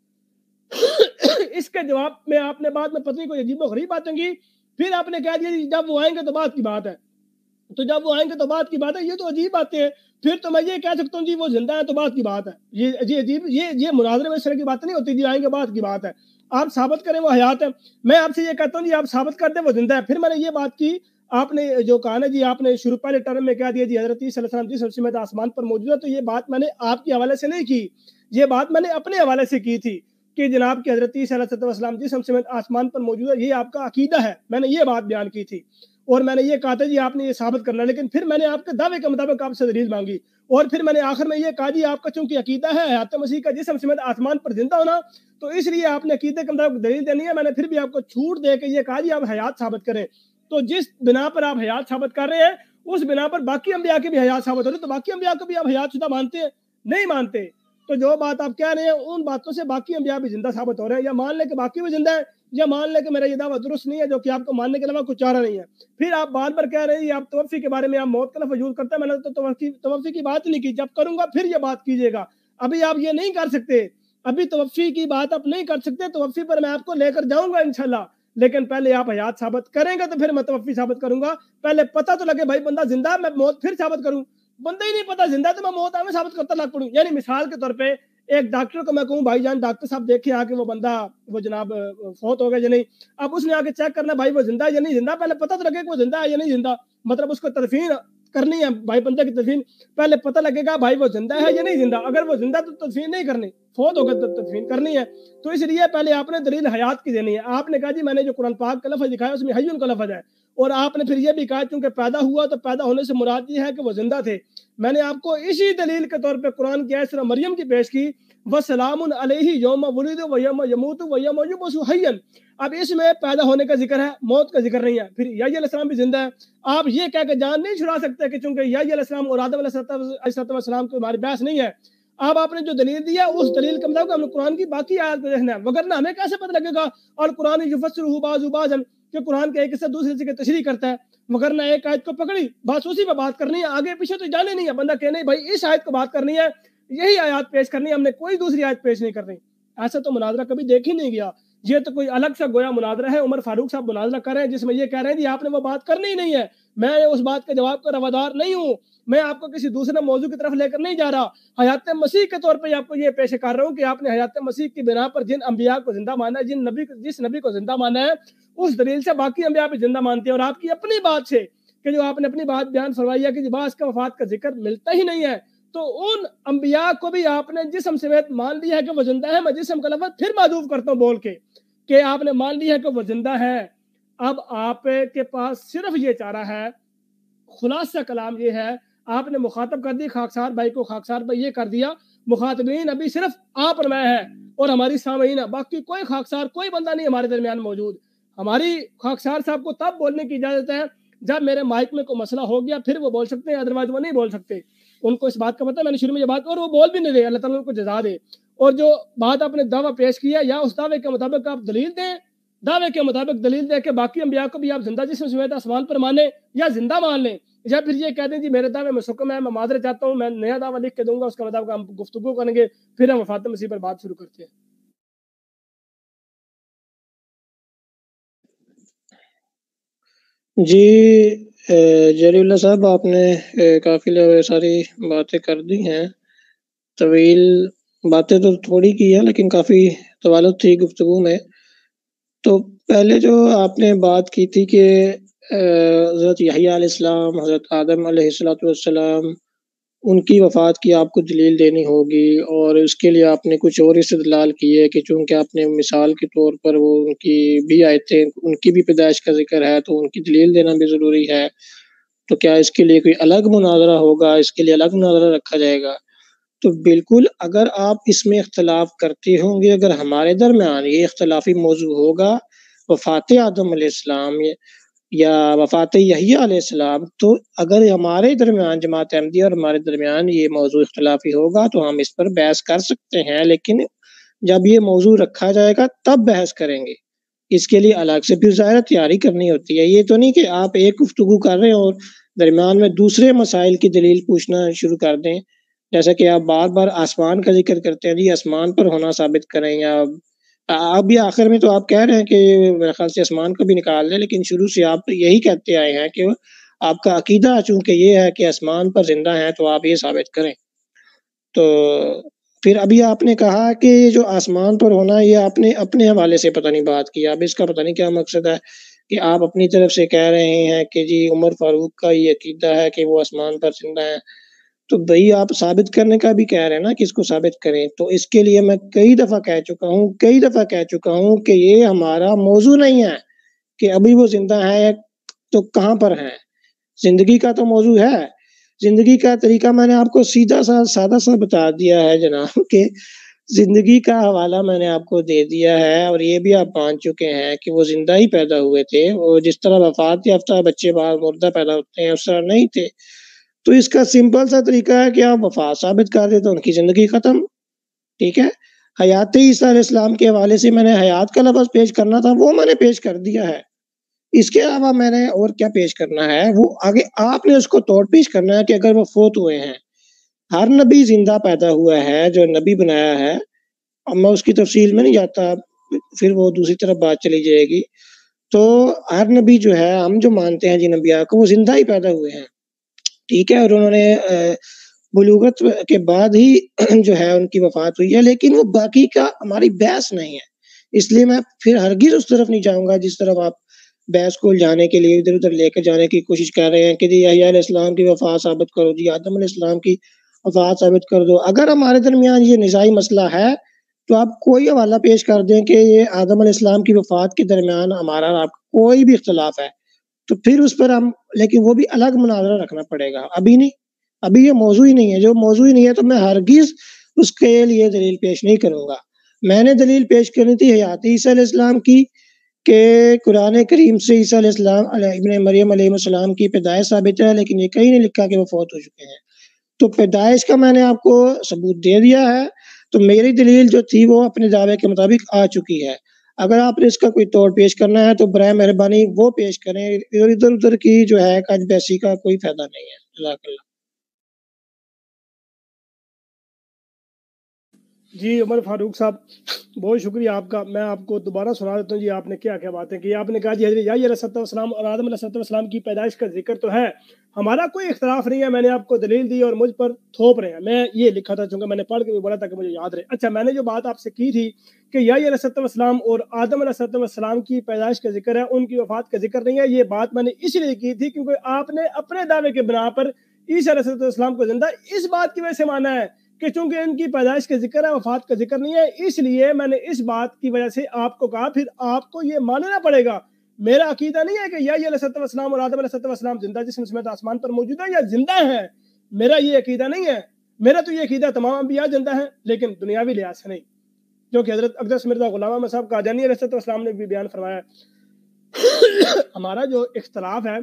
اس کے جواب میں آپ نے بعد میں پتہ نہیں کوئی عجیب و غریب باتیں کی، پھر آپ نے کہہ دیا جب وہ آئیں گے تو بات کی بات ہے، تو جب وہ آئیں گے تو بات کی بات ہے، یہ تو عجیب باتیں ہیں۔ پھر تو میں یہ کہہ سکتا ہوں جی وہ زندہ ہے تو بات کی بات ہے، یہ عجیب، یہ مناظرے میں اس طرح کی بات نہیں ہوتی جی آئیں گے بات کی بات ہے، آپ ثابت کریں وہ حیات ہے۔ میں آپ سے یہ کہتا ہوں جی آپ ثابت کر دیں وہ زندہ ہے۔ پھر میں نے یہ بات کی، آپ نے جو کہا نا جی آپ نے شروع پہلے ٹرم میں کہہ دیا جی حضرت عیسیٰ علیہ السلام جس سمت آسمان پر موجود ہے، تو یہ بات میں نے آپ کے حوالے سے نہیں کی، یہ بات میں نے اپنے حوالے سے کی تھی کہ جناب کی حضرت عیسیٰ علیہ السلام جس سمت آسمان پر موجود ہے یہ آپ کا عقیدہ ہے، میں نے یہ بات بیان کی تھی اور میں نے یہ کہا تھا جی آپ نے یہ ثابت کرنا، لیکن پھر میں نے آپ کے دعوے کے مطابق آپ سے دلیل مانگی اور پھر میں نے آخر میں یہ کہا جی آپ کا چونکہ عقیدہ ہے حیات مسیح کا جسم سمیت آسمان پر زندہ ہونا، تو اس لیے آپ نے عقیدے کے مطابق دلیل دینی ہے۔ میں نے پھر بھی آپ کو چھوٹ دے کے یہ کہا جی آپ حیات ثابت کریں، تو جس بنا پر آپ حیات ثابت کر رہے ہیں اس بنا پر باقی انبیاء کی بھی حیات ثابت ہو رہی ہے، تو باقی انبیاء کو بھی آپ حیات شدہ مانتے ہیں؟ نہیں مانتے۔ تو جو بات آپ کہہ رہے ہیں ان باتوں سے باقی انبیاء بھی زندہ ثابت ہو رہے ہیں، یا مان لیں کہ باقی بھی زندہ ہیں یا مان لیں کہ میرا یہ دعویٰ درست نہیں ہے، جو کہ آپ کو ماننے کے علاوہ کچھ چارہ نہیں ہے، پھر آپ بار بار کہہ رہے ہیں آپ توفی کے بارے میں آپ موت کا لفظ یوز کرتے ہیں، میں نے تو توفی کی بات نہیں کی، جب کروں گا پھر یہ بات کیجیے گا، ابھی آپ یہ نہیں کر سکتے، ابھی توفی کی بات آپ نہیں کر سکتے، توفی پر میں آپ کو لے کر جاؤں گا انشاءاللہ، لیکن پہلے آپ حیات ثابت کریں گے تو پھر میں توفی ثابت کروں گا، پہلے پتہ تو لگے بھائی بندہ زندہ ہے، میں موت پھر ثابت کروں، بندہ ہی نہیں پتا زندہ تو میں موت میں ثابت کرتا لگ پڑوں۔ یعنی مثال کے طور پہ ایک ڈاکٹر کو میں کہوں بھائی جان ڈاکٹر صاحب دیکھیں آ کے وہ بندہ وہ جناب فوت ہو گیا یا نہیں، اب اس نے آ کے چیک کرنا بھائی وہ زندہ ہے یا نہیں زندہ، پہلے پتہ تو لگے کہ وہ زندہ ہے یا نہیں زندہ، مطلب اس کو تدفین کرنی ہے بھائی بندے کی تدفین، پہلے پتہ لگے گا بھائی وہ زندہ ہے یا نہیں زندہ، اگر وہ زندہ تو تدفین نہیں کرنی، فوت ہو گیا تو تدفین کرنی ہے، تو اس لیے پہلے آپ نے دلیل حیات کی دینی ہے۔ آپ نے کہا جی میں نے جو قرآن پاک کا لفظ دکھایا اس میں حیٌ کا لفظ ہے، اور آپ نے پھر یہ بھی کہا چونکہ پیدا ہوا تو پیدا ہونے سے مراد یہ ہے کہ وہ زندہ تھے، میں نے آپ کو اسی دلیل کے طور پہ قرآن کی آیت سورہ مریم کی پیش کی، وَسَلَامٌ عَلَيْهِ يَوْمَ وُلِدَ وَيَوْمَ يَمُوتُ وَيَوْمَ يُبْعَثُ حَيًّا۔ اب اس میں پیدا ہونے کا ذکر ہے، موت کا ذکر نہیں ہے، پھر یحییٰ علیہ السلام بھی زندہ ہے، آپ یہ کہہ کے جان نہیں چھڑا سکتے کہ چونکہ یحییٰ علیہ السلام اور آدم علیہ السلام کو ہماری بحث نہیں ہے، اب آپ نے جو دلیل دیا اس دلیل کے مطابق ہم نے قرآن کی باقی آیات کو دیکھنا ہے، وگرنہ ہمیں کیسے پتہ لگے گا اور قرآن یفسرہ بعض بعضا کہ قرآن کے ایک حصہ دوسرے حصے کی تشریح کرتا ہے، وگرنہ ایک آیت کو پکڑی بس اسی پہ بات کرنی ہے، آگے پیچھے تو جانے نہیں ہے، بندہ کہ نہیں بھائی اس آیت کو بات کرنی ہے، یہی آیات پیش کرنی ہے، ہم نے کوئی دوسری آیت پیش نہیں کرنی، ایسا تو مناظرہ کبھی دیکھ ہی نہیں گیا، یہ تو کوئی الگ سا گویا مناظرہ ہے، عمر فاروق صاحب مناظرہ کر رہے ہیں جس میں یہ کہہ رہے ہیں کہ آپ نے وہ بات کرنی ہی نہیں ہے، میں اس بات کے جواب کا روادار نہیں ہوں، میں آپ کو کسی دوسرے موضوع کی طرف لے کر نہیں جا رہا، حیات مسیح کے طور پہ آپ کو یہ پیش کر رہا ہوں کہ آپ نے حیات مسیح کی بنا پر جن انبیاء کو زندہ مانا ہے، جس نبی کو زندہ مانا ہے اس دلیل سے باقی انبیاء بھی زندہ مانتے ہیں، اور آپ کی اپنی بات سے کہ جو آپ نے اپنی بات بیان فرمائی ہے کہ بعض کا وفات کا ذکر ملتا ہی نہیں ہے، تو ان انبیاء کو بھی آپ نے جسم سمیت مان لیا ہے کہ وہ زندہ ہے، میں جسم کا لفظ پھر معذوف کرتا ہوں بول کے کہ آپ نے مان لیا ہے کہ وہ زندہ ہے، اب آپ کے پاس صرف یہ چارہ ہے، خلاصہ کلام یہ ہے، آپ نے مخاطب کر دی خاکسار بھائی کو، خاکسار بھائی یہ کر دیا، مخاطبین ابھی صرف آپ اور میں ہے اور ہماری سامعین، باقی کوئی خاکسار کوئی بندہ نہیں ہمارے درمیان موجود، ہماری خاکسار صاحب کو تب بولنے کی اجازت ہے جب میرے مائک میں کوئی مسئلہ ہو گیا پھر وہ بول سکتے ہیں، ادروائز وہ نہیں بول سکتے، ان کو اس بات کا پتہ ہے، میں نے شروع میں یہ بات اور وہ بول بھی نہیں رہے، اللہ تعالیٰ ان کو جزا دے، اور جو بات آپ نے دعویٰ پیش کیا یا اس دعوے کے مطابق آپ دلیل دیں، دعوے کے مطابق دلیل دے کے باقی انبیاء کو بھی آپ زندہ جسم سمیت آسمان پر مانیں یا زندہ مان لیں، یا پھر یہ کہہ دیں جی میرے دعوے میں سکم ہے، میں معذرت چاہتا ہوں، میں نیا دعویٰ لکھ کے دوں گا، اس کے مطابق ہم گفتگو کریں گے، پھر ہم وفات مسیح پر بات شروع کرتے ہیں۔ جی جری اللہ صاحب آپ نے کافی ساری باتیں کر دی ہیں، طویل باتیں تو تھوڑی کی ہے لیکن کافی طوالت تھی گفتگو میں، تو پہلے جو آپ نے بات کی تھی کہ حضرت یحییٰ علیہ السلام، حضرت آدم علیہ السلام ان کی وفات کی آپ کو دلیل دینی ہوگی، اور اس کے لیے آپ نے کچھ اور استدلال کی ہے کہ چونکہ آپ نے مثال کے طور پر وہ ان کی بھی آیتیں، ان کی بھی پیدائش کا ذکر ہے تو ان کی دلیل دینا بھی ضروری ہے، تو کیا اس کے لیے کوئی الگ مناظرہ ہوگا، اس کے لیے الگ مناظرہ رکھا جائے گا؟ تو بالکل، اگر آپ اس میں اختلاف کرتے ہوں گے، اگر ہمارے درمیان یہ اختلافی موضوع ہوگا وفات آدم علیہ السلام یا وفات یحییٰ علیہ السلام، تو اگر ہمارے درمیان جماعت احمدیہ اور ہمارے درمیان یہ موضوع اختلافی ہوگا تو ہم اس پر بحث کر سکتے ہیں، لیکن جب یہ موضوع رکھا جائے گا تب بحث کریں گے، اس کے لیے الگ سے پھر ظاہر تیاری کرنی ہوتی ہے، یہ تو نہیں کہ آپ ایک گفتگو کر رہے ہیں اور درمیان میں دوسرے مسائل کی دلیل پوچھنا شروع کر دیں، جیسا کہ آپ بار بار آسمان کا ذکر کرتے ہیں، جی آسمان پر ہونا ثابت کریں، یا اب بھی آخر میں تو آپ کہہ رہے ہیں کہ میرے خیال سے آسمان کو بھی نکال دیں، لیکن شروع سے آپ یہی کہتے آئے ہیں کہ آپ کا عقیدہ چونکہ یہ ہے کہ آسمان پر زندہ ہیں تو آپ یہ ثابت کریں، تو پھر ابھی آپ نے کہا کہ جو آسمان پر ہونا یہ آپ نے اپنے حوالے سے پتہ نہیں بات کی، اب اس کا پتہ نہیں کیا مقصد ہے کہ آپ اپنی طرف سے کہہ رہے ہیں کہ جی عمر فاروق کا یہ عقیدہ ہے کہ وہ آسمان پر زندہ ہیں، تو بھئی آپ ثابت کرنے کا بھی کہہ رہے ہیں نا کہ اس کو ثابت کریں، تو اس کے لیے میں کئی دفعہ کہہ چکا ہوں کہ یہ ہمارا موضوع نہیں ہے کہ ابھی وہ زندہ ہے تو کہاں پر ہیں، زندگی کا تو موضوع ہے، زندگی کا طریقہ میں نے آپ کو سیدھا سا سادہ سا بتا دیا ہے جناب، کہ زندگی کا حوالہ میں نے آپ کو دے دیا ہے، اور یہ بھی آپ مان چکے ہیں کہ وہ زندہ ہی پیدا ہوئے تھے، اور جس طرح وفات یافتہ بچے بعد مردہ پیدا ہوتے ہیں اس طرح نہیں تھے، تو اس کا سمپل سا طریقہ ہے کہ آپ وفات ثابت کر دیں تو ان کی زندگی ختم، ٹھیک ہے، حیات عیسیٰ علیہ السلام کے حوالے سے میں نے حیات کا لفظ پیش کرنا تھا، وہ میں نے پیش کر دیا ہے۔ اس کے علاوہ میں نے اور کیا پیش کرنا ہے، وہ آگے آپ نے اس کو توڑ پیش کرنا ہے کہ اگر وہ فوت ہوئے ہیں۔ ہر نبی زندہ پیدا ہوا ہے جو نبی بنایا ہے، اب میں اس کی تفصیل میں نہیں جاتا، پھر وہ دوسری طرف بات چلی جائے گی۔ تو ہر نبی جو ہے، ہم جو مانتے ہیں جن انبیاء کو، وہ زندہ ہی پیدا ہوئے ہیں، ٹھیک ہے، اور انہوں نے بلوغت کے بعد ہی جو ہے ان کی وفات ہوئی ہے، لیکن وہ باقی کا ہماری بحث نہیں ہے۔ اس لیے میں پھر ہرگز اس طرف نہیں جاؤں گا جس طرف آپ بحث کو جانے کے لیے ادھر ادھر لے کر جانے کی کوشش کر رہے ہیں کہ جی یحییٰ علیہ السلام کی وفات ثابت کرو، جی آدم علیہ السلام کی وفات ثابت کر دو۔ اگر ہمارے درمیان یہ نزاعی مسئلہ ہے تو آپ کوئی حوالہ پیش کر دیں کہ یہ آدم علیہ السلام کی وفات کے درمیان ہمارا اور آپ کا کوئی بھی اختلاف ہے، تو پھر اس پر ہم، لیکن وہ بھی الگ مناظرہ رکھنا پڑے گا، ابھی نہیں، ابھی یہ موضوع ہی نہیں ہے۔ جو موضوع ہی نہیں ہے تو میں ہرگز اس کے لیے دلیل پیش نہیں کروں گا۔ میں نے دلیل پیش کرنی تھی حیات عیسیٰ علیہ السلام کی، کہ قرآن کریم سے عیسیٰ علیہ السلام ابن مریم علیہ السلام کی پیدائش ثابت ہے، لیکن یہ کہیں نہیں لکھا کہ وہ فوت ہو چکے ہیں۔ تو پیدائش کا میں نے آپ کو ثبوت دے دیا ہے، تو میری دلیل جو تھی وہ اپنے دعوے کے مطابق آ چکی ہے۔ اگر آپ نے اس کا کوئی توڑ پیش کرنا ہے تو برائے مہربانی وہ پیش کریں، ادھر ادھر کی جو ہے کج بیسی کا کوئی فائدہ نہیں ہے۔ جزاک اللہ۔ جی عمر فاروق صاحب بہت شکریہ آپ کا۔ میں آپ کو دوبارہ سنا دیتا ہوں جی آپ نے کیا کیا باتیں کی۔ آپ نے کہا جی حضرت یحییٰ علیہ السلام اور آدم علیہ السلام کی پیدائش کا ذکر تو ہے، ہمارا کوئی اختلاف نہیں ہے، میں نے آپ کو دلیل دی اور مجھ پر تھوپ رہے ہیں۔ میں یہ لکھا تھا، چونکہ میں نے پڑھ کے بھی بولا تھا کہ مجھے یاد رہے۔ اچھا، میں نے جو بات آپ سے کی تھی کہ یحییٰ علیہ السلام اور آدم علیہ السلام کی پیدائش کا ذکر ہے، ان کی وفات کا ذکر نہیں ہے، یہ بات میں نے اس لیے کی تھی کیونکہ آپ نے اپنے دعوے کے بنا پر عیسیٰ علیہ السلام کو زندہ اس بات کی وجہ سے مانا ہے کہ چونکہ ان کی پیدائش کا ذکر ہے، وفات کا ذکر نہیں ہے، اس لیے میں نے اس بات کی وجہ سے آپ کو کہا پھر آپ کو یہ ماننا پڑے گا۔ میرا عقیدہ نہیں ہے کہ یحییٰ علیہ السلام اور آدم علیہ السلام زندہ جسم سمیت آسمان پر موجود ہیں یا زندہ ہیں، میرا یہ عقیدہ نہیں ہے۔ میرا تو یہ عقیدہ تمام انبیاء زندہ ہیں، لیکن دنیاوی لحاظ سے نہیں، جو کہ حضرت اقدس مرزا غلام احمد صاحب قادیانی علیہ السلام نے بھی بیان فرمایا ہے۔ ہمارا جو اختلاف ہے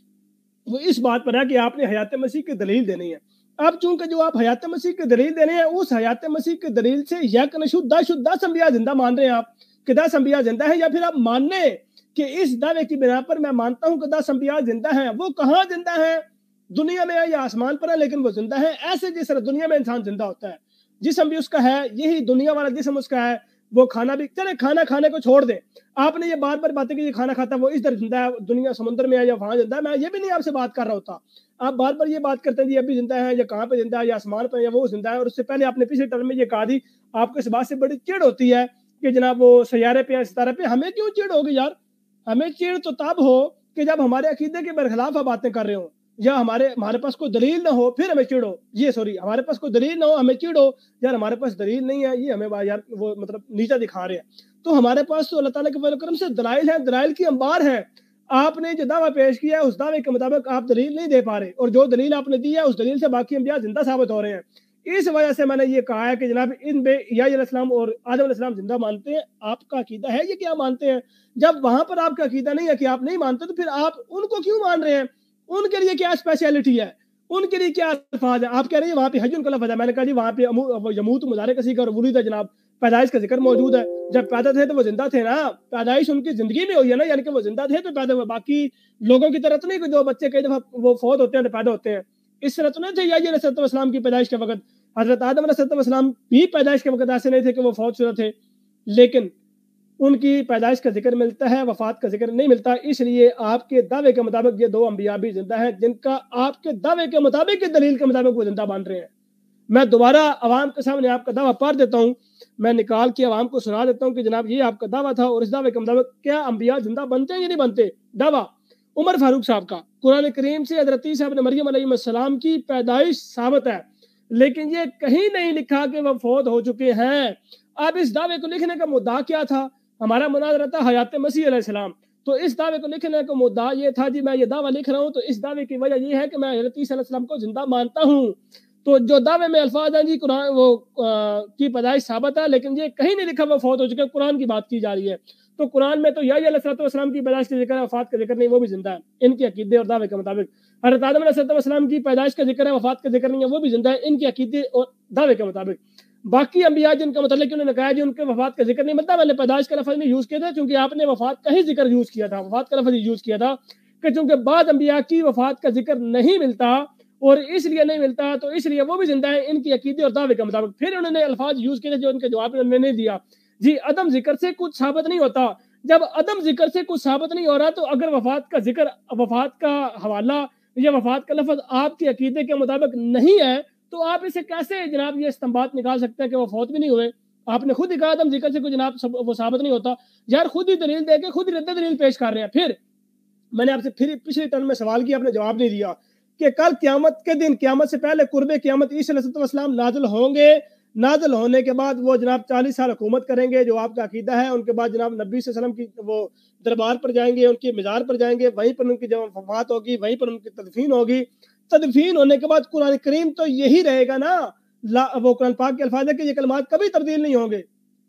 وہ اس بات پر ہے کہ آپ نے حیات مسیح کی دلیل دینی ہے۔ اب چونکہ جو آپ حیات مسیح کی دلیل دے رہے ہیں، اس حیات مسیح کی دلیل سے یک نشد 10 انبیاء زندہ مان رہے ہیں آپ کہ 10 انبیاء زندہ ہیں، یا پھر آپ ماننے کہ اس دعوے کی بنا پر میں مانتا ہوں کہ 10 انبیاء زندہ ہیں۔ وہ کہاں زندہ ہیں؟ دنیا میں ہے یا آسمان پر ہے، لیکن وہ زندہ ہیں ایسے جس طرح دنیا میں انسان زندہ ہوتا ہے، جسم بھی اس کا ہے، یہی دنیا والا جسم اس کا ہے، وہ کھانا بھی، چلے کھانا کھانے کو چھوڑ دیں، آپ نے یہ بار بار باتیں کہ یہ کھانا کھاتا ہے وہ اس طرح زندہ ہے، دنیا سمندر میں ہے یا وہاں زندہ ہے، میں یہ بھی نہیں آپ سے بات کر رہا ہوتا۔ آپ بار بار یہ بات کرتے ہیں جی ابھی زندہ ہے یا کہاں پہ زندہ ہے، یا آسمان پہ یا وہ زندہ ہے، اور اس سے پہلے آپ نے پچھلے ٹرم میں یہ کہا دی، آپ کو اس بات سے بڑی چڑ ہوتی ہے کہ جناب وہ سیارے پہ یا ستارے پہ۔ ہمیں کیوں چڑ ہوگی یار؟ ہمیں چڑ تو تب ہو کہ جب ہمارے عقیدے کے برخلاف آپ باتیں کر رہے ہوں، یا ہمارے پاس کوئی دلیل نہ ہو پھر ہمیں چڑ ہو، ہمارے پاس کوئی دلیل نہ ہو ہمیں چڑ ہو، یار ہمارے پاس دلیل نہیں ہے، یہ ہمیں یار وہ مطلب نیچا دکھا رہے ہیں۔ تو ہمارے پاس تو اللہ تعالیٰ کے فضل و کرم سے دلائل ہیں، دلائل کی انبار ہیں۔ آپ نے جو دعویٰ پیش کیا ہے اس دعوے کے مطابق آپ دلیل نہیں دے پا رہے، اور جو دلیل آپ نے دی ہے اس دلیل سے باقی انبیاء زندہ ثابت ہو رہے ہیں۔ اس وجہ سے میں نے یہ کہا ہے کہ جناب ان بے یحییٰ علیہ السلام اور آدم علیہ السلام زندہ مانتے ہیں۔ آپ کا عقیدہ ہے یہ کیا مانتے ہیں؟ جب وہاں پر آپ کا عقیدہ نہیں ہے کہ آپ نہیں مانتے، تو پھر آپ ان کو کیوں مان رہے ہیں؟ ان کے لیے کیا اسپیشلٹی ہے؟ ان کے لیے کیا الفاظ ہے؟ آپ کہہ رہے ہیں وہاں پہ حج ان کا لفظ ہے، میں نے کہا جی وہاں پہ یموت مضارع کا ذکر اور ولید ہے، جناب پیدائش کا ذکر موجود ہے۔ جب پیدا تھے تو وہ زندہ تھے نا، پیدائش ان کی زندگی میں ہوئی ہے نا، یعنی کہ وہ زندہ تھے تو پیدا ہوئے۔ باقی لوگوں کی طرح تو نہیں کہ جو بچے کئی دفعہ وہ فوت ہوتے ہیں تو پیدا ہوتے ہیں، اس طرح تو نہیں تھے یحییٰ علیہ السلام کی پیدائش کے وقت۔ حضرت آدم علیہ السلام بھی پیدائش کے وقت ایسے نہیں تھے کہ وہ فوت شدہ تھے، لیکن ان کی پیدائش کا ذکر ملتا ہے، وفات کا ذکر نہیں ملتا۔ اس لیے آپ کے دعوے کے مطابق یہ 2 انبیاء بھی زندہ ہیں، جن کا آپ کے دعوے کے مطابق دلیل کے مطابق وہ زندہ مان رہے ہیں۔ میں دوبارہ عوام کے سامنے آپ کا دعویٰ پڑھ دیتا ہوں، میں نکال کے عوام کو سنا دیتا ہوں کہ جناب یہ آپ کا دعویٰ تھا، اور اس دعوے کے مطابق کیا انبیاء زندہ بنتے ہیں یا نہیں بنتے؟ دعویٰ عمر فاروق صاحب کا قرآن کریم سے حضرت عیسیٰ ابن مریم علیہ السلام کی پیدائش ثابت ہے، لیکن یہ کہیں نہیں لکھا کہ وہ فوت ہو چکے ہیں۔ اب اس دعوے کو لکھنے کا مدعا کیا تھا؟ ہمارا مناظرہ تھا حیات مسیح علیہ السلام، تو اس دعوے کو لکھنے کا مدعا یہ تھا جی میں یہ دعویٰ لکھ رہا ہوں تو اس دعوے کی وجہ یہ ہے کہ میں حضرت عیسیٰ علیہ السلام کو زندہ مانتا ہوں۔ تو جو دعوے میں الفاظ ہیں جی قرآن وہ کی پیدائش ثابت ہے، لیکن یہ کہیں نہیں لکھا وہ فوت ہو چکے، قرآن کی بات کی جا رہی ہے۔ تو قرآن میں تو یحییٰ علیہ السلام کی پیدائش کا ذکر ہے، وفات کا ذکر نہیں، وہ بھی زندہ ہے ان کے عقیدے اور دعوے کے مطابق۔ حضرت آدم علیہ السلام کی پیدائش کا ذکر ہے، وفات کا ذکر نہیں ہے، وہ بھی زندہ ہے ان کے عقیدے اور دعوے کے مطابق۔ باقی انبیاء جن کا متعلق انہوں نے کہا جی ان کے وفات کا ذکر نہیں ملتا، میں نے پیدائش کا لفظ نہیں یوز کیا تھا چونکہ آپ نے وفات کا ہی ذکر یوز کیا تھا، وفات کا لفظ یوز کیا تھا کہ چونکہ بعض انبیاء کی وفات کا ذکر نہیں ملتا اور اس لیے نہیں ملتا تو اس لیے وہ بھی زندہ ہیں ان کی عقیدے اور دعوے کے مطابق۔ پھر انہوں نے الفاظ یوز کیے جو ان کے جواب میں نہیں دیا جی عدم ذکر سے کچھ ثابت نہیں ہوتا، جب عدم ذکر سے کچھ ثابت نہیں ہو رہا تو اگر وفات کا ذکر، وفات کا حوالہ یا وفات کا لفظ آپ کے عقیدے کے مطابق نہیں ہے تو آپ اسے کیسے جناب یہ استنباط نکال سکتے ہیں کہ وہ فوت بھی نہیں ہوئے؟ آپ نے خود ہی کہا عدم ذکر سے کوئی جناب وہ ثابت نہیں ہوتا، یار خود ہی دلیل دے کے خود ہی رد دلیل پیش کر رہے ہیں۔ پھر میں نے آپ سے پھر پچھلی ٹرم میں سوال کیا، آپ نے جواب نہیں دیا کہ کل قیامت کے دن، قیامت سے پہلے قرب قیامت عیسی علیہ السلام نازل ہوں گے، نازل ہونے کے بعد وہ جناب 40 سال حکومت کریں گے جو آپ کا عقیدہ ہے، ان کے بعد جناب نبی صلی اللہ علیہ وسلم کی وہ دربار پر جائیں گے، ان کی مزار پر جائیں گے، وہیں پر ان کی جب وفات ہوگی وہیں پر ان کی تدفین ہوگی، تدفین ہونے کے بعد قرآن کریم تو یہی رہے گا نا، وہ قرآن پاک کے الفاظ ہے کہ یہ کلمات کبھی تبدیل نہیں ہوں گے۔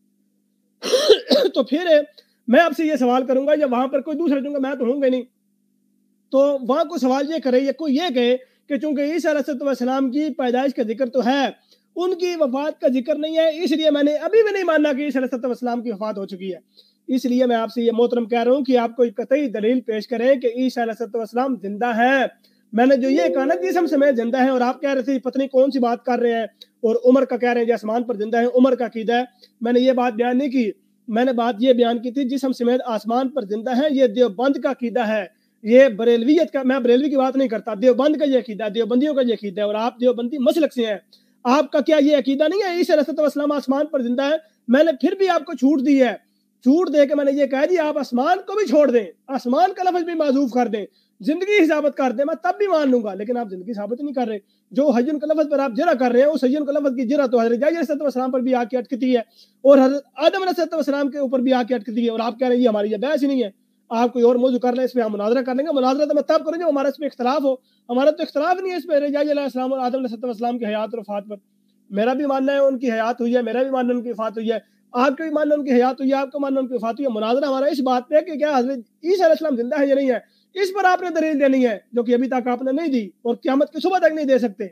تو پھر میں آپ سے یہ سوال کروں گا یا وہاں پر کوئی دوسرا چونکہ میں تو ہوں گے نہیں، تو وہاں کوئی سوال یہ کرے یا کوئی یہ کہے کہ چونکہ عیسیٰ علیہ السلام کی پیدائش کا ذکر تو ہے، ان کی وفات کا ذکر نہیں ہے، اس لیے میں نے ابھی بھی نہیں ماننا کہ عیسیٰ علیہ السلام کی وفات ہو چکی ہے۔ اس لیے میں آپ سے یہ محترم کہہ رہا ہوں کہ آپ کوئی قطعی دلیل پیش کریں کہ عیسیٰ علیہ السلام زندہ ہے۔ میں نے جو یہ کہا نا جسم سمیت زندہ ہے، اور آپ کہہ رہے تھے پتہ نہیں کون سی بات کر رہے ہیں، اور عمر کا کہہ رہے ہیں جو آسمان پر زندہ ہے، عمر کا عقیدہ ہے، میں نے یہ بات بیان نہیں کی، میں نے بات یہ بیان کی تھی جسم سمیت آسمان پر زندہ ہے، یہ دیوبند کا عقیدہ ہے، یہ بریلویت کا، میں بریلوی کی بات نہیں کرتا، دیوبند کا یہ عقیدہ ہے، دیوبندیوں کا یہ عقیدہ ہے، اور آپ دیوبندی مسلک سے ہیں، آپ کا کیا یہ عقیدہ نہیں ہے عیسیٰ علیہ السلام آسمان پر زندہ ہے؟ میں نے پھر بھی آپ کو چھوٹ دی ہے، چھوٹ دے کے میں نے یہ کہا جی آپ آسمان کو بھی چھوڑ دیں، آسمان کا لفظ بھی معذوف کر دیں، زندگی ہی ثابت کر دیں، میں تب بھی مان لوں گا، لیکن آپ زندگی ثابت نہیں کر رہے، جو حجن کا لفظ پر آپ جرا کر رہے ہیں اس حجن کا لفظ کی جرا تو حضرت یحییٰ علیہ السلام پر بھی آ کے اٹکتی ہے اور حضرت آدم علیہ السلام کے اوپر بھی آ کے اٹکتی ہے، اور آپ کہہ رہے ہیں یہ ہماری یہ بحث ہی نہیں ہے، آپ کوئی اور موضوع کر لیں، اس پہ ہم مناظرہ کر لیں گے، مناظرہ تو میں تب کروں جب ہمارا اس پہ اختلاف ہو، ہمارا تو اختلاف نہیں ہے اس پہ یحییٰ علیہ السلام اور آدم علیہ السلام کی حیات اور وفات پر، میرا بھی ماننا ہے ان کی حیات ہوئی ہے، میرا بھی ماننا ان کی وفات ہوئی ہے، آپ کا بھی ماننا ان کی حیات ہوئی ہے، آپ کا ماننا ان کی وفات ہوئی ہے، مناظرہ ہمارا اس بات پہ کہ کیا حضرت عیسیٰ علیہ السلام زندہ ہے یا نہیں ہے، اس پر آپ نے دلیل دینی ہے جو کہ ابھی تک آپ نے نہیں دی اور قیامت کی صبح تک نہیں دے سکتے۔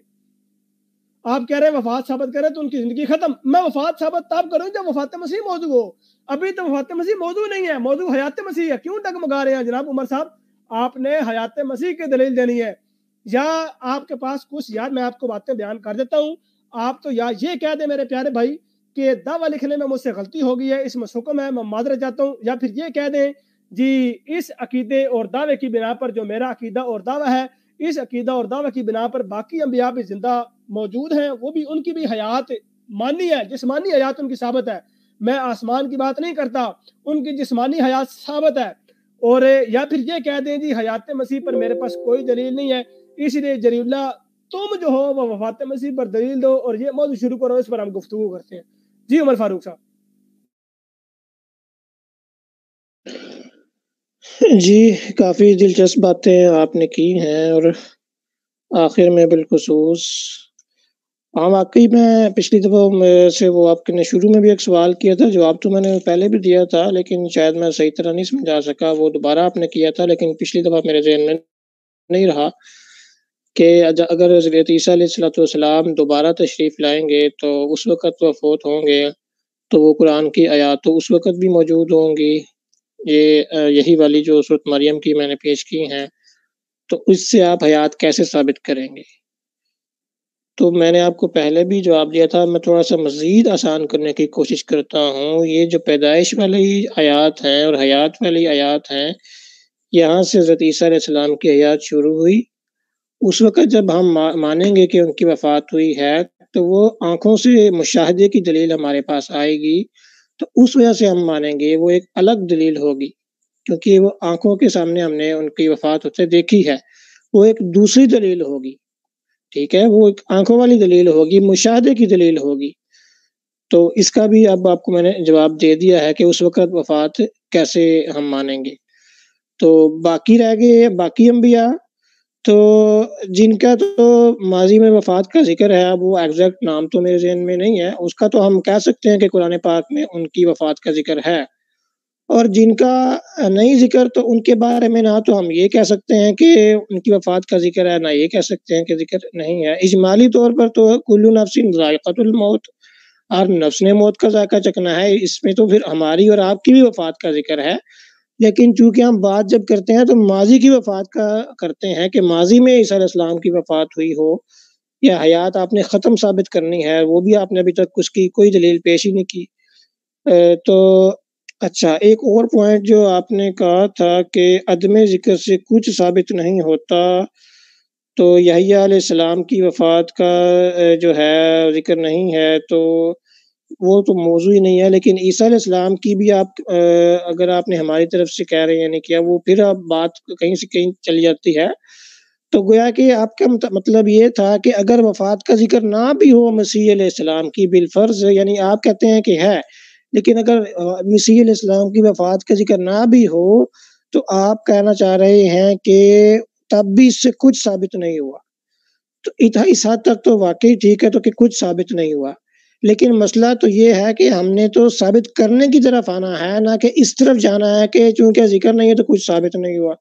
آپ کہہ رہے ہیں وفات ثابت کریں تو ان کی زندگی ختم، میں وفات ثابت تب کروں جب وفات مسیح موضوع ہو، ابھی تو وفات مسیح موضوع نہیں ہے، موضوع حیات مسیح ہے، کیوں ڈگمگا رہے ہیں جناب عمر صاحب؟ آپ نے حیات مسیح کی دلیل دینی ہے، یا آپ کے پاس کچھ، یار میں آپ کو باتیں بیان کر دیتا ہوں، آپ تو یا یہ کہہ دیں میرے پیارے بھائی کہ دعویٰ لکھنے میں مجھ سے غلطی ہو گئی ہے، اس میں حکم ہے، میں معذرت چاہتا ہوں، یا پھر یہ کہہ دیں جی اس عقیدے اور دعوے کی بنا پر جو میرا عقیدہ اور دعویٰ ہے، اس عقیدہ اور دعوے کی بنا پر باقی انبیاء بھی زندہ موجود ہیں، وہ بھی ان کی بھی حیات مانی ہے، جسمانی حیات ان کی ثابت ہے، میں آسمان کی بات نہیں کرتا، ان کی جسمانی حیات ثابت ہے، اور یا پھر یہ کہہ دیں جی حیات مسیح پر میرے پاس کوئی دلیل نہیں ہے، اس لیے جری اللہ تم جو ہو وہ وفات مسیح پر دلیل دو اور یہ موضوع شروع کرو، اس پر ہم گفتگو کرتے ہیں۔ جی عمر فاروق صاحب۔ جی کافی دلچسپ باتیں آپ نے کی ہیں، اور آخر میں بالخصوص ہاں واقعی میں پچھلی دفعہ سے وہ آپ نے شروع میں بھی ایک سوال کیا تھا، جواب تو میں نے پہلے بھی دیا تھا لیکن شاید میں صحیح طرح نہیں سمجھا سکا، وہ دوبارہ آپ نے کیا تھا لیکن پچھلی دفعہ میرے ذہن میں نہیں رہا کہ اگر حضرت عیسیٰ علیہ السلام دوبارہ تشریف لائیں گے تو اس وقت وہ فوت ہوں گے تو وہ قرآن کی آیات تو اس وقت بھی موجود ہوں گی، یہی والی جو سورۃ مریم کی میں نے پیش کی ہیں، تو اس سے آپ حیات کیسے ثابت کریں گے؟ تو میں نے آپ کو پہلے بھی جواب دیا تھا، میں تھوڑا سا مزید آسان کرنے کی کوشش کرتا ہوں، یہ جو پیدائش والی آیات ہیں اور حیات والی آیات ہیں، یہاں سے حضرت عیسیٰ علیہ السلام کی حیات شروع ہوئی، اس وقت جب ہم مانیں گے کہ ان کی وفات ہوئی ہے تو وہ آنکھوں سے مشاہدے کی دلیل ہمارے پاس آئے گی، تو اس وجہ سے ہم مانیں گے، وہ ایک الگ دلیل ہوگی کیونکہ وہ آنکھوں کے سامنے ہم نے ان کی وفات ہوتے دیکھی ہے، وہ ایک دوسری دلیل ہوگی، ٹھیک ہے، وہ ایک آنکھوں والی دلیل ہوگی، مشاہدے کی دلیل ہوگی، تو اس کا بھی اب آپ کو میں نے جواب دے دیا ہے کہ اس وقت وفات کیسے ہم مانیں گے۔ تو باقی رہ گئے باقی انبیاء، تو جن کا تو ماضی میں وفات کا ذکر ہے، اب وہ ایگزیکٹ نام تو میرے ذہن میں نہیں ہے، اس کا تو ہم کہہ سکتے ہیں کہ قرآن پاک میں ان کی وفات کا ذکر ہے، اور جن کا نہیں ذکر تو ان کے بارے میں نہ تو ہم یہ کہہ سکتے ہیں کہ ان کی وفات کا ذکر ہے، نہ یہ کہہ سکتے ہیں کہ ذکر نہیں ہے۔ اجمالی طور پر تو کل نفس ذائقۃ الموت اور نفس نے موت کا ذائقہ چکھنا ہے، اس میں تو پھر ہماری اور آپ کی بھی وفات کا ذکر ہے، لیکن چونکہ ہم بات جب کرتے ہیں تو ماضی کی وفات کا کرتے ہیں کہ ماضی میں عیسیٰ علیہ السلام کی وفات ہوئی ہو یا حیات آپ نے ختم ثابت کرنی ہے، وہ بھی آپ نے ابھی تک اس کی کوئی دلیل پیش ہی نہیں کی۔ تو اچھا، ایک اور پوائنٹ جو آپ نے کہا تھا کہ عدم ذکر سے کچھ ثابت نہیں ہوتا، تو یحییٰ علیہ السلام کی وفات کا جو ہے ذکر نہیں ہے، تو وہ تو موضوع ہی نہیں ہے، لیکن عیسیٰ علیہ السلام کی بھی آپ اگر آپ نے ہماری طرف سے کہہ رہے ہیں نہیں کیا، وہ پھر آپ بات کہیں سے کہیں چلی جاتی ہے۔ تو گویا کہ آپ کا مطلب یہ تھا کہ اگر وفات کا ذکر نہ بھی ہو مسیح علیہ السلام کی بالفرض، یعنی آپ کہتے ہیں کہ ہے، لیکن اگر مسیح علیہ السلام کی وفات کا ذکر نہ بھی ہو تو آپ کہنا چاہ رہے ہیں کہ تب بھی اس سے کچھ ثابت نہیں ہوا۔ تو اس حد تک تو واقعی ٹھیک ہے، تو کہ کچھ ثابت نہیں ہوا، لیکن مسئلہ تو یہ ہے کہ ہم نے تو ثابت کرنے کی طرف آنا ہے، نہ کہ اس طرف جانا ہے کہ چونکہ ذکر نہیں ہے تو کچھ ثابت نہیں ہوا۔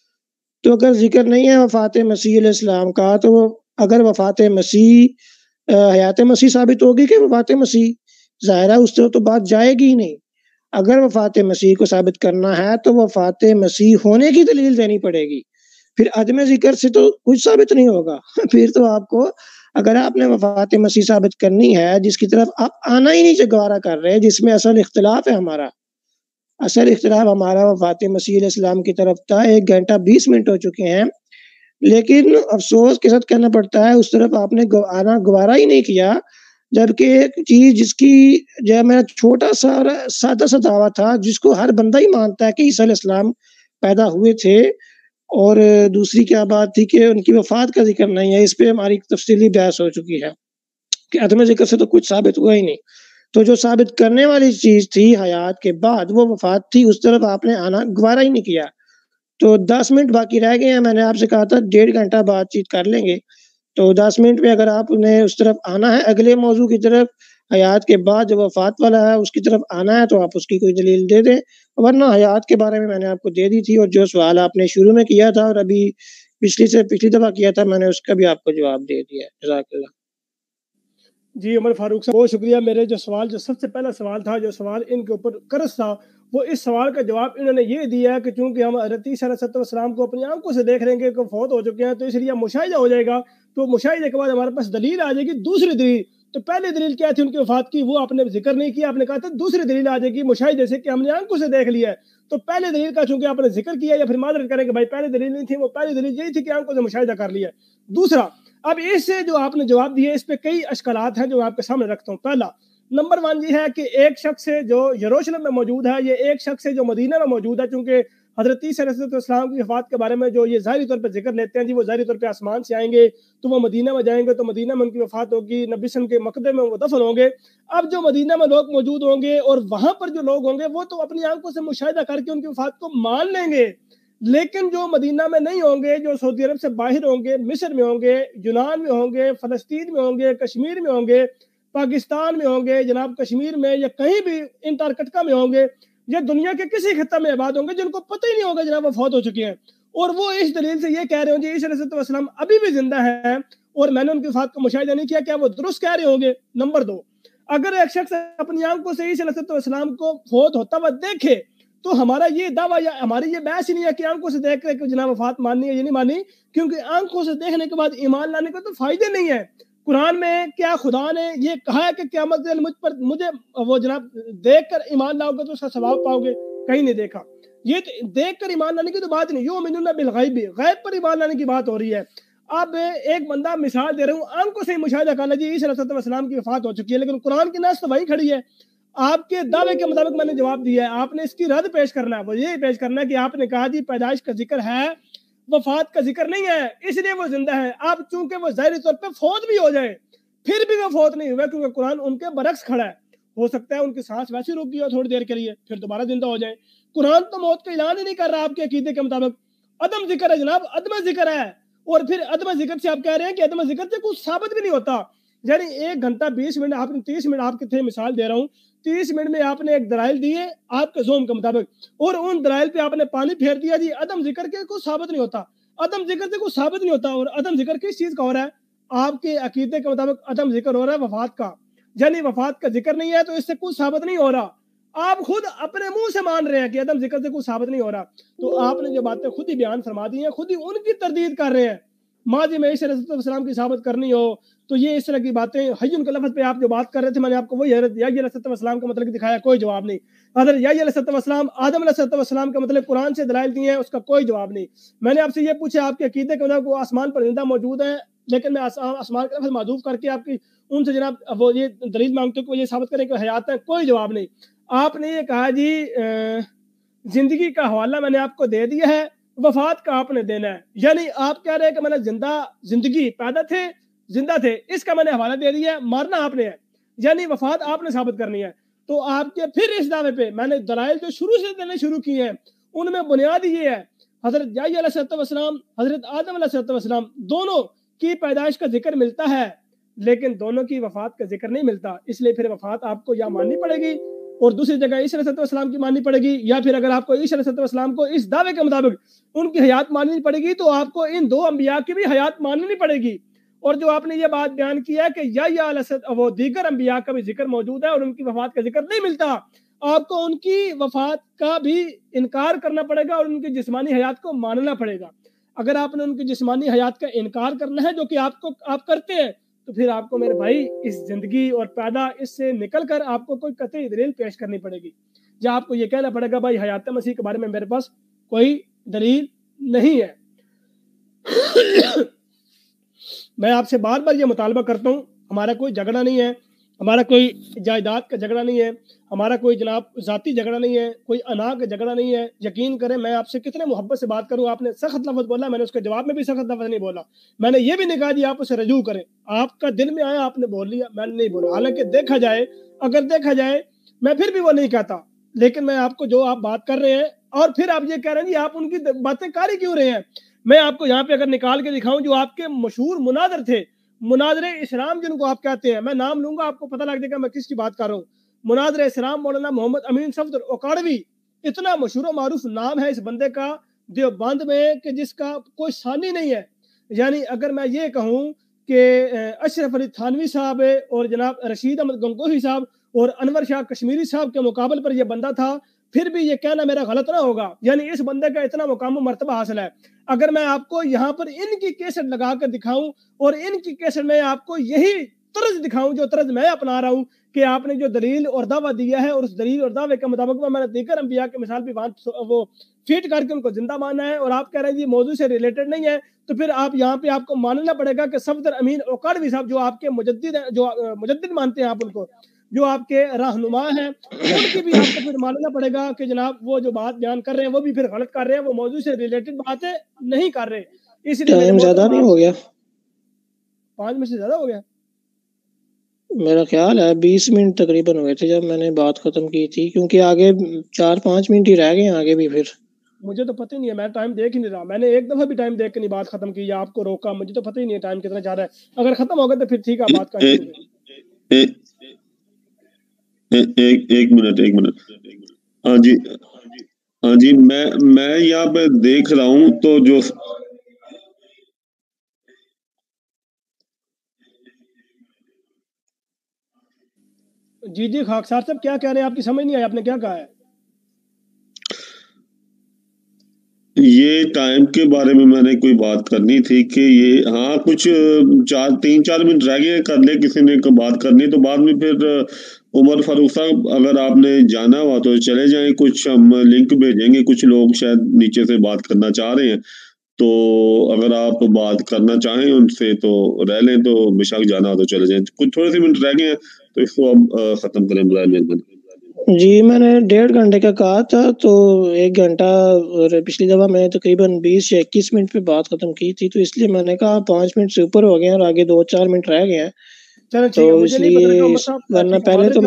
تو اگر ذکر نہیں ہے وفات مسیح علیہ السلام کا، تو اگر وفات مسیح حیات مسیح ثابت ہوگی کہ وفات مسیح، ظاہر ہے اس طرح تو بات جائے گی ہی نہیں۔ اگر وفات مسیح کو ثابت کرنا ہے تو وفات مسیح ہونے کی دلیل دینی پڑے گی، پھر عدم ذکر سے تو کچھ ثابت نہیں ہوگا۔ پھر تو آپ کو، اگر آپ نے وفات مسیح ثابت کرنی ہے جس کی طرف آپ آنا ہی نہیں گوارا کر رہے، جس میں اصل اختلاف ہے ہمارا، اصل اختلاف ہمارا وفات مسیح علیہ السلام کی طرف تھا، 1 گھنٹہ 20 منٹ ہو چکے ہیں، لیکن افسوس کے ساتھ کہنا پڑتا ہے اس طرف آپ نے آنا گوارا ہی نہیں کیا، جبکہ ایک چیز جس کی جو میرا چھوٹا سا سادہ سا دعویٰ تھا، جس کو ہر بندہ ہی مانتا ہے کہ عیسیٰ علیہ السلام پیدا ہوئے تھے، اور دوسری کیا بات تھی کہ ان کی وفات کا ذکر نہیں ہے، اس پہ ہماری تفصیلی بحث ہو چکی ہے کہ عدم ذکر سے تو کچھ ثابت ہوا ہی نہیں۔ تو جو ثابت کرنے والی چیز تھی حیات کے بعد، وہ وفات تھی، اس طرف آپ نے آنا گوارا ہی نہیں کیا۔ تو 10 منٹ باقی رہ گئے ہیں، میں نے آپ سے کہا تھا 1.5 گھنٹہ بات چیت کر لیں گے، تو 10 منٹ میں اگر آپ نے اس طرف آنا ہے، اگلے موضوع کی طرف، حیات کے بعد جو وفات والا ہے اس کی طرف آنا ہے، تو آپ اس کی کوئی دلیل دے دیں، ورنہ حیات کے بارے میں نے آپ کو دے دی تھی، اور جو سوال آپ نے شروع میں کیا تھا اور ابھی پچھلی دفعہ کیا تھا، میں نے اس کا بھی آپ کو جواب دے دیا۔ جزاک اللہ۔ جی عمر فاروق صاحب بہت شکریہ۔ میرے جو سب سے پہلا سوال تھا، جو سوال ان کے اوپر قرض تھا، وہ اس سوال کا جواب انہوں نے یہ دیا کہ چونکہ ہم حضرت عیسیٰ علیہ السلام کو اپنی آنکھوں سے دیکھ رہے ہیں کہ فوت ہو چکے ہیں، تو اس لیے مشاہدہ ہو جائے گا، تو مشاہدے کے بعد ہمارے پاس دلیل آ جائے گی، دوسری دلیل۔ تو پہلی دلیل کیا تھی ان کی وفات کی، وہ آپ نے ذکر نہیں کیا، آپ نے کہا تھا دوسری دلیل آ جائے گی مشاہدے سے کہ ہم نے آنکھوں سے دیکھ لیا ہے۔ تو پہلی دلیل کا چونکہ آپ نے ذکر کیا، یا پھر معذرت کریں کہ بھائی پہلی دلیل نہیں تھی، وہ پہلی دلیل یہی تھی کہ آنکھوں سے مشاہدہ کر لیا ہے۔ دوسرا، اب اس سے جو آپ نے جواب دیا، اس پہ کئی اشکالات ہیں جو آپ کے سامنے رکھتا ہوں۔ پہلا نمبر 1 یہ ہے کہ ایک شخص ہے جو یروشلم میں موجود ہے، یہ ایک شخص ہے جو مدینہ میں موجود ہے، چونکہ حضرت عیسیٰ علیہ السلام کی وفات کے بارے میں جو یہ ظاہری طور پہ ذکر لیتے ہیں، جی وہ ظاہری طور پہ آسمان سے آئیں گے تو وہ مدینہ میں جائیں گے، تو مدینہ میں ان کی وفات ہوگی، نبی صلی اللہ علیہ وسلم کے مقدمے میں وہ دفن ہوں گے۔ اب جو مدینہ میں لوگ موجود ہوں گے اور وہاں پر جو لوگ ہوں گے، وہ تو اپنی آنکھوں سے مشاہدہ کر کے ان کی وفات کو مان لیں گے، لیکن جو مدینہ میں نہیں ہوں گے، جو سعودی عرب سے باہر ہوں گے، مصر میں ہوں گے، یونان میں ہوں گے، فلسطین میں ہوں گے، کشمیر میں ہوں گے، پاکستان میں ہوں گے، جناب کشمیر میں، یا کہیں بھی انٹارکٹکا میں ہوں گے، یا دنیا کے کسی خطہ میں آباد ہوں گے، جن کو پتہ ہی نہیں ہوگا جناب وہ فوت ہو چکے ہیں، اور وہ اس دلیل سے یہ کہہ رہے ہوں گے عیسیٰ علیہ السلام ابھی بھی زندہ ہیں اور میں نے ان کی وفات کا مشاہدہ نہیں کیا، کیا وہ درست کہہ رہے ہوں گے؟ نمبر 2، اگر ایک شخص اپنی آنکھوں سے عیسیٰ علیہ السلام کو فوت ہوتا ہوا دیکھے تو ہمارا یہ دعویٰ یا ہماری یہ بحث ہی نہیں ہے کہ آنکھوں سے دیکھ کر جناب وفات ماننی ہے یا نہیں ماننی، کیونکہ آنکھوں سے دیکھنے کے بعد ایمان لانے کا تو فائدے نہیں ہے۔ قرآن میں کیا خدا نے یہ کہا ہے کہ قیامت دن مجھے وہ جناب دیکھ کر ایمان لاؤ گے تو اس کا ثواب پاؤ گے؟ کہیں نہیں دیکھا۔ یہ دیکھ کر ایمان لانے کی تو بات نہیں، یؤمنون بالغیب، غیب پر ایمان لانے کی بات ہو رہی ہے۔ اب ایک بندہ مثال دے رہا ہوں، آنکھوں سے مشاہدہ کر لیں جی عیسیٰ علیہ السلام کی وفات ہو چکی ہے، لیکن قرآن کی نص تو وہی کھڑی ہے، آپ کے دعوے کے مطابق میں نے جواب دیا ہے، آپ نے اس کی رد پیش کرنا ہے۔ وہ یہ پیش کرنا ہے کہ آپ نے کہا جی پیدائش کا ذکر ہے، وفات کا ذکر نہیں ہے، اس لیے وہ زندہ ہے۔ اب چونکہ وہ ظاہری طور پہ فوت بھی ہو جائے پھر بھی وہ فوت نہیں ہوئے، کیونکہ قرآن ان کے برعکس کھڑا ہے۔ ہو سکتا ہے ان کی سانس ویسے رک گئی ہو تھوڑی دیر کے لیے، پھر دوبارہ زندہ ہو جائیں۔ قرآن تو موت کا اعلان ہی نہیں کر رہا آپ کے عقیدے کے مطابق، عدم ذکر ہے جناب، عدم ذکر ہے، اور پھر عدم ذکر سے آپ کہہ رہے ہیں کہ عدم ذکر سے کچھ ثابت بھی نہیں ہوتا۔ یعنی 1 گھنٹہ 20 منٹ، آپ نے 30 منٹ آپ کے تھے، مثال دے رہا ہوں، 30 منٹ میں آپ نے ایک دلائل دیے آپ کے ذوق کے مطابق، اور ان دلائل پہ آپ نے پانی پھیر دیا جی عدم ذکر کے کچھ ثابت نہیں ہوتا، عدم ذکر سے کچھ ثابت نہیں ہوتا۔ اور عدم ذکر کس چیز کا ہو رہا ہے؟ آپ کے عقیدے کے مطابق عدم ذکر ہو رہا ہے وفات کا، یعنی وفات کا ذکر نہیں ہے تو اس سے کچھ ثابت نہیں ہو رہا. آپ خود اپنے منہ سے مان رہے ہیں کہ عدم ذکر سے کچھ ثابت نہیں ہو رہا. تو آپ نے جو باتیں خود ہی بیان فرما دی ہیں خود ہی ان کی تردید کر رہے ہیں. ماضی میں عیسیٰ علیہ السلام کی ثابت کرنی ہو تو یہ اس طرح کی باتیں حیٌ کے لفظ پہ آپ جو بات کر رہے تھے میں نے آپ کو وہی حضرت یحییٰ علیہ السلام کا مطلب دکھایا, کوئی جواب نہیں. حضرت یحییٰ علیہ السلام آدم علیہ السلام کا مطلب قرآن سے دلائل دیے ہیں, اس کا کوئی جواب نہیں. میں نے آپ سے یہ پوچھا آپ کے عقیدے کے مطابق وہ آسمان پر زندہ موجود ہیں, لیکن میں آسمان کا لفظ معذوف کر کے آپ کی ان سے جناب وہ یہ دلیل مانگتے ہوں کہ وہ یہ ثابت کریں کہ حیات ہے, کوئی جواب نہیں. آپ نے یہ کہا جی زندگی کا حوالہ میں نے آپ کو دے دیا ہے, وفات کا آپ نے دینا ہے. یعنی آپ کہہ رہے ہیں کہ میں نے زندگی پیدا تھے زندہ تھے اس کا میں نے حوالہ دے دیا ہے, مارنا آپ نے ہے, یعنی وفات آپ نے ثابت کرنی ہے. تو آپ کے پھر اس دعوے پہ میں نے دلائل جو شروع سے دینے شروع کیے ہیں ان میں بنیاد یہ ہے حضرت یحییٰ علیہ السلام حضرت آدم علیہ السلام دونوں کی پیدائش کا ذکر ملتا ہے لیکن دونوں کی وفات کا ذکر نہیں ملتا. اس لیے پھر وفات آپ کو یا ماننی پڑے گی اور دوسری جگہ عیسیٰ علیہ السلام کی ماننی پڑے گی, یا پھر اگر آپ کو عیسیٰ علیہ السلام کو اس دعوے کے مطابق ان کی حیات ماننی پڑے گی تو آپ کو ان دو انبیاء کی بھی حیات ماننی پڑے گی. اور جو آپ نے یہ بات بیان کی ہے کہ یحییٰ علیہ وہ دیگر انبیاء کا بھی ذکر موجود ہے اور ان کی وفات کا ذکر نہیں ملتا, آپ کو ان کی وفات کا بھی انکار کرنا پڑے گا اور ان کی جسمانی حیات کو ماننا پڑے گا. اگر آپ نے ان کی جسمانی حیات کا انکار کرنا ہے جو کہ آپ کرتے ہیں تو پھر آپ کو میرے بھائی اس زندگی اور پیدا اس سے نکل کر آپ کو کوئی قطعی دلیل پیش کرنی پڑے گی, یا آپ کو یہ کہنا پڑے گا بھائی حیات مسیح کے بارے میں میرے پاس کوئی دلیل نہیں ہے. میں آپ سے بار بار یہ مطالبہ کرتا ہوں, ہمارا کوئی جھگڑا نہیں ہے, ہمارا کوئی جائیداد کا جھگڑا نہیں ہے, ہمارا کوئی جناب ذاتی جھگڑا نہیں ہے, کوئی انا کا جھگڑا نہیں ہے. یقین کریں میں آپ سے کتنے محبت سے بات کروں, آپ نے سخت لفظ بولا, میں نے اس کے جواب میں بھی سخت لفظ نہیں بولا. میں نے یہ بھی نہیں کہا جی آپ اسے رجوع کریں, آپ کا دل میں آیا آپ نے بول لیا, میں نے نہیں بولا. حالانکہ اگر دیکھا جائے میں پھر بھی وہ نہیں کہتا, لیکن میں آپ کو جو آپ بات کر رہے ہیں اور پھر آپ یہ کہہ رہے ہیں جی آپ ان کی باتیں کاری کیوں رہے ہیں. میں آپ کو یہاں پہ اگر نکال کے دکھاؤں جو آپ کے مشہور مناظر تھے, مناظر اسلام جن کو آپ کہتے ہیں, میں نام لوں گا آپ کو پتہ لگ جائے گا میں کس کی بات کر رہا ہوں. مناظر اسلام مولانا محمد امین صفدر اکاڑوی, اتنا مشہور و معروف نام ہے اس بندے کا دیوبند میں کہ جس کا کوئی ثانی نہیں ہے. یعنی اگر میں یہ کہوں کہ اشرف علی تھانوی صاحب اور جناب رشید احمد گنگوہی صاحب اور انور شاہ کشمیری صاحب کے مقابل پر یہ بندہ تھا, پھر بھی یہ کہنا میرا غلط نہ ہوگا. یعنی اس بندے کا اتنا مقام و مرتبہ حاصل ہے. اگر میں آپ کو یہاں پر ان کی کیسٹ لگا کر دکھاؤں اور ان کی کیسٹ میں آپ کو یہی طرز دکھاؤں جو طرز میں اپنا رہا ہوں کہ آپ نے جو دلیل اور دعویٰ دیا ہے اور اس دلیل اور دعوے کے مطابق میں نے دیگر انبیاء کے مثال بھی وہ فیٹ کر کے ان کو زندہ ماننا ہے, اور آپ کہہ رہے ہیں یہ موضوع سے ریلیٹڈ نہیں ہے, تو پھر آپ یہاں پہ آپ کو ماننا پڑے گا کہ صفدر امین اکاڑوی صاحب جو آپ کے مجدد ہیں, جو مجدد مانتے ہیں آپ ان کو, جو آپ کے رہنما ہیں, ان کی بھی آپ کو پھر ماننا پڑے گا کہ جناب وہ جو بات بیان کر رہے ہیں وہ بھی پھر غلط کر رہے ہیں, وہ موضوع سے ریلیٹڈ باتیں نہیں کر رہے. اس لیے ٹائم زیادہ نہیں ہو گیا, 5 منٹ سے زیادہ ہو گیا میرا خیال ہے 20 منٹ تقریباً ہوئے تھے جب میں نے بات ختم کی تھی, کیونکہ آگے 4-5 منٹ ہی رہ گئے ہیں آگے بھی. پھر مجھے تو پتہ ہی نہیں ہے, میں ٹائم دیکھ ہی نہیں رہا, میں نے ایک دفعہ بھی ٹائم دیکھ کے نہیں بات ختم کی یا آپ کو روکا, مجھے تو پتہ ہی نہیں ہے ٹائم کتنا جا رہا ہے. اگر ختم ہو گیا تو پھر ٹھیک ہے بات کنٹینیو کریں. ایک منٹ. ہاں جی میں یہاں پہ دیکھ رہا ہوں تو جو جی خاکسار صاحب کیا کہہ رہے ہیں, آپ کی سمجھ نہیں آئی, آپ نے کیا کہا ہے؟ یہ ٹائم کے بارے میں نے کوئی بات کرنی تھی کہ یہ ہاں کچھ 3-4 منٹ رہ گئے, کر لے کسی نے بات کرنی تو بعد میں پھر عمر فاروق صاحب اگر آپ نے جانا ہوا تو چلے جائیں, کچھ ہم لنک بھیجیں گے, کچھ لوگ شاید نیچے سے بات کرنا چاہ رہے ہیں, تو اگر آپ بات کرنا چاہیں ان سے تو رہ لیں, تو بے شک جانا ہو تو چلے جائیں. کچھ تھوڑے سے منٹ رہ گئے ہیں تو اس کو اب ختم کریں برائے مہربانی. جی میں نے 1.5 گھنٹے کا کہا تھا, تو 1 گھنٹہ, اور پچھلی دفعہ میں نے تقریباً 20 یا 21 منٹ پہ بات ختم کی تھی, تو اس لیے میں نے کہا 5 منٹ سے اوپر ہو گئے ہیں اور آگے 2-4 منٹ رہ گئے ہیں, تو اس لیے ورنہ پہلے تو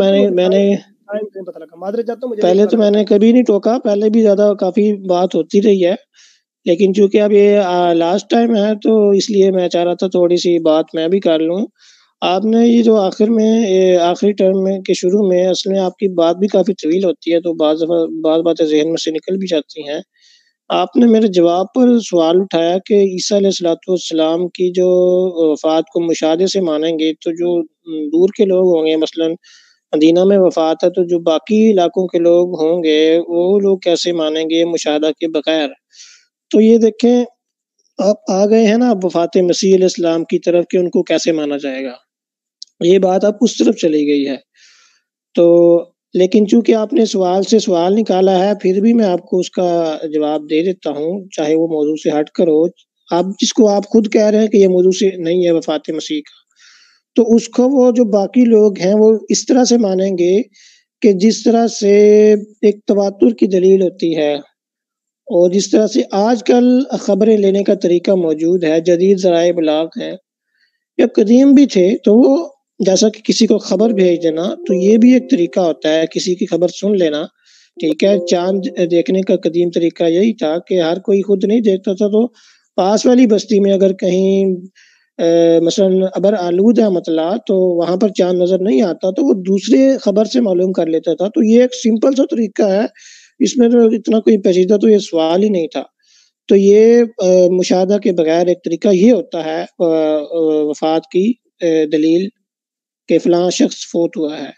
میں نے کبھی نہیں ٹوکا, پہلے بھی زیادہ کافی بات ہوتی رہی ہے, لیکن چونکہ اب یہ لاسٹ ٹائم ہے تو اس لیے میں چاہ رہا تھا تھوڑی سی بات میں بھی کر لوں. آپ نے یہ جو آخری ٹرم میں کے شروع میں اصل میں آپ کی بات بھی کافی طویل ہوتی ہے, تو بعض باتیں ذہن میں سے نکل بھی جاتی ہیں, آپ نے میرے جواب پر سوال اٹھایا کہ عیسیٰ علیہ السلام کی جو وفات کو مشاہدے سے مانیں گے تو جو دور کے لوگ ہوں گے، مثلا مدینہ میں وفات ہے تو جو باقی علاقوں کے لوگ ہوں گے وہ لوگ کیسے مانیں گے مشاہدہ کے بغیر؟ تو یہ دیکھیں آپ آ گئے ہیں نا وفات مسیح علیہ السلام کی طرف کہ ان کو کیسے مانا جائے گا، یہ بات اب اس طرف چلی گئی ہے۔ تو لیکن چونکہ آپ نے سوال سے سوال نکالا ہے، پھر بھی میں آپ کو اس کا جواب دے دیتا ہوں، چاہے وہ موضوع سے ہٹ کر ہو۔ آپ جس کو آپ خود کہہ رہے ہیں کہ یہ موضوع سے نہیں ہے وفات مسیح کا، تو اس کو وہ جو باقی لوگ ہیں وہ اس طرح سے مانیں گے کہ جس طرح سے ایک تواتر کی دلیل ہوتی ہے، اور جس طرح سے آج کل خبریں لینے کا طریقہ موجود ہے، جدید ذرائع ابلاغ ہیں، جب قدیم بھی تھے تو وہ جیسا کہ کسی کو خبر بھیج دینا، تو یہ بھی ایک طریقہ ہوتا ہے کسی کی خبر سن لینا، ٹھیک ہے۔ چاند دیکھنے کا قدیم طریقہ یہی تھا کہ ہر کوئی خود نہیں دیکھتا تھا، تو پاس والی بستی میں اگر کہیں مثلا ابر آلود ہے مطلع تو وہاں پر چاند نظر نہیں آتا تو وہ دوسرے خبر سے معلوم کر لیتا تھا۔ تو یہ ایک سمپل سا طریقہ ہے، اس میں تو اتنا کوئی پیچیدہ تو یہ سوال ہی نہیں تھا۔ تو یہ مشاہدہ کے بغیر ایک طریقہ یہ ہوتا ہے وفات کی دلیل کہ فلاں شخص فوت ہوا ہے۔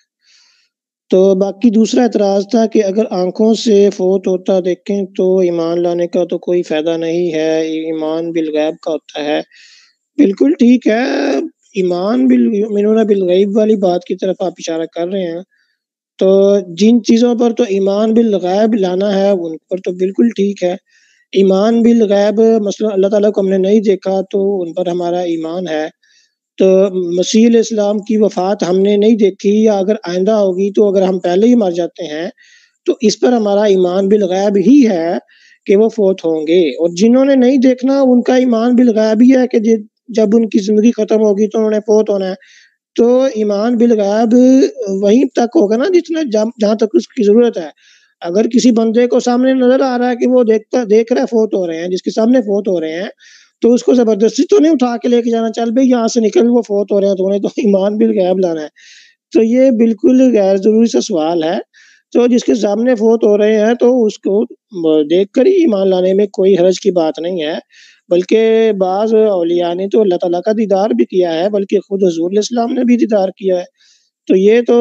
تو باقی دوسرا اعتراض تھا کہ اگر آنکھوں سے فوت ہوتا دیکھیں تو ایمان لانے کا تو کوئی فائدہ نہیں ہے، ایمان بالغیب کا ہوتا ہے۔ بالکل ٹھیک ہے، ایمان یؤمنون بالغیب والی بات کی طرف آپ اشارہ کر رہے ہیں، تو جن چیزوں پر تو ایمان بالغیب لانا ہے ان پر تو بالکل ٹھیک ہے۔ ایمان بالغیب مثلا اللہ تعالیٰ کو ہم نے نہیں دیکھا تو ان پر ہمارا ایمان ہے۔ تو مسیح علیہ السلام کی وفات ہم نے نہیں دیکھی یا اگر آئندہ ہوگی تو اگر ہم پہلے ہی مر جاتے ہیں تو اس پر ہمارا ایمان بالغیب ہی ہے کہ وہ فوت ہوں گے، اور جنہوں نے نہیں دیکھنا ان کا ایمان بالغیب ہی ہے کہ جب ان کی زندگی ختم ہوگی تو انہوں نے فوت ہونا ہے۔ تو ایمان بالغیب وہیں تک ہوگا نا جتنا جہاں تک اس کی ضرورت ہے۔ اگر کسی بندے کو سامنے نظر آ رہا ہے کہ وہ دیکھ رہا ہے فوت ہو رہے ہیں، جس کے سامنے فوت ہو رہے ہیں، تو اس کو زبردستی تو نہیں اٹھا کے لے کے جانا، چل بھائی یہاں سے نکل، وہ فوت ہو رہے ہیں تو انہیں تو ایمان بالغیب لانا ہے۔ تو یہ بالکل غیر ضروری سا سوال ہے۔ تو جس کے سامنے فوت ہو رہے ہیں تو اس کو دیکھ کر ہی ایمان لانے میں کوئی حرج کی بات نہیں ہے، بلکہ بعض اولیاء نے تو اللہ تعالیٰ کا دیدار بھی کیا ہے، بلکہ خود حضور علیہ السلام نے بھی دیدار کیا ہے۔ تو یہ تو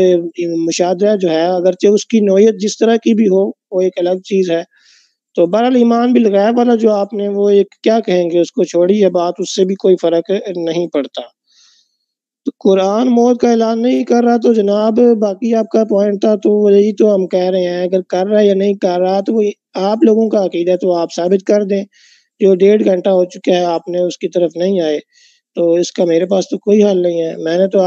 مشاہدہ جو ہے اگرچہ اس کی نوعیت جس طرح کی بھی ہو وہ ایک الگ چیز ہے۔ تو بہرحال ایمان بالغیب والا جو آپ نے وہ ایک کیا کہیں گے، اس کو چھوڑیے بات، اس سے بھی کوئی فرق نہیں پڑتا۔ تو قرآن موت کا اعلان نہیں کر رہا تو جناب باقی آپ کا پوائنٹ تھا، تو یہی تو ہم کہہ رہے ہیں اگر کر رہا ہے یا نہیں کر رہا تو وہ آپ لوگوں کا عقیدہ تو آپ ثابت کر دیں۔ جو 1.5 گھنٹہ ہو چکا ہے آپ نے اس کی طرف نہیں آئے، تو اس کا میرے پاس تو کوئی حل نہیں ہے۔ میں نے تو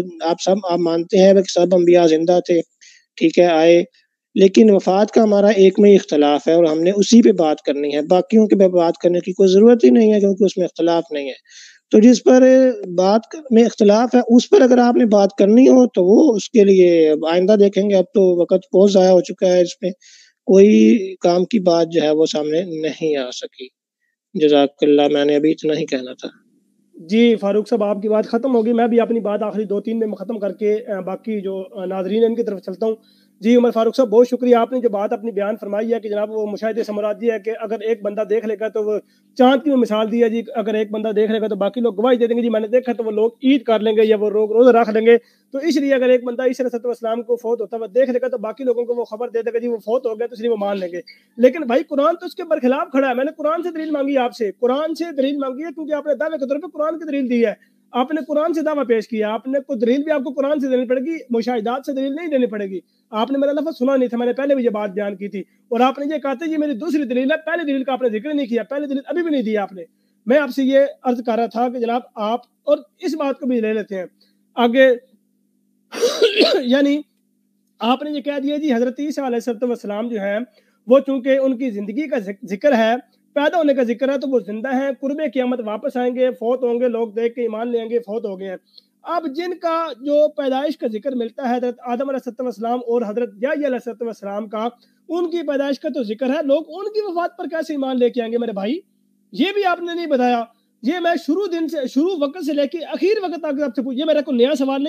آپ مانتے ہیں کہ سب انبیاء زندہ تھے، ٹھیک ہے، آئے، لیکن وفات کا ہمارا ایک میں اختلاف ہے اور ہم نے اسی پہ بات کرنی ہے، باقیوں کے پہ بات کرنے کی کوئی ضرورت ہی نہیں ہے کیونکہ اس میں اختلاف نہیں ہے۔ تو جس پر بات میں اختلاف ہے اس پر اگر آپ نے بات کرنی ہو تو وہ اس کے لیے آئندہ دیکھیں گے، اب تو وقت بہت ضائع ہو چکا ہے، اس میں کوئی کام کی بات جو ہے وہ سامنے نہیں آ سکی۔ جزاک اللہ، میں نے ابھی اتنا ہی کہنا تھا۔ جی فاروق صاحب آپ کی بات ختم ہوگی، میں بھی اپنی بات آخری 2-3 میں ختم کر کے باقی جو ناظرین ہیں ان کی طرف چلتا ہوں۔ جی عمر فاروق صاحب بہت شکریہ، آپ نے جو بات اپنی بیان فرمائی ہے کہ جناب وہ مشاہدے سے مراد یہ ہے کہ اگر ایک بندہ دیکھ لے گا تو وہ چاند کی مثال دی ہے جی، اگر ایک بندہ دیکھ لے گا تو باقی لوگ گواہی دے دیں گے جی میں نے دیکھا، تو وہ لوگ عید کر لیں گے یا وہ روزہ رکھ لیں گے۔ تو اس لیے اگر ایک بندہ عیسیٰ علیہ السلام کو فوت ہوتا ہے دیکھ لے گا تو باقی لوگوں کو وہ خبر دے دے گا جی وہ فوت ہو گیا، تو اس لیے وہ مان لیں گے۔ لیکن بھائی قرآن تو اس کے برخلاف کھڑا ہے، میں نے قرآن سے دلیل مانگی آپ سے، قرآن سے دلیل مانگی ہے کیونکہ آپ نے دعوے کے طور پہ قرآن کی دلیل دی ہے، آپ نے قرآن سے دعویٰ پیش کیا، آپ نے کوئی دلیل بھی آپ کو قرآن سے دینی پڑے گی، مشاہدات سے دلیل نہیں دینی پڑے گی۔ آپ نے میرا لفظ سنا نہیں تھا، میں نے پہلے بھی یہ بات بیان کی تھی، اور آپ نے یہ کہا تھا یہ میری دوسری دلیل ہے، پہلی دلیل کا آپ نے ذکر نہیں کیا، پہلی دلیل ابھی بھی نہیں دی آپ نے۔ میں آپ سے یہ عرض کر رہا تھا کہ جناب آپ اور اس بات کو بھی لے لیتے ہیں آگے یعنی آپ نے یہ کہہ دیا جی حضرت عیسیٰ علیہ السلام جو ہے وہ چونکہ ان کی زندگی کا ذکر ہے، پیدا ہونے کا ذکر ہے، تو وہ زندہ ہیں، قرب قیامت واپس آئیں گے، فوت ہوں گے، لوگ دیکھ کے ایمان لیں گے فوت ہو گئے ہیں۔ اب جن کا جو پیدائش کا ذکر ملتا ہے حضرت آدم علیہ السلام اور حضرت یحییٰ علیہ السلام کا، ان کی پیدائش کا تو ذکر ہے، لوگ ان کی وفات پر کیسے ایمان لے کے آئیں گے میرے بھائی؟ یہ بھی آپ نے نہیں بتایا۔ یہ میں شروع وقت سے لے کے آخر وقت تک آپ سے یہ میرا کوئی نیا سوال نہیں ہے،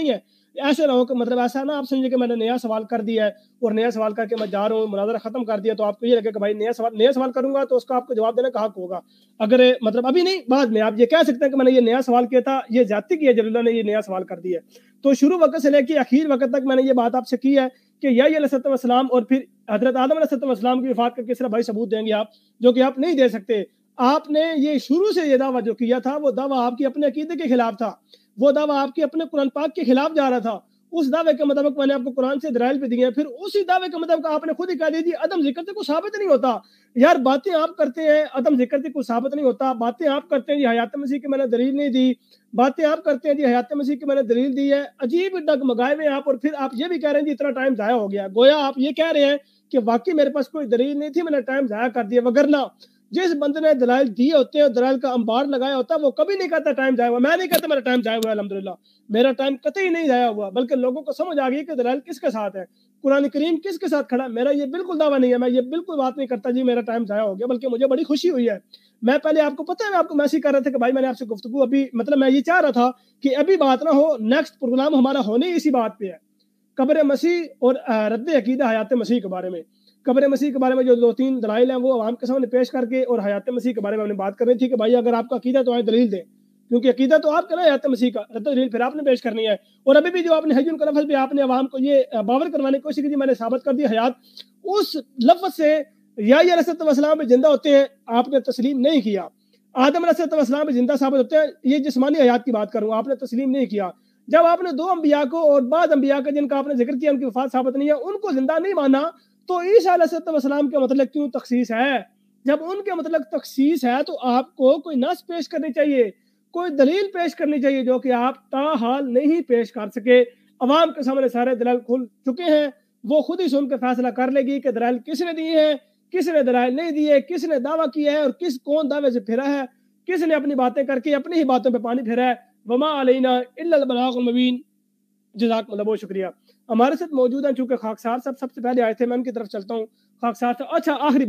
ایسے نہ ہو کہ مطلب ایسا نہ آپ سمجھے کہ میں نے نیا سوال کر دیا ہے اور نیا سوال کر کے میں جا رہا ہوں مناظرہ ختم کر دیا، تو آپ کو یہ لگے کہ بھائی نیا سوال کروں گا تو اس کا آپ کو جواب دینے کا حق ہوگا، اگر مطلب ابھی نہیں بعد میں آپ یہ کہہ سکتے ہیں کہ میں نے یہ نیا سوال کیا تھا، یہ زیادتی کی ہے جلیل اللہ نے یہ نیا سوال کر دیا ہے۔ تو شروع وقت سے لے کے اخیر وقت تک میں نے یہ بات آپ سے کی ہے کہ یحییٰ علیہ السلام اور پھر حضرت آدم علیہ السلام کی وفات کا کس طرح بھائی ثبوت دیں گے آپ، جو کہ آپ نہیں دے سکتے۔ آپ نے یہ شروع سے یہ دعویٰ جو کیا تھا وہ دعویٰ آپ کی اپنے عقیدے کے خلاف تھا، وہ دعویٰ آپ کے اپنے قرآن پاک کے خلاف جا رہا تھا۔ اس دعوے کے مطابق میں نے آپ کو قرآن سے دلائل بھی دیے ہیں، پھر اسی دعوے کے مطابق آپ نے خود ہی کہہ دی عدم ذکر سے کوئی ثابت نہیں ہوتا۔ یار باتیں آپ کرتے ہیں عدم ذکر سے کوئی ثابت نہیں ہوتا، باتیں آپ کرتے ہیں جی حیات مسیح کی میں نے دلیل نہیں دی، باتیں آپ کرتے ہیں جی حیات مسیح کی میں نے دلیل دی ہے، عجیب ڈگمگائے ہوئے آپ، اور پھر آپ یہ بھی کہہ رہے ہیں جی اتنا ٹائم ضائع ہو گیا، گویا آپ یہ کہہ رہے ہیں کہ واقعی میرے پاس کوئی دلیل نہیں تھی، میں نے ٹائم ضائع کر دیا، وگرنہ جس بندے نے دلائل دیے ہوتے ہیں دلائل کا انبار لگایا ہوتا ہے وہ کبھی نہیں کہتا ٹائم ضائع ہوا۔ میں نہیں کہتا میرا ٹائم ضائع ہوا، الحمدللہ میرا ٹائم قطعی نہیں ضائع ہوا، بلکہ لوگوں کو سمجھ آ گئی کہ دلائل کس کے ساتھ ہے، قرآن کریم کس کے ساتھ کھڑا ہے۔ میرا یہ بالکل دعویٰ نہیں ہے، میں یہ بالکل بات نہیں کرتا جی میرا ٹائم ضائع ہو گیا، بلکہ مجھے بڑی خوشی ہوئی ہے۔ میں پہلے آپ کو پتہ ہے میں آپ کو میسج کر رہا تھا کہ بھائی میں نے آپ سے گفتگو ابھی مطلب میں یہ چاہ رہا تھا کہ ابھی بات نہ ہو، نیکسٹ پروگرام ہمارا ہونے اسی بات پہ ہے، قبر مسیح اور رد عقیدہ حیات مسیح کے بارے میں۔ قبر مسیح کے بارے میں جو 2-3 دلائل ہیں وہ عوام کے سامنے پیش کر کے، اور حیات مسیح کے بارے میں ہم نے بات کر رہی تھی کہ بھائی اگر آپ کا عقیدہ تو آئے دلیل دیں، کیونکہ عقیدہ تو آپ کا نا حیات مسیح کا، رد دلیل پھر آپ نے پیش کرنی ہے۔ اور ابھی بھی جو آپ نے حی القلفظ بھی آپ نے عوام کو یہ باور کروانے کی کوشش کی تھی، میں نے ثابت کر دی حیات اس لفظ سے یحییٰ علیہ السلام بھی زندہ ہوتے ہیں، آپ نے تسلیم نہیں کیا۔ آدم علیہ السلام بھی زندہ ثابت ہوتے ہیں، یہ جسمانی حیات کی بات کروں، آپ نے تسلیم نہیں کیا۔ جب آپ نے 2 انبیاء کو اور بعض انبیاء کا جن کا آپ نے ذکر کیا ان کی وفات ثابت نہیں ہے ان کو زندہ نہیں مانا، تو عیسیٰ علیہ السلام کے مطلب کیوں تخصیص ہے؟ جب ان کے مطلب تخصیص ہے تو آپ کو کوئی نص پیش کرنی چاہیے، کوئی دلیل پیش کرنی چاہیے، جو کہ آپ تاحال نہیں پیش کر سکے۔ عوام کے سامنے سارے دلائل کھل چکے ہیں، وہ خود ہی سن کے فیصلہ کر لے گی کہ دلائل کس نے دی ہے، کس نے دلائل نہیں دیے، کس نے دعویٰ کیا ہے اور کون دعوے سے پھرا ہے، کس نے اپنی باتیں کر کے اپنی ہی باتوں پہ پانی پھیرا ہے۔ وما علینا الا البلاغ المبین۔ جزاک اللہ، بہت شکریہ۔ ہمارے ساتھ موجود ہیں چونکہ خاکسار صاحب سب سے پہلے آئے تھے، میں ان کی طرف چلتا ہوں۔ خاکسار صاحب، اچھا آخری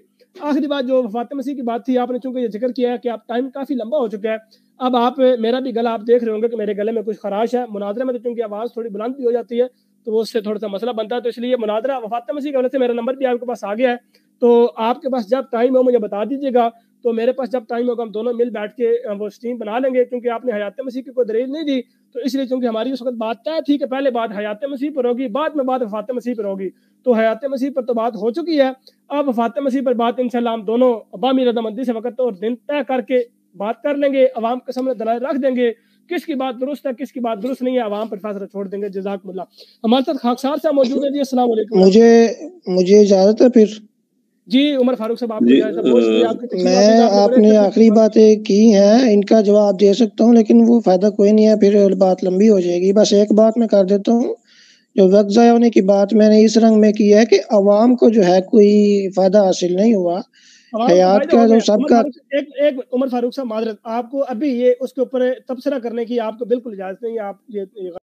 بات جو وفات مسیح کی بات تھی، آپ نے چونکہ یہ ذکر کیا ہے کہ آپ ٹائم کافی لمبا ہو چکا ہے، اب آپ میرا بھی گلا آپ دیکھ رہے ہوں گے کہ میرے گلے میں کچھ خراش ہے، مناظرے میں تو چونکہ آواز تھوڑی بلند بھی ہو جاتی ہے تو وہ اس سے تھوڑا سا مسئلہ بنتا ہے، تو اس لیے مناظرہ وفات مسیح کی وجہ سے میرا نمبر بھی آپ کے پاس آ گیا ہے، تو آپ کے پاس جب ٹائم ہو مجھے بتا دیجیے گا، تو میرے پاس جب ٹائم ہوگا ہم دونوں مل بیٹھ کے وہ اسٹریم بنا لیں گے، کیونکہ آپ نے حیات مسیح کی کوئی دلیل نہیں دی، تو اس لیے چونکہ ہماری اس وقت بات طے تھی کہ پہلے بات حیات مسیح پر ہوگی، بعد میں بات وفات مسیح پر ہوگی، تو حیات مسیح پر تو بات ہو چکی ہے، اب وفات مسیح پر بات انشاءاللہ ہم دونوں بامی رضامندی سے وقت اور دن طے کر کے بات کر لیں گے، عوام کے سامنے دلائل رکھ دیں گے، کس کی بات درست ہے کس کی بات درست نہیں ہے، عوام پر فیصلہ چھوڑ دیں گے۔ جزاکم اللہ۔ ہمارے ساتھ خاکسار صاحب موجود ہیں جی، السلام علیکم۔ مجھے اجازت ہے پھر؟ جی عمر فاروق صاحب آپ کو اجازت ہے، بہت شکریہ آپ کی۔ میں آپ نے آخری باتیں کی ہیں ان کا جواب دے سکتا ہوں لیکن وہ فائدہ کوئی نہیں ہے، پھر بات لمبی ہو جائے گی۔ بس ایک بات میں کر دیتا ہوں، جو وقت ضائع ہونے کی بات میں نے اس رنگ میں کی ہے کہ عوام کو جو ہے کوئی فائدہ حاصل نہیں ہوا، حیات کا جو سب کا۔ ایک عمر فاروق صاحب معذرت، آپ کو ابھی یہ اس کے اوپر تبصرہ کرنے کی آپ کو بالکل اجازت نہیں ہے، آپ یہ